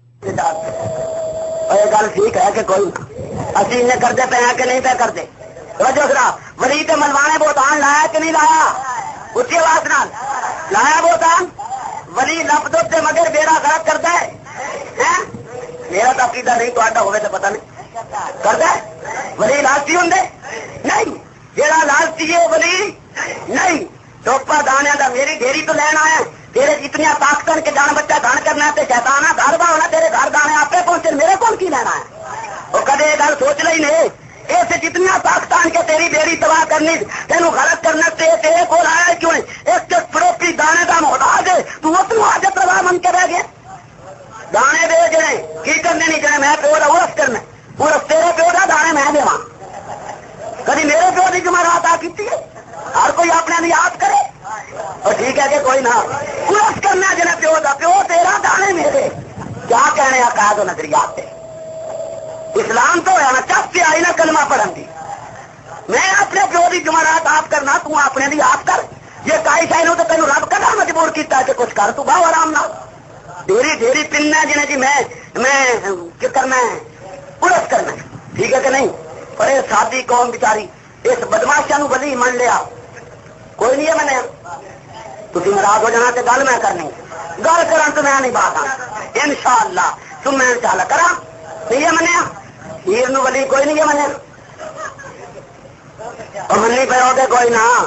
یہ گل ٹھیک ہے کہ کوئی اسی انہیں کرتے پہ ہیں کہ نہیں پہ کرتے، توجہ کرا ولی تے ملوانے بہتان لایا کہ نہیں لایا، اچھی آواز نال لایا بہتان، ولی لفظ سے مگر بیڑا غلط کرتا ہے، میرا تو عقیدہ نہیں تو ہوئے تو پتہ نہیں کرتا ہے، ولی لالچی ہوں نہیں، جیڑا لالچی ہے ولی نہیں، ٹوپا دانے دا میری ڈیری تو لین آیا، تیرے اتنی طاقت کے جان بچہ گھر کرنا ہے شیطانہ گھر با ہونا، تیرے گھر دانے آپ پہنچے میرے کول کی لینا ہے، وہ کدے یہ گل سوچ لئی نہیں، اس جتنی طاقت آن کے تیری ڈیری تباہ کرنی تینوں غلط کرنا تیرے کول آیا کیوں ہے، ایک پڑوسی دانے دا محتاج ہے، تو اس کو حاجت روا من کے رہ گیا، دانے دے جڑے کی کرنے نہیں جڑے میں پیو دا ورس کرنا، ورس تیرے پیو دا دانے میں دے، کبھی میرے پیو کی جمعرات آ کی ہر کوئی اپنے بھی آپ کرے، اور ٹھیک ہے کہ کوئی نہ ورس کرنا جنہیں پیو دا پیو تیرا دانے میرے، کیا کہنے عقائد و نظریات سے، اسلام تو ہے نا چس سے آئی نا کلمہ پڑھن دی، میں اپنے پیو کی جمعرات آپ کرنا، تو اپنے بھی آپ کر، یہ کائی چاہیے تو تینوں رب کدھر مجبور کیتا ہے کہ کچھ کر، تو باؤ آرام نہ ڈیری ڈیری پننا جنہیں جی میں میں کیا کرنا ہے پورس کرنا، ٹھیک ہے کہ نہیں، اور یہ ساتھی قوم بیچاری اس بدماشا نو ولی من لیا، کوئی نہیں ہے منیا، تھی ناراض ہو جانا تو گل میں کرنی، گل کرا تو میں نہیں بات آنا ان شاء اللہ، تم میں ان شاء اللہ کرا نہیں ہے منیا، ہیر نو ولی کوئی نہیں ہے منیا، اور منی پہ ہو کے کوئی نہ،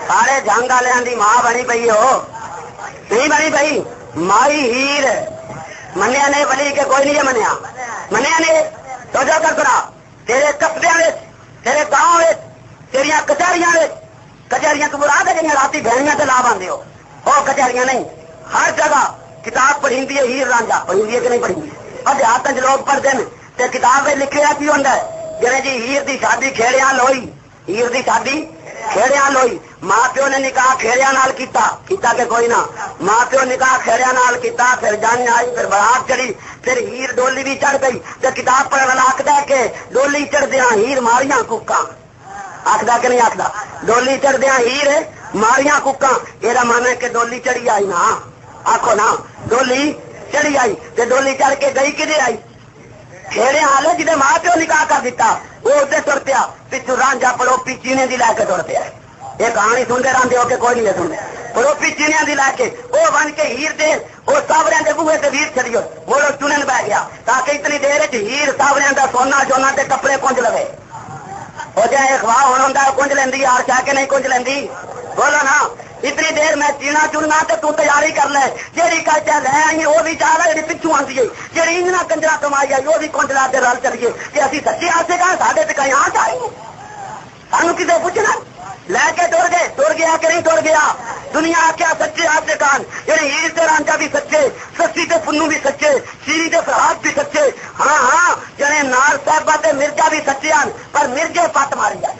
سارے جنگ والوں کی ماں بنی پئی ہو نہیں بنی پئی مائی ہیر منیا نے ولی کے کوئی نہیں منیا منیا نے تو جو کر کرا تیرے قصبے تیرے گاؤں تیریا کچہریاں کچہریاں تو مراد ہے جہاں رات بہنیاں سے لا باندھے ہو وہ کچہریاں نہیں ہر جگہ کتاب پڑھی ہے ہیر رانجا پڑھی کہ نہیں پڑھی اور دیہات لوگ پڑھتے ہیں تو کتاب لکھے کی ہوتا ہے جی جی ہیر دی شادی کھیڑیاں لوئی ہیر دی شادی کھیڑیاں لوئی ماں پیو نے نکاح کھیڑیاں نال کیتا کیتا کہ کوئی نہ ماں پیو نکاح کھیڑیاں نال کیتا پھر جان آئی پھر برات چڑھی پھر ہیر ڈولی بھی چڑھ گئی تو کتاب پڑھنے والا آخد کہ ڈولی چڑھ دیا ہیر ماریاں کوکاں آخد کہ نہیں آخدا ڈولی چڑھ دیا ہیر ماریاں کوکاں یہ من ہے کہ ڈولی چڑھی آئی نا آخو نا ڈولی چڑھی آئی تو ڈولی چڑھ کے گئی کدھر آئی کھیڑے حال جی ماں پیو نکاح کر دیتا وہ ادھر تر پیا پچھو رانجا پڑوپی چینے دی لے کے تر پیا یہ کہانی سنتے رہتے ہو کہ کوئی نہیں سنتے پڑوپی چینیا دی لے کے وہ بن کے ہیر دے وہ ساوریا کے بوہے سے ویر چڑی بولو چنن بہ گیا تاکہ اتنی دیر ہیر ساوریا کا سونا چونا تے کپڑے کنج لوے وہ جائے اخواہ ہونا ہوں کنج لینی ہار چاہ کے نہیں کنج لینی بولو نا اتنی دیر میں چینا چننا تے تو تیاری کر لے جیڑی کچا لے آئی وہ بھی چاہ رہے پچھو آتی ہے جی انجنا کنجرا کمائی آئی وہ بھی کنجرا کے رل چلیے کہ ابھی سچے آسے گا سارے تو کہیں آ چاہیے سانو کسی پوچھنا لے کے ٹر گئے ٹر گیا کہ نہیں ٹر گیا دنیا کیا سچے آسے کان جی ہیر سے رانجا بھی سچے سسی تے پنو بھی سچے شیری تے فرحات بھی سچے ہاں ہاں جڑے نار صاحبہ تے مرزا بھی سچے ہیں پر مرزے پت ماری جائے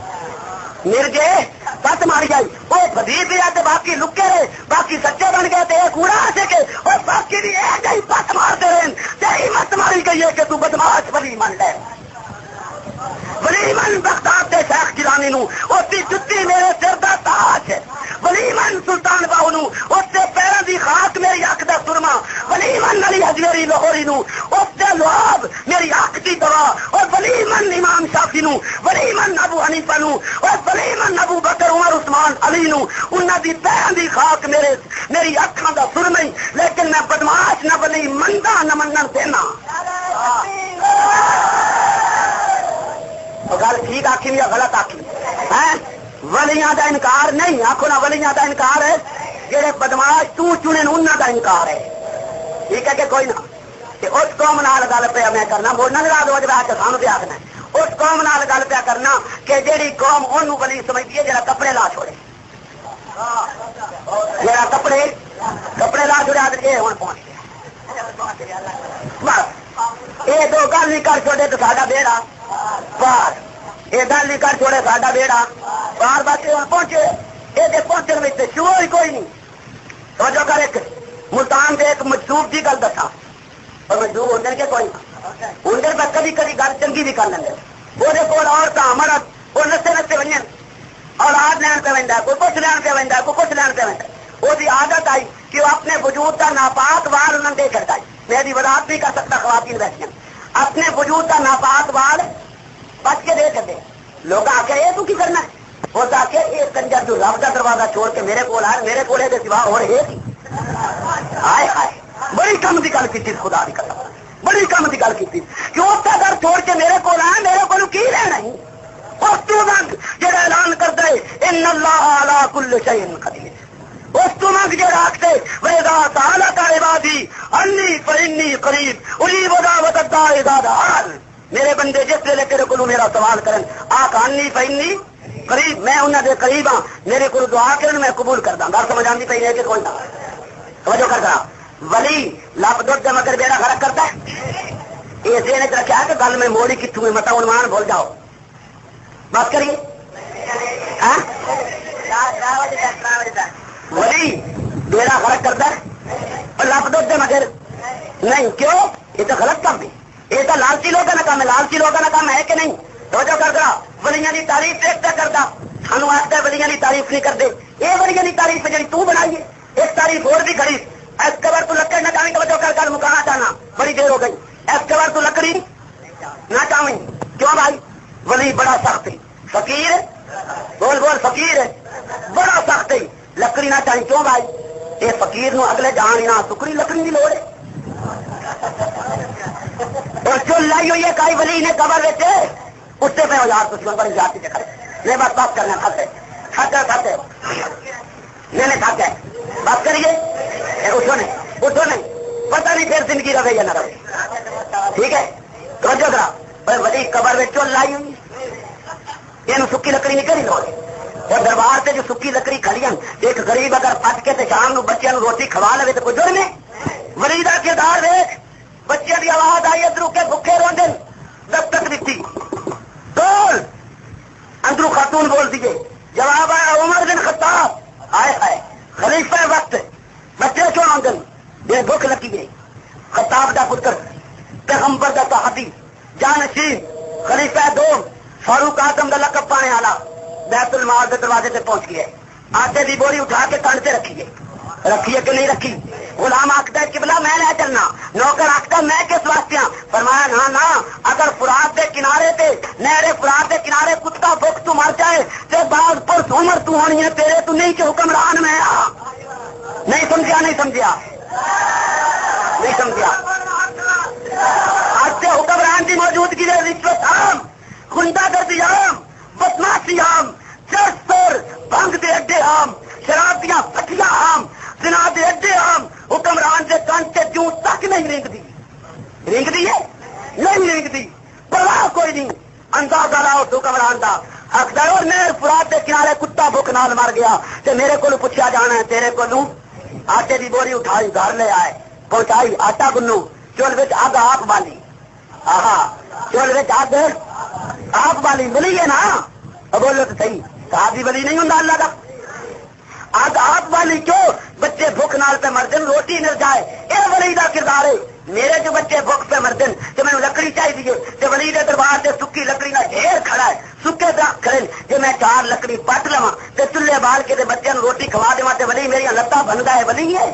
مرزے پت ماری جائی وہ بدی بھی آتے باقی لکے رہے باقی سچے بن گئے تھے کوڑا آ کے اور باقی بھی ایک ہی پت مارتے رہے تیری مت ماری گئی ہے کہ تو بدماش ولی من لے ولی من بغداد دے شیخ جیلانی نو اس کی جتی میرے سر دا تاج ہے ولی من سلطان باہو نو اس کے پیروں دی خاک میری اک دا سرما ولی من علی حجویری لاہوری نو اس کے لعاب میری اک دی دوا اور ولی من امام شافعی نو ولی من ابو حنیفہ نو اور ولی من ابو بکر عمر عثمان علی نو انہاں دی پیروں دی خاک میرے میری اکھاں دا سرما ہی لیکن میں بدماش نہ ولی مندا نہ منن دینا گل ٹھیک آخی یا غلط آخی ہے ولیاں دا انکار نہیں آخو نا ولیاں دا انکار ہے جہے بدماش تو چنے انہوں دا انکار ہے ٹھیک ہے کہ کوئی نہ اس قوم نال گل پہ میں کرنا بولنا ناراض ہو جائے سانو بھی آخنا اس قوم نال گل پہ کرنا کہ جیڑی قوم انہوں ولی سمجھتی ہے جہاں کپڑے لا چھوڑے جہاں کپڑے کپڑے لا چھوڑے آدھے یہ ہوں پہنچ گیا بس یہ دو گل نہیں کر چھوڑے تو ساڈا بیڑا بار یہ گل نہیں کر چھوڑے ساڈا بیڑا بار بار پہنچے یہ پہنچنے میں شروع ہی کوئی نہیں سوچو کر ایک ملتان سے ایک مجذوب کی گل دسا اور مجذوب ہوتے کہ کوئی اندر میں کبھی کبھی گل چنگی بھی کر لیں وہ عورت مرد وہ نسے نسے بنیا اولاد لین پہ وہدا کوئی کچھ لین پہ وہدا کوئی کچھ لین پہ وہدا وہ عادت آئی کہ وہ اپنے وجود کا ناپاک وال انہوں نے دے کرتا ہے میری وضاحت نہیں کر سکتا خواتین بیٹھیاں اپنے وجود کا ناپاک وال بچ کے دے کر دے لوگ آ کے یہ تو کی کرنا ہے وہ آ کے یہ کنجر جو رب کا دروازہ چھوڑ کے میرے کو آئے میرے کو سوا ہو رہے آئے آئے بڑی کم کی گل کی خدا کی قسم بڑی کم کی گل کی کہ اس کا گھر چھوڑ کے میرے کو آئے میرے کو کی لینا ہی اس تو منگ جہاں اعلان کرتا ہے ان اللہ علی کل شیء قدیر اس تو منگ جہاں آختے وَإِذَا سَأَلَكَ عِبَادِي عَنِّي فَإِنِّي قَرِيبٌ أُجِيبُ دَعْوَةَ الدَّاعِ إِذَا دَعَانِ میرے بندے جس ویلے تیرے کو میرا سوال کرن آ کہانی فإنی قریب میں انہوں دے قریب ہاں میرے کو دعا کرن میں قبول کر داں گل سمجھ آتی پی ہے کہ کوئی نہ توجہ کرتا ولی لب دودھ مگر بیڑا غرق کرتا ہے یہ ذہن چ رکھا کہ گل میں موڑی کتوں میں متا عنوان بھول جاؤ بات کریے ولی بیڑا غرق کرتا ہے اور لب دودھ مگر نہیں کیوں یہ تو غلط کام ہے یہ تو لالچی لوگوں کا کام ہے لالچی لوگوں کا کام ہے کہ نہیں توجہ کرتا ولیاں کی تعریف ایک پہ کرتا سانو آتا ہے ولیاں کی تعریف نہیں کرتے یہ ولیاں کی تعریف جی تو بنائیے ایک تعریف اور بھی کھڑی اس کے بعد تو لکڑی نہ چاہیں توجہ کر کر مکانا چاہنا بڑی دیر ہو گئی اس کے بعد تو لکڑی نہ چاہیں کیوں بھائی ولی بڑا سخت ہے فقیر بول بول فقیر ہے بڑا سخت ہے لکڑی نہ چاہیں کیوں بھائی یہ فقیر نو اگلے جان نہ سکری لکڑی کی لوڑ ہے اور جو لائی ہوئی ہے کائی ولی نے قبر دیتے اس سے پہ یار کچھ بڑی جاتی سے کھڑے میں بس بات کرنا کھڑے کھاتا کھاتے میں نے کھاتا ہے بات کریے اٹھو نہیں اٹھو نہیں پتہ نہیں پھر زندگی رہے یا نہ رہے ٹھیک ہے توجہ کرا بڑی قبر میں چول لائی ہوئی یہ سکی لکڑی نہیں کری لو اور دربار سے جو سکی لکڑی کھڑی ایک غریب اگر پٹ کے شام نو بچوں نو روٹی کھوا لے تو کوئی جرم نہیں ولی دا کردار دیکھ بچے کی آواز آئی ادھر کے بھوکے روندے دستک دیتی بول اندرو خاتون بول دیجیے جواب آیا عمر بن خطاب آئے آئے خلیفہ وقت بچے کیوں آمدن یہ بھوک لگی گئی خطاب دا پتر پیغمبر دا صحابی جانشین خلیفہ دوم فاروق اعظم دا لقب پانے والا بیت المال کے دروازے سے پہنچ گئے آٹے دی بوری اٹھا کے کان سے رکھیے رکھیے کہ نہیں رکھی غلام آخر قبلہ میں لے چلنا نوکر آخر میں کس واسطے فرمایا نہ نہ اگر فرات کے کنارے تے نہرے فرات کے کنارے کتا بھوک تو مر جائے تو بعد پرس عمر تو ہونی ہے تیرے تو نہیں کہ حکمران میں آ نہیں سمجھا نہیں سمجھا نہیں سمجھا آج سے حکمران کی موجودگی ہے رشوت عام گنڈا گردی عام بدماشی عام چرسر بھنگ دے اڈے عام شراب دیا پٹیاں عام جنا دے اڈے عام حکمران سے کن سے جوں تک نہیں رنگتی رنگتی ہے نہیں رنگتی پرواہ کوئی نہیں اندازہ لاؤ حکمران کا اکثر اور میں فرات کے کنارے کتا بھوک نال مر گیا تو میرے کو پوچھا جانا ہے تیرے کو آٹے کی بوری اٹھائی گھر لے آئے پہنچائی آٹا گنو چول بچ اگ آپ بالی آہا چول بچ اگ آپ بالی بلی ہے نا بولو تو صحیح صحابی بلی نہیں ہوں اللہ کا اگ آپ والی کیوں بچے بھوک نال پہ مردن روٹی مل جائے یہ ولی دا کردار ہے میرے جو بچے بھوک پہ مردن جو میں لکڑی چاہیے تو ولی دے دربار سے سکی لکڑی کا ڈھیر کھڑا ہے سکے درخت کھڑے جو میں چار لکڑی پٹ لوا تو چولہے بال کے بچوں کو روٹی کھوا دوا تو ولی میری لتاں بنتا ہے ولی ہے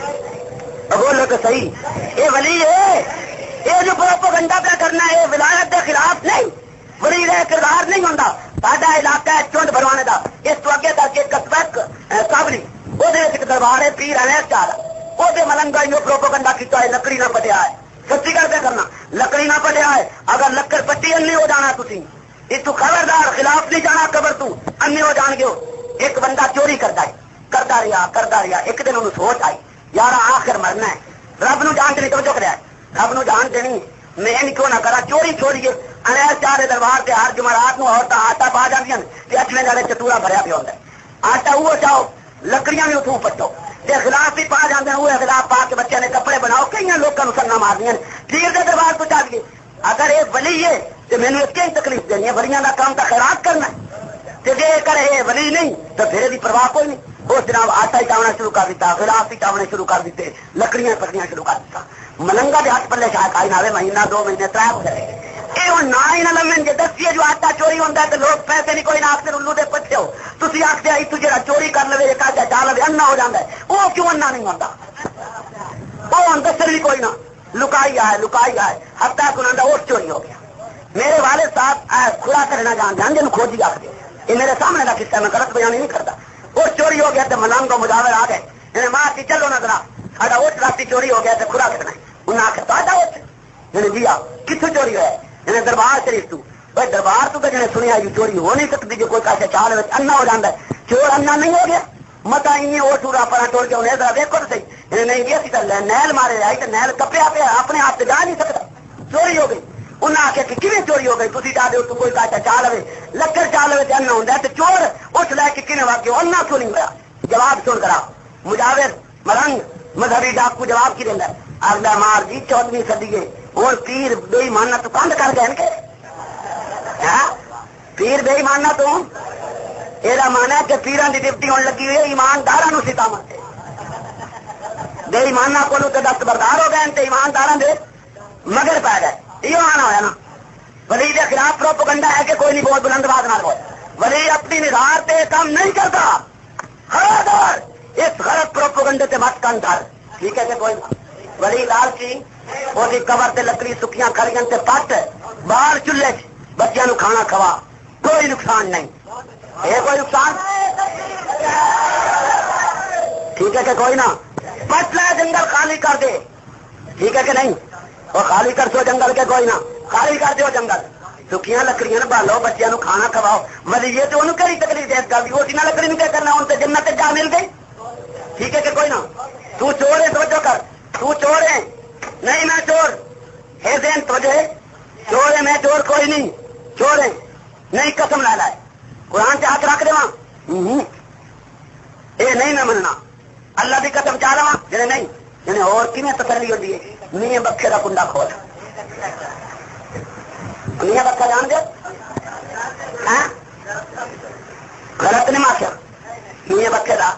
بولو تو صحیح یہ ولی ہے یہ جو پروپیگنڈا پہ کرنا ہے ولایت کے خلاف نہیں ولی کا کردار نہیں ہوتا ساڈا علاقہ ہے چونڈ بھروانے کا اس تو اگے تک ایک قصبہ کابلی وہ دربار ہے پیر ہے چار وہ ملنگا پروپیگنڈا کیا ہے لکڑی نہ پٹیا ہے سچی گل پہ کرنا لکڑی نہ پٹیا ہے اگر لکڑ پٹی نہیں ہو جانا تھی اس تو خبردار خلاف نہیں جانا قبر تو انے ہو جان گے ایک بندہ چوری کرتا ہے کرتا رہا کرتا رہا ایک دن انہوں سوچ آئی یار آخر مرنا ہے رب نو جان دینی توجہ کرا ہے رب نو جان دینی میں کیوں نہ کرا چوری چھوڑیے انیل چار دربار سے ہر جمعرات نو عورتیں آٹا پا جاندیاں اچھے والے چتورا بھریا پیا ہوتا ہے آٹا وہ چاہو لکڑیاں بھی اتوں پٹو خلاف بھی پا جاتے ہیں وہ خلاف پا کے بچے نے کپڑے بناؤ کئی لوگوں سننا مار دیا پیر کے دربار تو چاہیے اگر یہ ولی ہے تو مینو ایک ہی تکلیف دینی ہے ولیاں کا کام تو خیرات کرنا جی کرے یہ ولی نہیں تو پھر بھی پرواہ کوئی نہیں اس جناب آٹا ہی چاونا شروع کر دیتا خلاف ہی چاونے شروع کر دیتے لکڑیاں پٹیاں شروع کر دیتا ملنگا کے ہاتھ پلے شاید آئی نہ مہینہ دو مہینے تر ہو جائے یہ نہ ہی نہ لمن جی دسیے جو آٹا چوری ہوتا ہے تو لوگ پیسے نہیں کوئی نہ آخر الو دے پچھے ہو تھی آخر آئی تو جا چوری کر لے ایک جا لے انا ہو جاتا ہے وہ کیوں انا نہیں ہوتا وہ دسر بھی کوئی نہ لکائی آئے لکائی آئے ہفتہ سنا وہ چوری ہو گیا میرے والد صاحب کھلا کرنا جان جان جن کھوجی آخر یہ میرے سامنے کا قصہ میں غلط بیان نہیں کرتا وہ چوری ہو گیا تو ملنگ کو مجاور آ گئے انہیں ماں کی چلو نہ ذرا ساڈا ووٹ رات چوری ہو گیا تو کھلا کرنا انہیں آخر ساڈا ووٹ جی جی آ کتوں چوری ہوا ہے دربار شریف تو بھائی دربار تو جنہیں سنیا جی چوری ہو نہیں سکتی جو کوئی کاسے چال انا ہو جاتا ہے چور انا نہیں ہو گیا متا وہ ٹورا پڑا ٹوڑ کے انہیں ذرا دیکھو تو صحیح نہیں گیا سی نیل مارے آئی تو نیل کپیا پیا اپنے آپ سے جا نہیں سکتا چوری ہو گئی انہیں آخیا کہ کیون چوری ہو گئی تھی چاہتے ہو تو کوئی کاسا چال لے لکڑ چال لے انا ہوتا ہے تو چور اس لے کے کن واقع انا کیوں نہیں ہوا جواب سن کرا مجاور ملنگ مذہبی ڈاکو جواب کی دینا اگلا مار جی چودویں صدی کے اور پیر بے ایمانہ تو کند کر گئے کہ پیر بے ایمانہ تو یہ مانا کہ پیران کی ڈپٹی ہونے لگی ہوئی ایماندار سیتا مرتے بے ایمانہ کو دست بردار ہو گئے ایماندار دے مگر پی گئے یہ آنا ہوا نا ولی کے خلاف پروپیگنڈا ہے کہ کوئی نہیں بہت بلند بات نہ بول ولی اپنی نظار سے کام نہیں کرتا خبردار اس غلط پروپیگنڈے سے مت کن کر ٹھیک ہے کہ کوئی ولی لالچی وہ قبر سے لکڑی سکیاں کھڑیاں سے پٹ باہر چولہے بچوں کو کھانا کھوا کوئی نقصان نہیں یہ کوئی نقصان ٹھیک ہے کہ کوئی نہ پٹ لے جنگل خالی کر دے ٹھیک ہے کہ نہیں وہ خالی کر سو جنگل کے کوئی نہ خالی کر دو جنگل سکیاں لکڑیاں بالو بچیاں نو کھانا کھواؤ ولیے تو انہوں کہڑی تکلیف دے گل دی اسی نہ لکڑی میں کیا کرنا ہوں تو جنت جا مل گئی ٹھیک ہے کہ کوئی نہ تو چور ہے توجہ کر تو چور ہے نہیں میں چور ہے دین تجھے چور ہے میں چور کوئی نہیں چور ہے نہیں قسم لا لائے قرآن سے ہاتھ رکھ دے وہاں اے نہیں میں مننا اللہ کی قسم چاہ رہا جنہیں نہیں جنہیں اور کی تسلی ہوتی ہے میاں بکھے کا کنڈا کھول میاں بکھا جان دے غلط نہیں ماشا میاں بکھے کا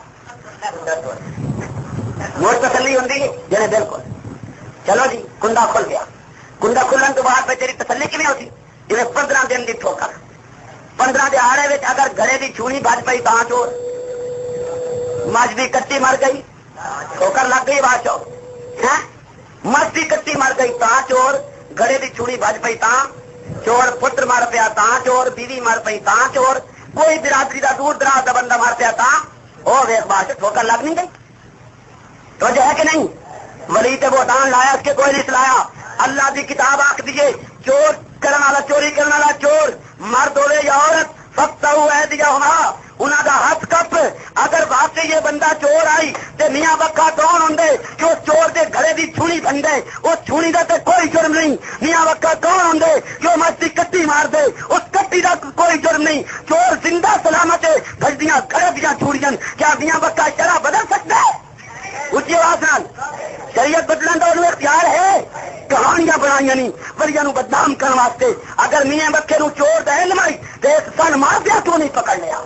موٹ تسلی ہوتی ہے جنہیں بالکل چلو جی کنڈا کھل گیا کنڈا کھلن تو بعد میں تیری تسلی کی نہیں ہوتی جنہیں پندرہ دن کی ٹھوکر پندرہ دہاڑے میں اگر گھڑے کی چھوڑی بج پی تا چور مجھ بھی کٹی مر گئی ٹھوکر لگ گئی بادشاہ مجھ بھی کٹی مر گئی تا چور گھڑے کی چھوڑی بج پی تا چور پتر مر پیا تا چور بیوی مر پی تا چور کوئی برادری کا دور دراز کا بندہ مر پیا تا وہ ویخ بادشاہ ٹھوکر لگ نہیں گئی تو جو ہے کہ نہیں ولی تے بہتان لایا اس کے کوئی نہیں سلایا اللہ کی کتاب آخ دیے چور کرنے والا چوری کرنے والا چور مرد ہوئے یا عورت سب تو ہے دیا ہونا انہوں کا ہاتھ کپ اگر واقعی یہ بندہ چور آئی تو میاں بکا کون ہوں کہ اس چور کے گھڑے کی چھوڑی بن دے اس چھوڑی کا تو کوئی جرم نہیں میاں بکا کون ہوں کہ وہ مستی کٹی مار دے اس کٹی کا کوئی جرم نہیں چور زندہ سلامت ہے گھڑیاں گھڑے دیا چھوڑیاں کیا میاں بکا شرح بدل سکتا ہے اچھی آواز نال شریعت بدلنے کا انہوں اختیار ہے کہانیاں بنائی نہیں ولیاں نو بدنام کرنے واسطے اگر میاں بکے نو چور دے لمائی تو اس سن مار دیا کیوں نہیں پکڑ لیا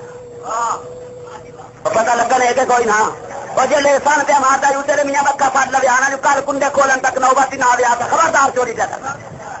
پتا لگا لے کہ کوئی نہ اور جی سن پہ مارتا جو تیرے میاں بکا پڑ لو آنا جو کل کنڈے کھولن تک نوبتی نہ آیا تو خبردار چوری پہ کرنا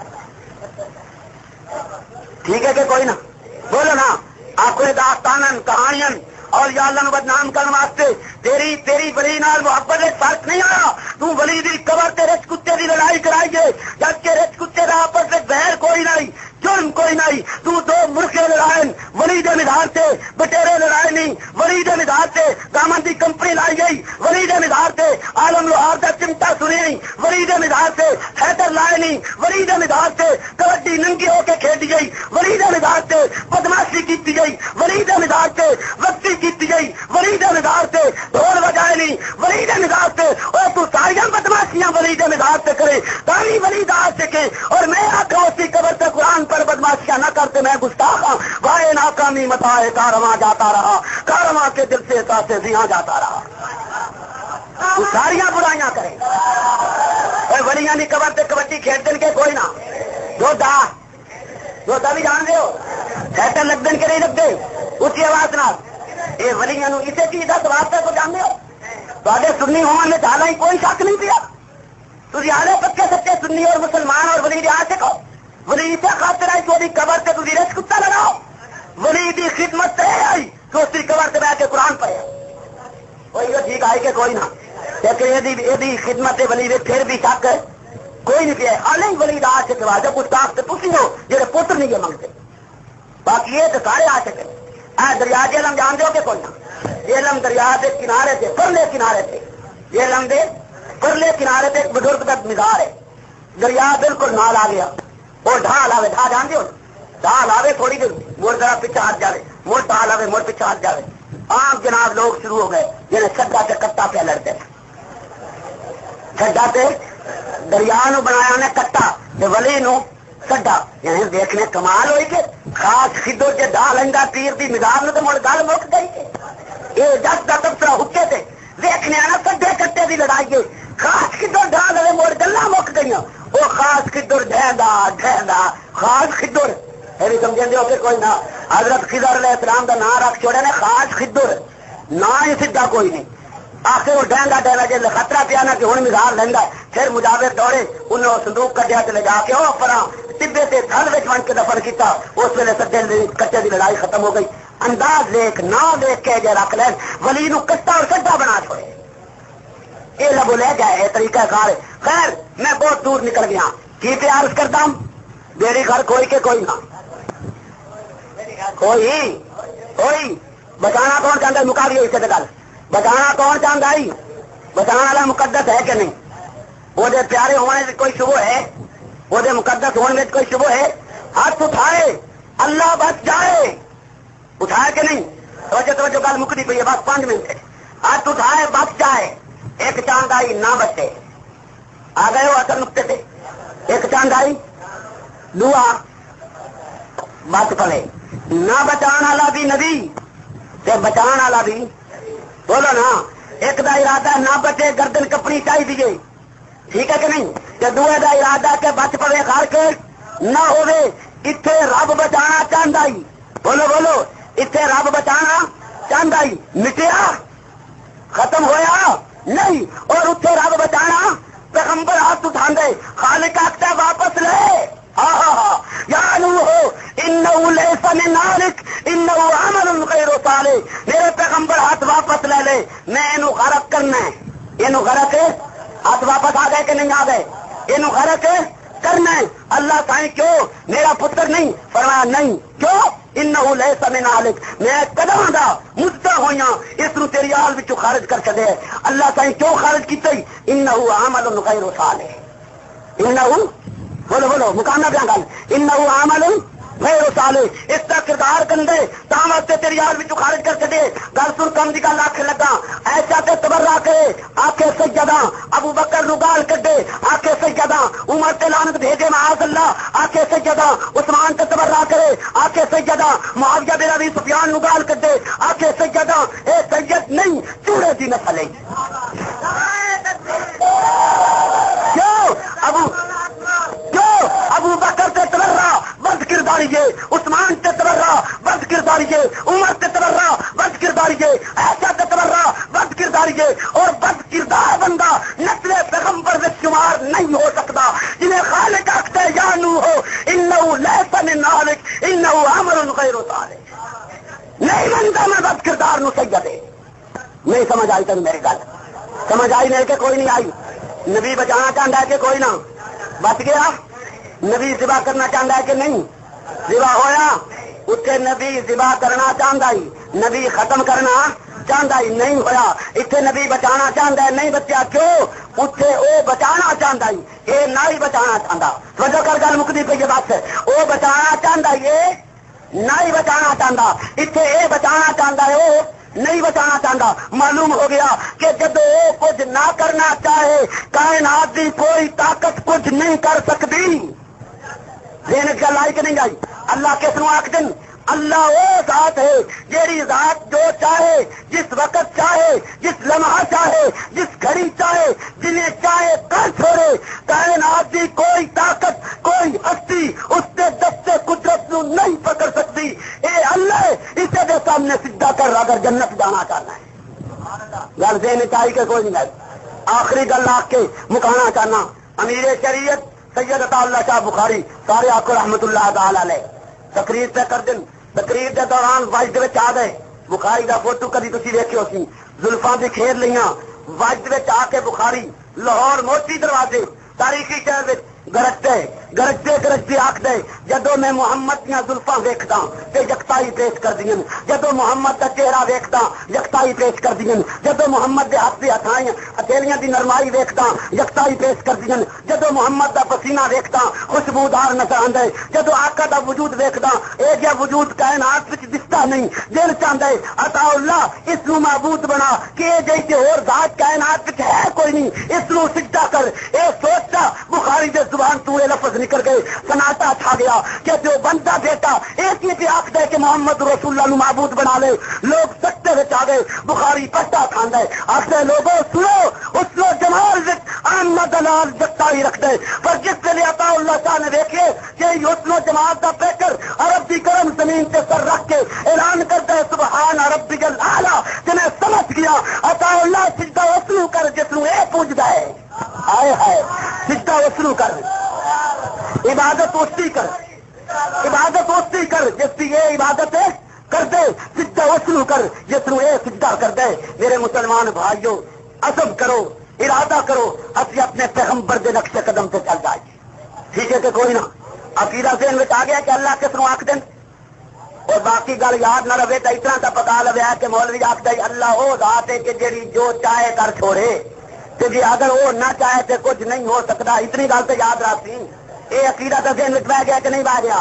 ٹھیک ہے کہ کوئی نہ بولو نا آپ کو داستان کہانیاں اور یا اللہ نو بدنام کرنے واسطے تیری تیری ولی نال محبت میں فرق نہیں آیا تو ولی دی قبر تے رچ کتے دی لڑائی کرائیے جبکہ رچ کتے دا آپس میں بہر کوئی نہیں جرم کوئی نہیں تو دو مرخے لڑائیں ولی دے مدار سے بٹیرے لڑائے نہیں ولی دے مدار سے دامن دی کمپنی لائی گئی ولی دے مدار سے عالم لوہار دا چمٹا سنی نہیں ولی دے مدار سے حیدر لائے نہیں ولی دے مدار سے کبڈی ننگی ہو کے کھیلی گئی ولی دے مدار سے بدماشی کی گئی ولی دے مدار سے وقتی کی گئی ولی دے مدار سے ڈھول بجائے نہیں ولی دے مدار سے اور تو ساریاں بدماشیاں ولی دے مدار سے کرے تالی ولی دار سکے اور میں آخا اسی قبر سے قرآن پر بدماشیاں نہ کرتے میں گستاخ ہوں وائے ناکامی متا ہے کارواں جاتا رہا کارواں کے دل سے تاسے زیاں جاتا رہا تو ساریاں برائیاں کرے اور ولیاں دی قبر سے کبڈی کھیل دن کے کوئی نہ جو دا جو دا بھی جان دے ہو سیٹر لگ دن کے نہیں لگتے اسی آواز نہ یہ ولیاں نو اسے چیز کا سواب ہے کو جانتے ہو تو سنی ہونے میں ڈالا ہی کوئی شک نہیں پیا تھی آلے پکے سچے سنی اور مسلمان اور ولی آ سکو ولی اسے خاطر آئی تو قبر سے تھی رچ کتا لگاؤ ولی کی خدمت سے آئی تو اس کی قبر سے بیٹھ کے قرآن پڑھے کوئی تو ٹھیک آئی کہ کوئی نہ لیکن یہ خدمت ولی میں پھر بھی شک ہے کوئی نہیں پیا آلے ہی ولی آ سکے جب کچھ کاف سے پوچھی ہو جی پتر نہیں یہ منگتے باقی یہ تو سارے آ سکے دریا جیلم جان دو کہ کوئی نہ جیلم دریا کے کنارے سے پرلے کنارے سے جیلم دے پرلے کنارے سے ایک بزرگ کا مزار ہے دریا بالکل نال آ گیا وہ ڈھال آوے ڈھا جان دو ڈھال آوے تھوڑی دیر مڑ ذرا پیچھے ہاتھ جائے مڑ ڈھال آوے مڑ پیچھے ہاتھ جائے عام جناب لوگ شروع ہو گئے جنہیں سڈا سے کٹا پہ لڑتے سڈا سے دریا نو بنایا نے کٹا ولی نو سڈا یعنی دیکھنے کمال ہوئی کہ خاص خدو کے ڈا لنگا تیر دی مزاج میں تو مڑ گل مک گئی کہ یہ جس کا تبصرہ حکے تھے دیکھنے آنا سڈے کٹے دی لڑائی گئی خاص خدر ڈا لے مڑ گلا مک گئی وہ خاص خدر ڈہدا ڈہدا خاص خدر یہ بھی سمجھے ہو کہ کوئی نہ حضرت خضر علیہ السلام کا نام رکھ چھوڑے نے خاص خدر نہ ہی سیدھا کوئی نہیں آخر وہ ڈہنگا ڈہنا جی خطرہ پیا نا کہ ہوں مزار لینا پھر مجاور دوڑے انہوں صندوق کٹیا چلے جا کے وہ پرا ٹبے سے تھل بچ بن کے دفن کیا اس ویلے سجے کٹے کی لڑائی ختم ہو گئی انداز دیکھ نہ دیکھ کے جی رکھ لین ولی نو کٹا اور سڈا بنا چھوڑے یہ لبو لے جائے طریقہ کار خیر میں بہت دور نکل گیا کی پیار کرتا ہوں میری گھر کوئی کے کوئی نہ کوئی کوئی بچانا کون چاہتا ہے مقابلے اس سے گل بچانا کون چاہتا ہے بچانا والا مقدس ہے کہ نہیں وہ پیارے ہونے سے کوئی شبہ ہے وہ مقدس ہونے میں کوئی شبہ ہے ہاتھ اٹھائے اللہ بچ جائے، اٹھائے کہ نہیں؟ توجہ توجہ گل مکتی پی ہے، بس پانچ منٹ ہے۔ ہاتھ اٹھائے بچ جائے، ایک چاند آئی نہ بچے، آ گئے ہو اصل نقطے سے، ایک چاند آئی دعا بچ پڑے، نہ بچان والا بھی نبی تے بچان والا بھی بولو نا، ایک دا ارادہ نہ بچے گردن کپڑی چاہیے، ٹھیک ہے کہ نہیں؟ کہ دوے دا ارادہ کہ بچ پڑے خار کے نہ ہوئے، اتنے رب بچانا چاہتا ہی، بولو بولو اتنے رب بچانا چاہتا ہی، مٹیا ختم ہویا نہیں، اور اتنے رب بچانا پیغمبر ہاتھ اٹھا دے، خالق آختا واپس لے، ہاں ہاں ہاں یا نوح انہ لیس من اہلک انہ عمل غیر صالح، میرے پیغمبر ہاتھ واپس لے لے، میں اینو غرق کرنا ہے، اینو غرق ہاتھ واپس آ گئے کہ نہیں آ گئے؟ اینو غرق کرنا ہے۔ اللہ سائیں کیوں میرا پتر نہیں؟ فرمایا نہیں، کیوں؟ انہ لیس من اہلک، میں قدم دا مدعا ہویاں اس نو تیری آل وچوں خارج کر چھڈے۔ اللہ سائیں کیوں خارج کیتا؟ انہ عمل غیر صالح، انہ بولو بولو مکانا پیا گل، انہ عمل غیر صالح، اس کا کردار گندے تاں واسطے تیری آل وچوں خارج کر چھڈے۔ گل سن کم دی گل آکھے لگا، ایسا تے تبرہ کرے آکھے سجدہ، ابو بکر نو گال کڈے آکھے سجدہ، عمر تے لعنت بھیجے معاذ اللہ آکھے سجدہ، عثمان تے تبرہ کرے آکھے سجدہ، معاویہ بن ابی سفیان نو گال کڈے آکھے سجدہ، اے سید نہیں چوڑے دی نسل ہے۔ کیوں ابو کیوں ابو بکر تے تبرہ بد کرداری ہے، عثمان تے تبرہ بد کرداری ہے، عمر تے تبرہ بد کرداری ہے، ایسا تے تبرہ بد کرداری ہے، اور بد کردار بندہ نسل پیغمبر میں شمار نہیں ہو سکتا، جنہیں خالق آختے یا نوح انہ لیس من اہلک انہ عمل غیر صالح، نہیں منتا میں بد کردار نو سید ہے۔ نہیں سمجھ آئی تین میری گل؟ سمجھ آئی نہیں کہ کوئی نہیں آئی؟ نبی بچانا چاہتا ہے کہ کوئی نہ بچ گیا؟ نبی ذبح کرنا چاہتا ہے کہ نہیں؟ ذبح ہویا، اتنے نبی ذبح کرنا چاہتا ہی، نبی ختم کرنا چاہتا ہی نہیں ہویا، اتنے نبی بچانا چاہتا ہے نہیں بچیا، کیوں؟ اتنے وہ بچانا چاہتا ہی، یہ نہ ہی بچانا چاہتا، توجہ کر گل مکتی پی ہے، بس وہ بچانا چاہتا یہ نہ ہی بچانا چاہتا، اتنے یہ بچانا چاہتا ہے وہ نہیں بچانا چاہتا۔ معلوم ہو گیا کہ جب وہ کچھ نہ کرنا چاہے کائنات کی کوئی طاقت کچھ نہیں کر سکتی۔ ذہن گل آئی کہ نہیں آئی؟ اللہ کس نو آخ دن؟ اللہ وہ ذات ہے جیڑی ذات جو چاہے جس وقت چاہے جس لمحہ چاہے جس گھڑی چاہے جنہیں چاہے کر چھوڑے، کائنات کی کوئی طاقت کوئی ہستی اس کے دستے قدرت نو نہیں پکڑ سکتی۔ اے اللہ اسے دے سامنے سیدھا کر اگر جنت جانا چاہنا ہے۔ گل ذہن چاہیے کہ کوئی نہیں ہے؟ آخری گل آ کے مکانا چاہنا، امیر شریعت سید عطا اللہ شاہ بخاری سارے آخو رحمت اللہ تعالی علیہ تقریر پہ کر دن، تقریر کے دوران وجد وچ آ گئے، بخاری دا فوٹو کدی تسی ویکھیو سی، زلفاں دی کھیر لیاں، وجد وچ آ کے بخاری لاہور موتی دروازے تاریخی شہر وچ گرجتے گرجتے گرجتے آخد جدو میں محمد دیا زلفاں ویکھدا تے یکتائی پیش کر دیں، جدو محمد کا چہرہ ویکھدا یکتائی پیش کر دیں، جدو محمد دے ہاتھ دی ہتھائیاں ہتھیلیاں دی نرمائی ویکھدا یکتائی پیش کر دیں، جدو محمد دا پسینہ ویکھدا خوشبودار نظر آندا ہے، جدو آقا دا وجود ویکھدا اے جا وجود کائنات وچ دستا نہیں، دل چاہندا ہے عطا اللہ اس نو معبود بنا کہ جیسے اور ذات کائنات وچ ہے کوئی نہیں، اس نو سجدہ کر۔ اے سوچتا بخاری دے زبان تو اے لفظ نکل گئے، سناٹا چھا گیا کہ جو بندہ بیٹا ایک ہی پہ آخد ہے کہ محمد رسول اللہ نو معبود بنا لے، لوگ سکتے وچ آ گئے، بخاری پٹا کھاندا ہے، آخدے لوگوں سنو اس لو جمال وچ احمد دلال جتا ہی رکھ دے، پر جس ویلے عطا اللہ شاہ نے دیکھے کہ حسن و جمال دا پیکر عرب دی کرم زمین تے سر رکھ کے اعلان کرتا ہے سبحان ربی الاعلی، جنہیں سمجھ گیا عطا اللہ سجدہ وصلو کر جس نو اے پوجدا ہے، آئے ہے سجدہ وصلو کر، عبادت اسی کر، عبادت اسی کر جس کی یہ عبادت ہے کر دے، سجدہ وصلو کر جس نو اے سجدہ کر دے۔ میرے مسلمان بھائیو عزم کرو، ارادہ کرو، اسی اپنے پیغمبر دے نقش قدم سے چل جائے، ٹھیک ہے کہ کوئی نہ؟ عقیدہ ذہن میں آ گیا کہ اللہ کس نو آخ دیں، اور باقی گل یاد نہ رہے تو اتنا تو پتا لگے کہ مولوی آخر اللہ وہ ذات ہے کہ جیڑی جو چاہے کر چھوڑے، تو جی اگر وہ نہ چاہے تو کچھ نہیں ہو سکتا، اتنی گل تو یاد رکھتی۔ یہ عقیدہ تو ذہن میں بہ گیا کہ نہیں بہ گیا؟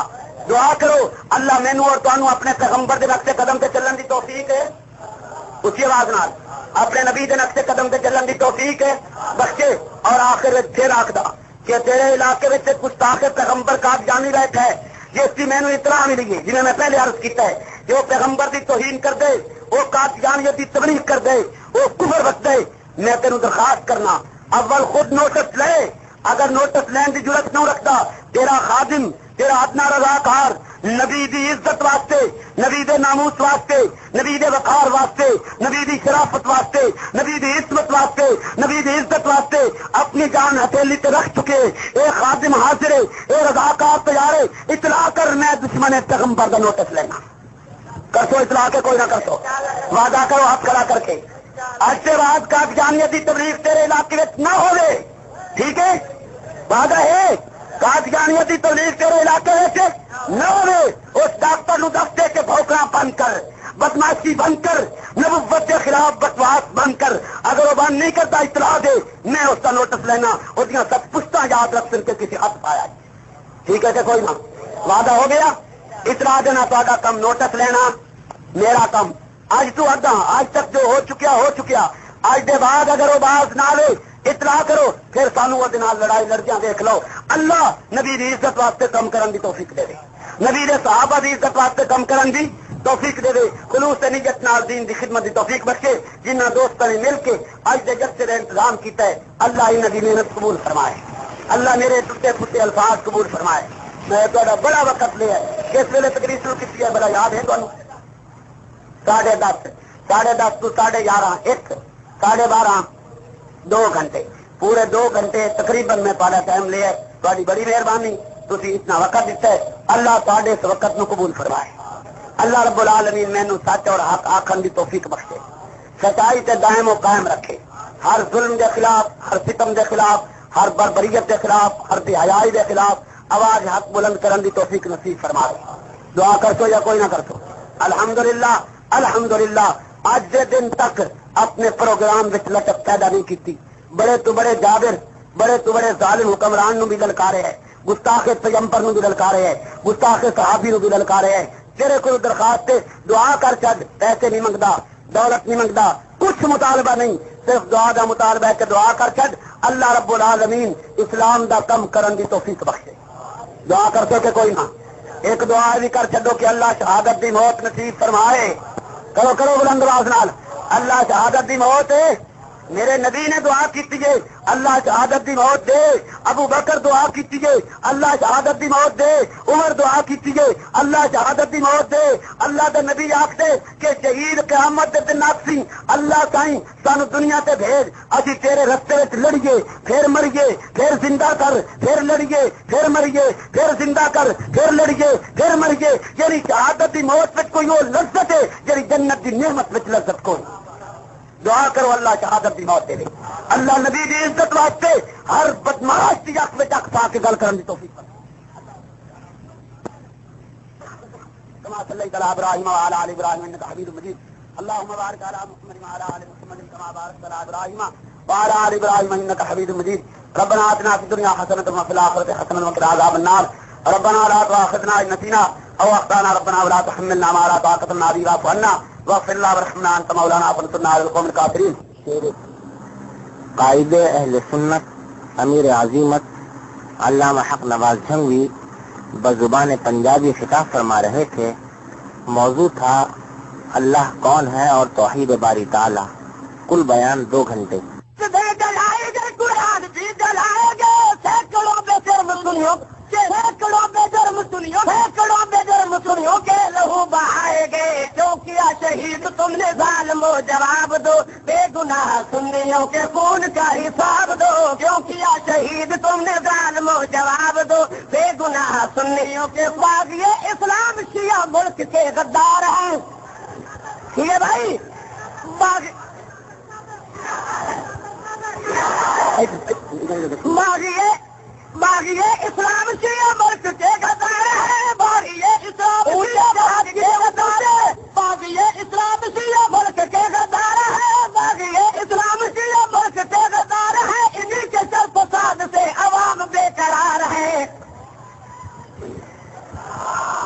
دعا کرو اللہ مینو اور تانوں اپنے پیغمبر دے نقشے قدم تے چلن دی توفیق ہے، اسی آواز نال اپنے نبی دے نقشے قدم تے چلن دی توفیق ہے بخشے۔ اور آخر پھر آخدا کہ تیرے علاقے میں گستاخ پیغمبر کا جانی بیٹھا ہے، جس کی مینو اطلاع ملی ہے، جنہیں میں پہلے عرض کیتا ہے، جو پیغمبر دی توہین کر دے، وہ قادیانیت دی تبلیغ کر دے، وہ کفر بک دے، میں تینوں درخواست کرنا اول خود نوٹس لے، اگر نوٹس لین دی ضرورت نہ رکھتا تیرا خادم تیرا ادنا رضاکار نبی دی عزت واسطے، نبی دے ناموس واسطے، نبی دے وقار واسطے، نبی دی شرافت واسطے، نبی دی عصمت واسطے، نبی دی عزت واسطے اپنی جان ہتھیلی تے رکھ چکے اے خادم حاضر ہے، اے رضاکار تیار ہے، اطلاع کر میں دشمن پیغمبر دا نوٹس لینا کر سو، اطلاع کے کوئی نہ کر سو، وعدہ کرو ہاتھ کھڑا کر کے آج سے بعد قادیانیت دی تبلیغ تیرے علاقے میں نہ ہوے، ٹھیک ہے؟ وعدہ ہے قادیانیت دی تبلیغ تیرے علاقے میں نہ ہوے، اس ڈاکٹر نو دس دے کے بھوکنا بند کر، بدماشی بند کر، نبوت کے خلاف بکواس بند کر، اگر وہ بند نہیں کرتا اطلاع دے، میں اس کا نوٹس لینا، اس دیا سب پشتہ یاد رکھ کے کسی حد پایا، ٹھیک ہے کہ کوئی نہ؟ وعدہ ہو گیا؟ اطلاع دینا تا کم، نوٹس لینا میرا کم، آج تو ادا آج تک جو ہو چکیا ہو چکیا، آج دے بعد اگر وہ باز نہ لے اطلاع کرو، پھر سانو وہ دنال لڑائی لڑکیاں دیکھ لو، اللہ نبی دی عزت واسطے کم کرن دی توفیق دے دے، نبی دے صحابہ دی عزت واسطے کم کرن دی توفیق دے دے، خلوص نیت نال دین دی خدمت دی توفیق بخشے، جنہاں دوستاں نے مل کے اج دے جلسے دا انتظام کیتا ہے، اللہ انہاں دی محنت قبول فرمائے، اللہ میرے ٹوٹے پھوٹے الفاظ قبول فرمائے، میں تہاڈا بڑا وقت لیا ہے، کس ویلے تقریر شروع کیتی ہے بڑا یاد ہے تانوں؟ ساڑھے دس ساڑھے دس تو ساڑھے گیارہ ایک ساڑھے بارہ دو گھنٹے پورے دو گھنٹے تقریباً میں پاڑا ٹائم لیا ہے، تھوڑی بڑی مہربانی، تسی اتنا وقت دیتا ہے، اللہ تھوڑے اس وقت نو قبول فرمائے، اللہ رب العالمین مینوں سچ اور حق آکھن دی توفیق بخشے، سچائی تے دائم و قائم رکھے، ہر ظلم دے خلاف، ہر ستم دے خلاف، ہر بربریت دے خلاف، ہر بے حیائی دے خلاف آواز حق بلند کرن دی توفیق نصیب فرمائے، دعا کر سو یا کوئی نہ کر سو۔ الحمدللہ الحمدللہ آج دے دن تک اپنے پروگرام وچ لچک پیدا نہیں کیتی، بڑے تو بڑے جابر، بڑے تو بڑے ظالم حکمران نو بھی للکارے ہے، گستاخ پیغمبر نو بھی للکارے ہے، گستاخ صحابی نو بھی للکارے ہے، تیرے کو درخواست دعا کر چڈ، پیسے نہیں منگتا، دولت نہیں منگتا، کچھ مطالبہ نہیں، صرف دعا دا مطالبہ ہے کہ دعا کر چڈ، اللہ رب العالمین اسلام دا کم کرن دی توفیق بخشے، دعا کر سو کہ کوئی نہ، ایک دعا بھی کر چڈو کہ اللہ شہادت دی موت نصیب فرمائے، کرو کرو بلند آواز نال، اللہ شہادت دی موت ہے، میرے نبی نے دعا کیتی ہے اللہ شہادت دی موت دے، ابو بکر دعا کیتی ہے اللہ شہادت دی موت دے، عمر دعا کیتی ہے اللہ شہادت دی موت دے، اللہ دے نبی آکھدے کہ شہید قیامت دے دن آکسی اللہ تائیں سانو دنیا تے بھیج، اسی تیرے رستے وچ لڑیے، پھر مریے، پھر زندہ کر، پھر لڑیے، پھر مریے، پھر زندہ کر، پھر لڑیے، پھر مریے، یعنی شہادت دی موت وچ کوئی وہ لذت ہے جڑی جنت دی نعمت وچ لذت کوئی، دعا کرو اللہ شہادت دی موت دے دے، اللہ نبی دی عزت واسطے ہر بدماش دی اکھ وچ اکھ پا کے گل کرن دی توفیق دے، كما صليت على ابراهيم وعلى ال ابراهيم انك حميد مجيد، اللهم بارك على محمد وعلى ال محمد كما باركت على ابراهيم وعلى ال ابراهيم انك حميد مجيد، ربنا آتنا في الدنيا حسنة وفي الآخرة حسنة وقنا عذاب النار، ربنا لا تؤاخذنا ان نسينا او اخطانا، ربنا ولا تحملنا ما لا طاقة لنا به واعف عنا واغفر لنا وارحمنا انت مولانا فانصرنا على القوم الكافرين۔ قائد اہل سنت امیر عظیمت علامہ حق نواز جھنگوی بزبان پنجابی خطاب فرما رہے تھے، موضوع تھا اللہ کون ہے اور توحید باری تعالی، کل بیان دو گھنٹے۔ سینکڑوں بے جرم سنیوں سینکڑوں بے جرم سنیوں کے لہو بہائے گے، کیوں کیا شہید تم نے ظالم و جواب دو، بے گناہ سنیوں کے خون کا حساب دو، کیوں کیا شہید تم نے ظالم و جواب دو، بے گناہ سنیوں کے بعد یہ اسلام شیعہ ملک کے غدار ہیں، ٹھیک ہے بھائی، باغیے باغیے اسلام شیعہ ملک کے غدار ہے، باغیے اسلام شیعہ کے غدار ہے، باغیے اسلام شیعہ ملک کے غدار ہے، باغیے اسلام شیعہ ملک کے غدار ہے، انہی کے سر فساد سے عوام بے قرار ہے۔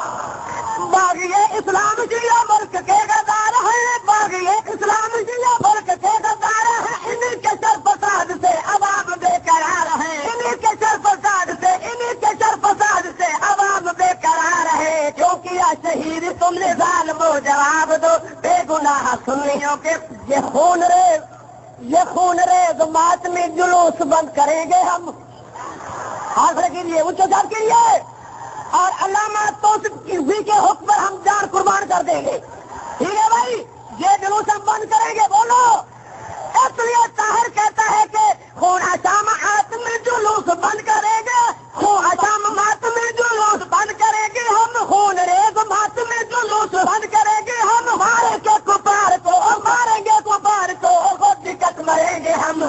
کے یہ خون ریز یہ خون ریز ماتمی جلوس بند کریں گے ہم. ہاتھ رکھیے اونچے جان کے لیے. اور علامہ توصیفی کے حکم پر ہم جان قربان کر دیں گے. ٹھیک ہے بھائی, یہ جلوس ہم بند کریں گے. بولو. اس لیے طاہر کہتا ہے کہ خون شام آتم میں جلوس بند کریں گے, خون شام ماتم میں جلوس بند کریں گے ہم, خون ریز ماتم میں جلوس بند کریں گے ہم, ماریں گے کفار کو ماریں گے کفار کو خود دقت مریں گے ہم.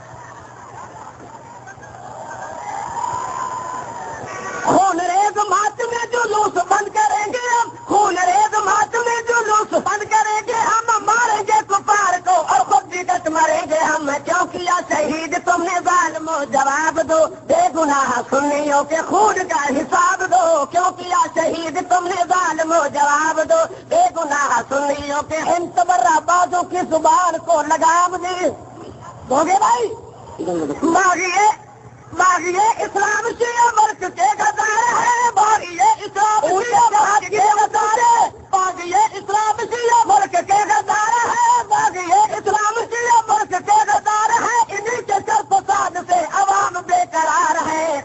خون ریز مات میں جلوس بند کریں گے ہم, خون ریز مات میں جلوس بند کریں گے ہم, ماریں گے کفار کو اور خود بھی کٹ مریں گے ہم. کیوں کیا شہید تم نے ظالمو جواب دو, بے گناہ سنیوں کے خون کا حساب دو. کیوں کیا شہید تم نے ظالمو جواب دو, بے گناہ سنیوں کے انتبرہ بازوں کی زبان کو لگام دی. دو گے بھائی. ماغیے باغیے اسلام شیعہ ملک کے غدار ہے, باغیے اسلام شیعہ ملک کے غدار ہے, باغیے اسلام شیعہ ملک کے غدار ہے, باغیے اسلام شیعہ ملک کے غدار ہے. انہی کے شر فساد سے عوام بے قرار ہے.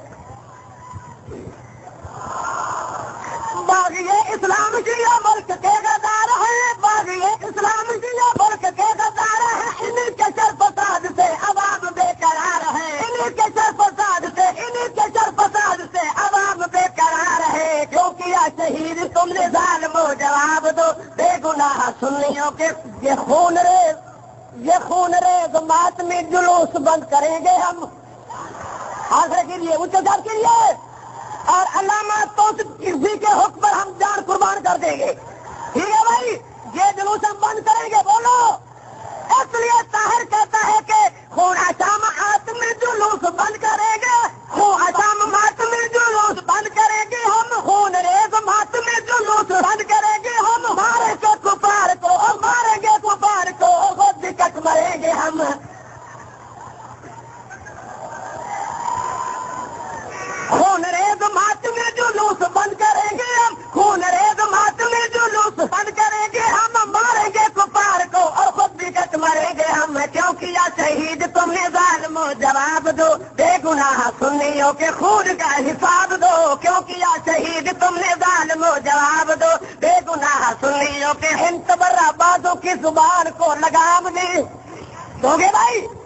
باغیے اسلام شیعہ ملک کے غدار ہے, باغیے اسلام شیعہ ملک کے غدار ہے. انہی کے شر فساد سے عوام بے قرار ہے, انہی کے شر فساد سے انہی کے شر فساد سے عوام بے قرار ہے. کیوں کیا شہید تم نے ظالمو جواب دو, بے گناہ سنیوں کے یہ خون ریز یہ خون ریز ماتمی جلوس بند کریں گے ہم. ہاتھ رکھیے اونچے جان کے لیے. اور علامہ توصیفی کے حکم پر ہم جان قربان کر دیں گے. ٹھیک ہے بھائی, یہ جلوس ہم بند کریں گے. بولو. اس لیے طاہر کہتا ہے کہ خون شام آتم میں جلوس بند کریں گے, خون شام ماتم میں جلوس بند کریں گے ہم, خون ریز ماتم میں جلوس بند کریں گے ہم, ماریں گے کفار کو ماریں گے کفار کو خود دقت مریں گے ہم. خون ریز مات میں جلوس بند کریں گے ہم, خون ریز مات میں جلوس بند کریں گے ہم, ماریں گے کفار کو اور خود بھی کٹ مریں گے ہم. کیوں کیا شہید تم نے ظالمو جواب دو, بے گناہ سنیوں کے خون کا حساب دو. کیوں کیا شہید تم نے ظالمو جواب دو, بے گناہ سنیوں کے انتبرہ بازوں کی زبان کو لگام دی. دو گے بھائی.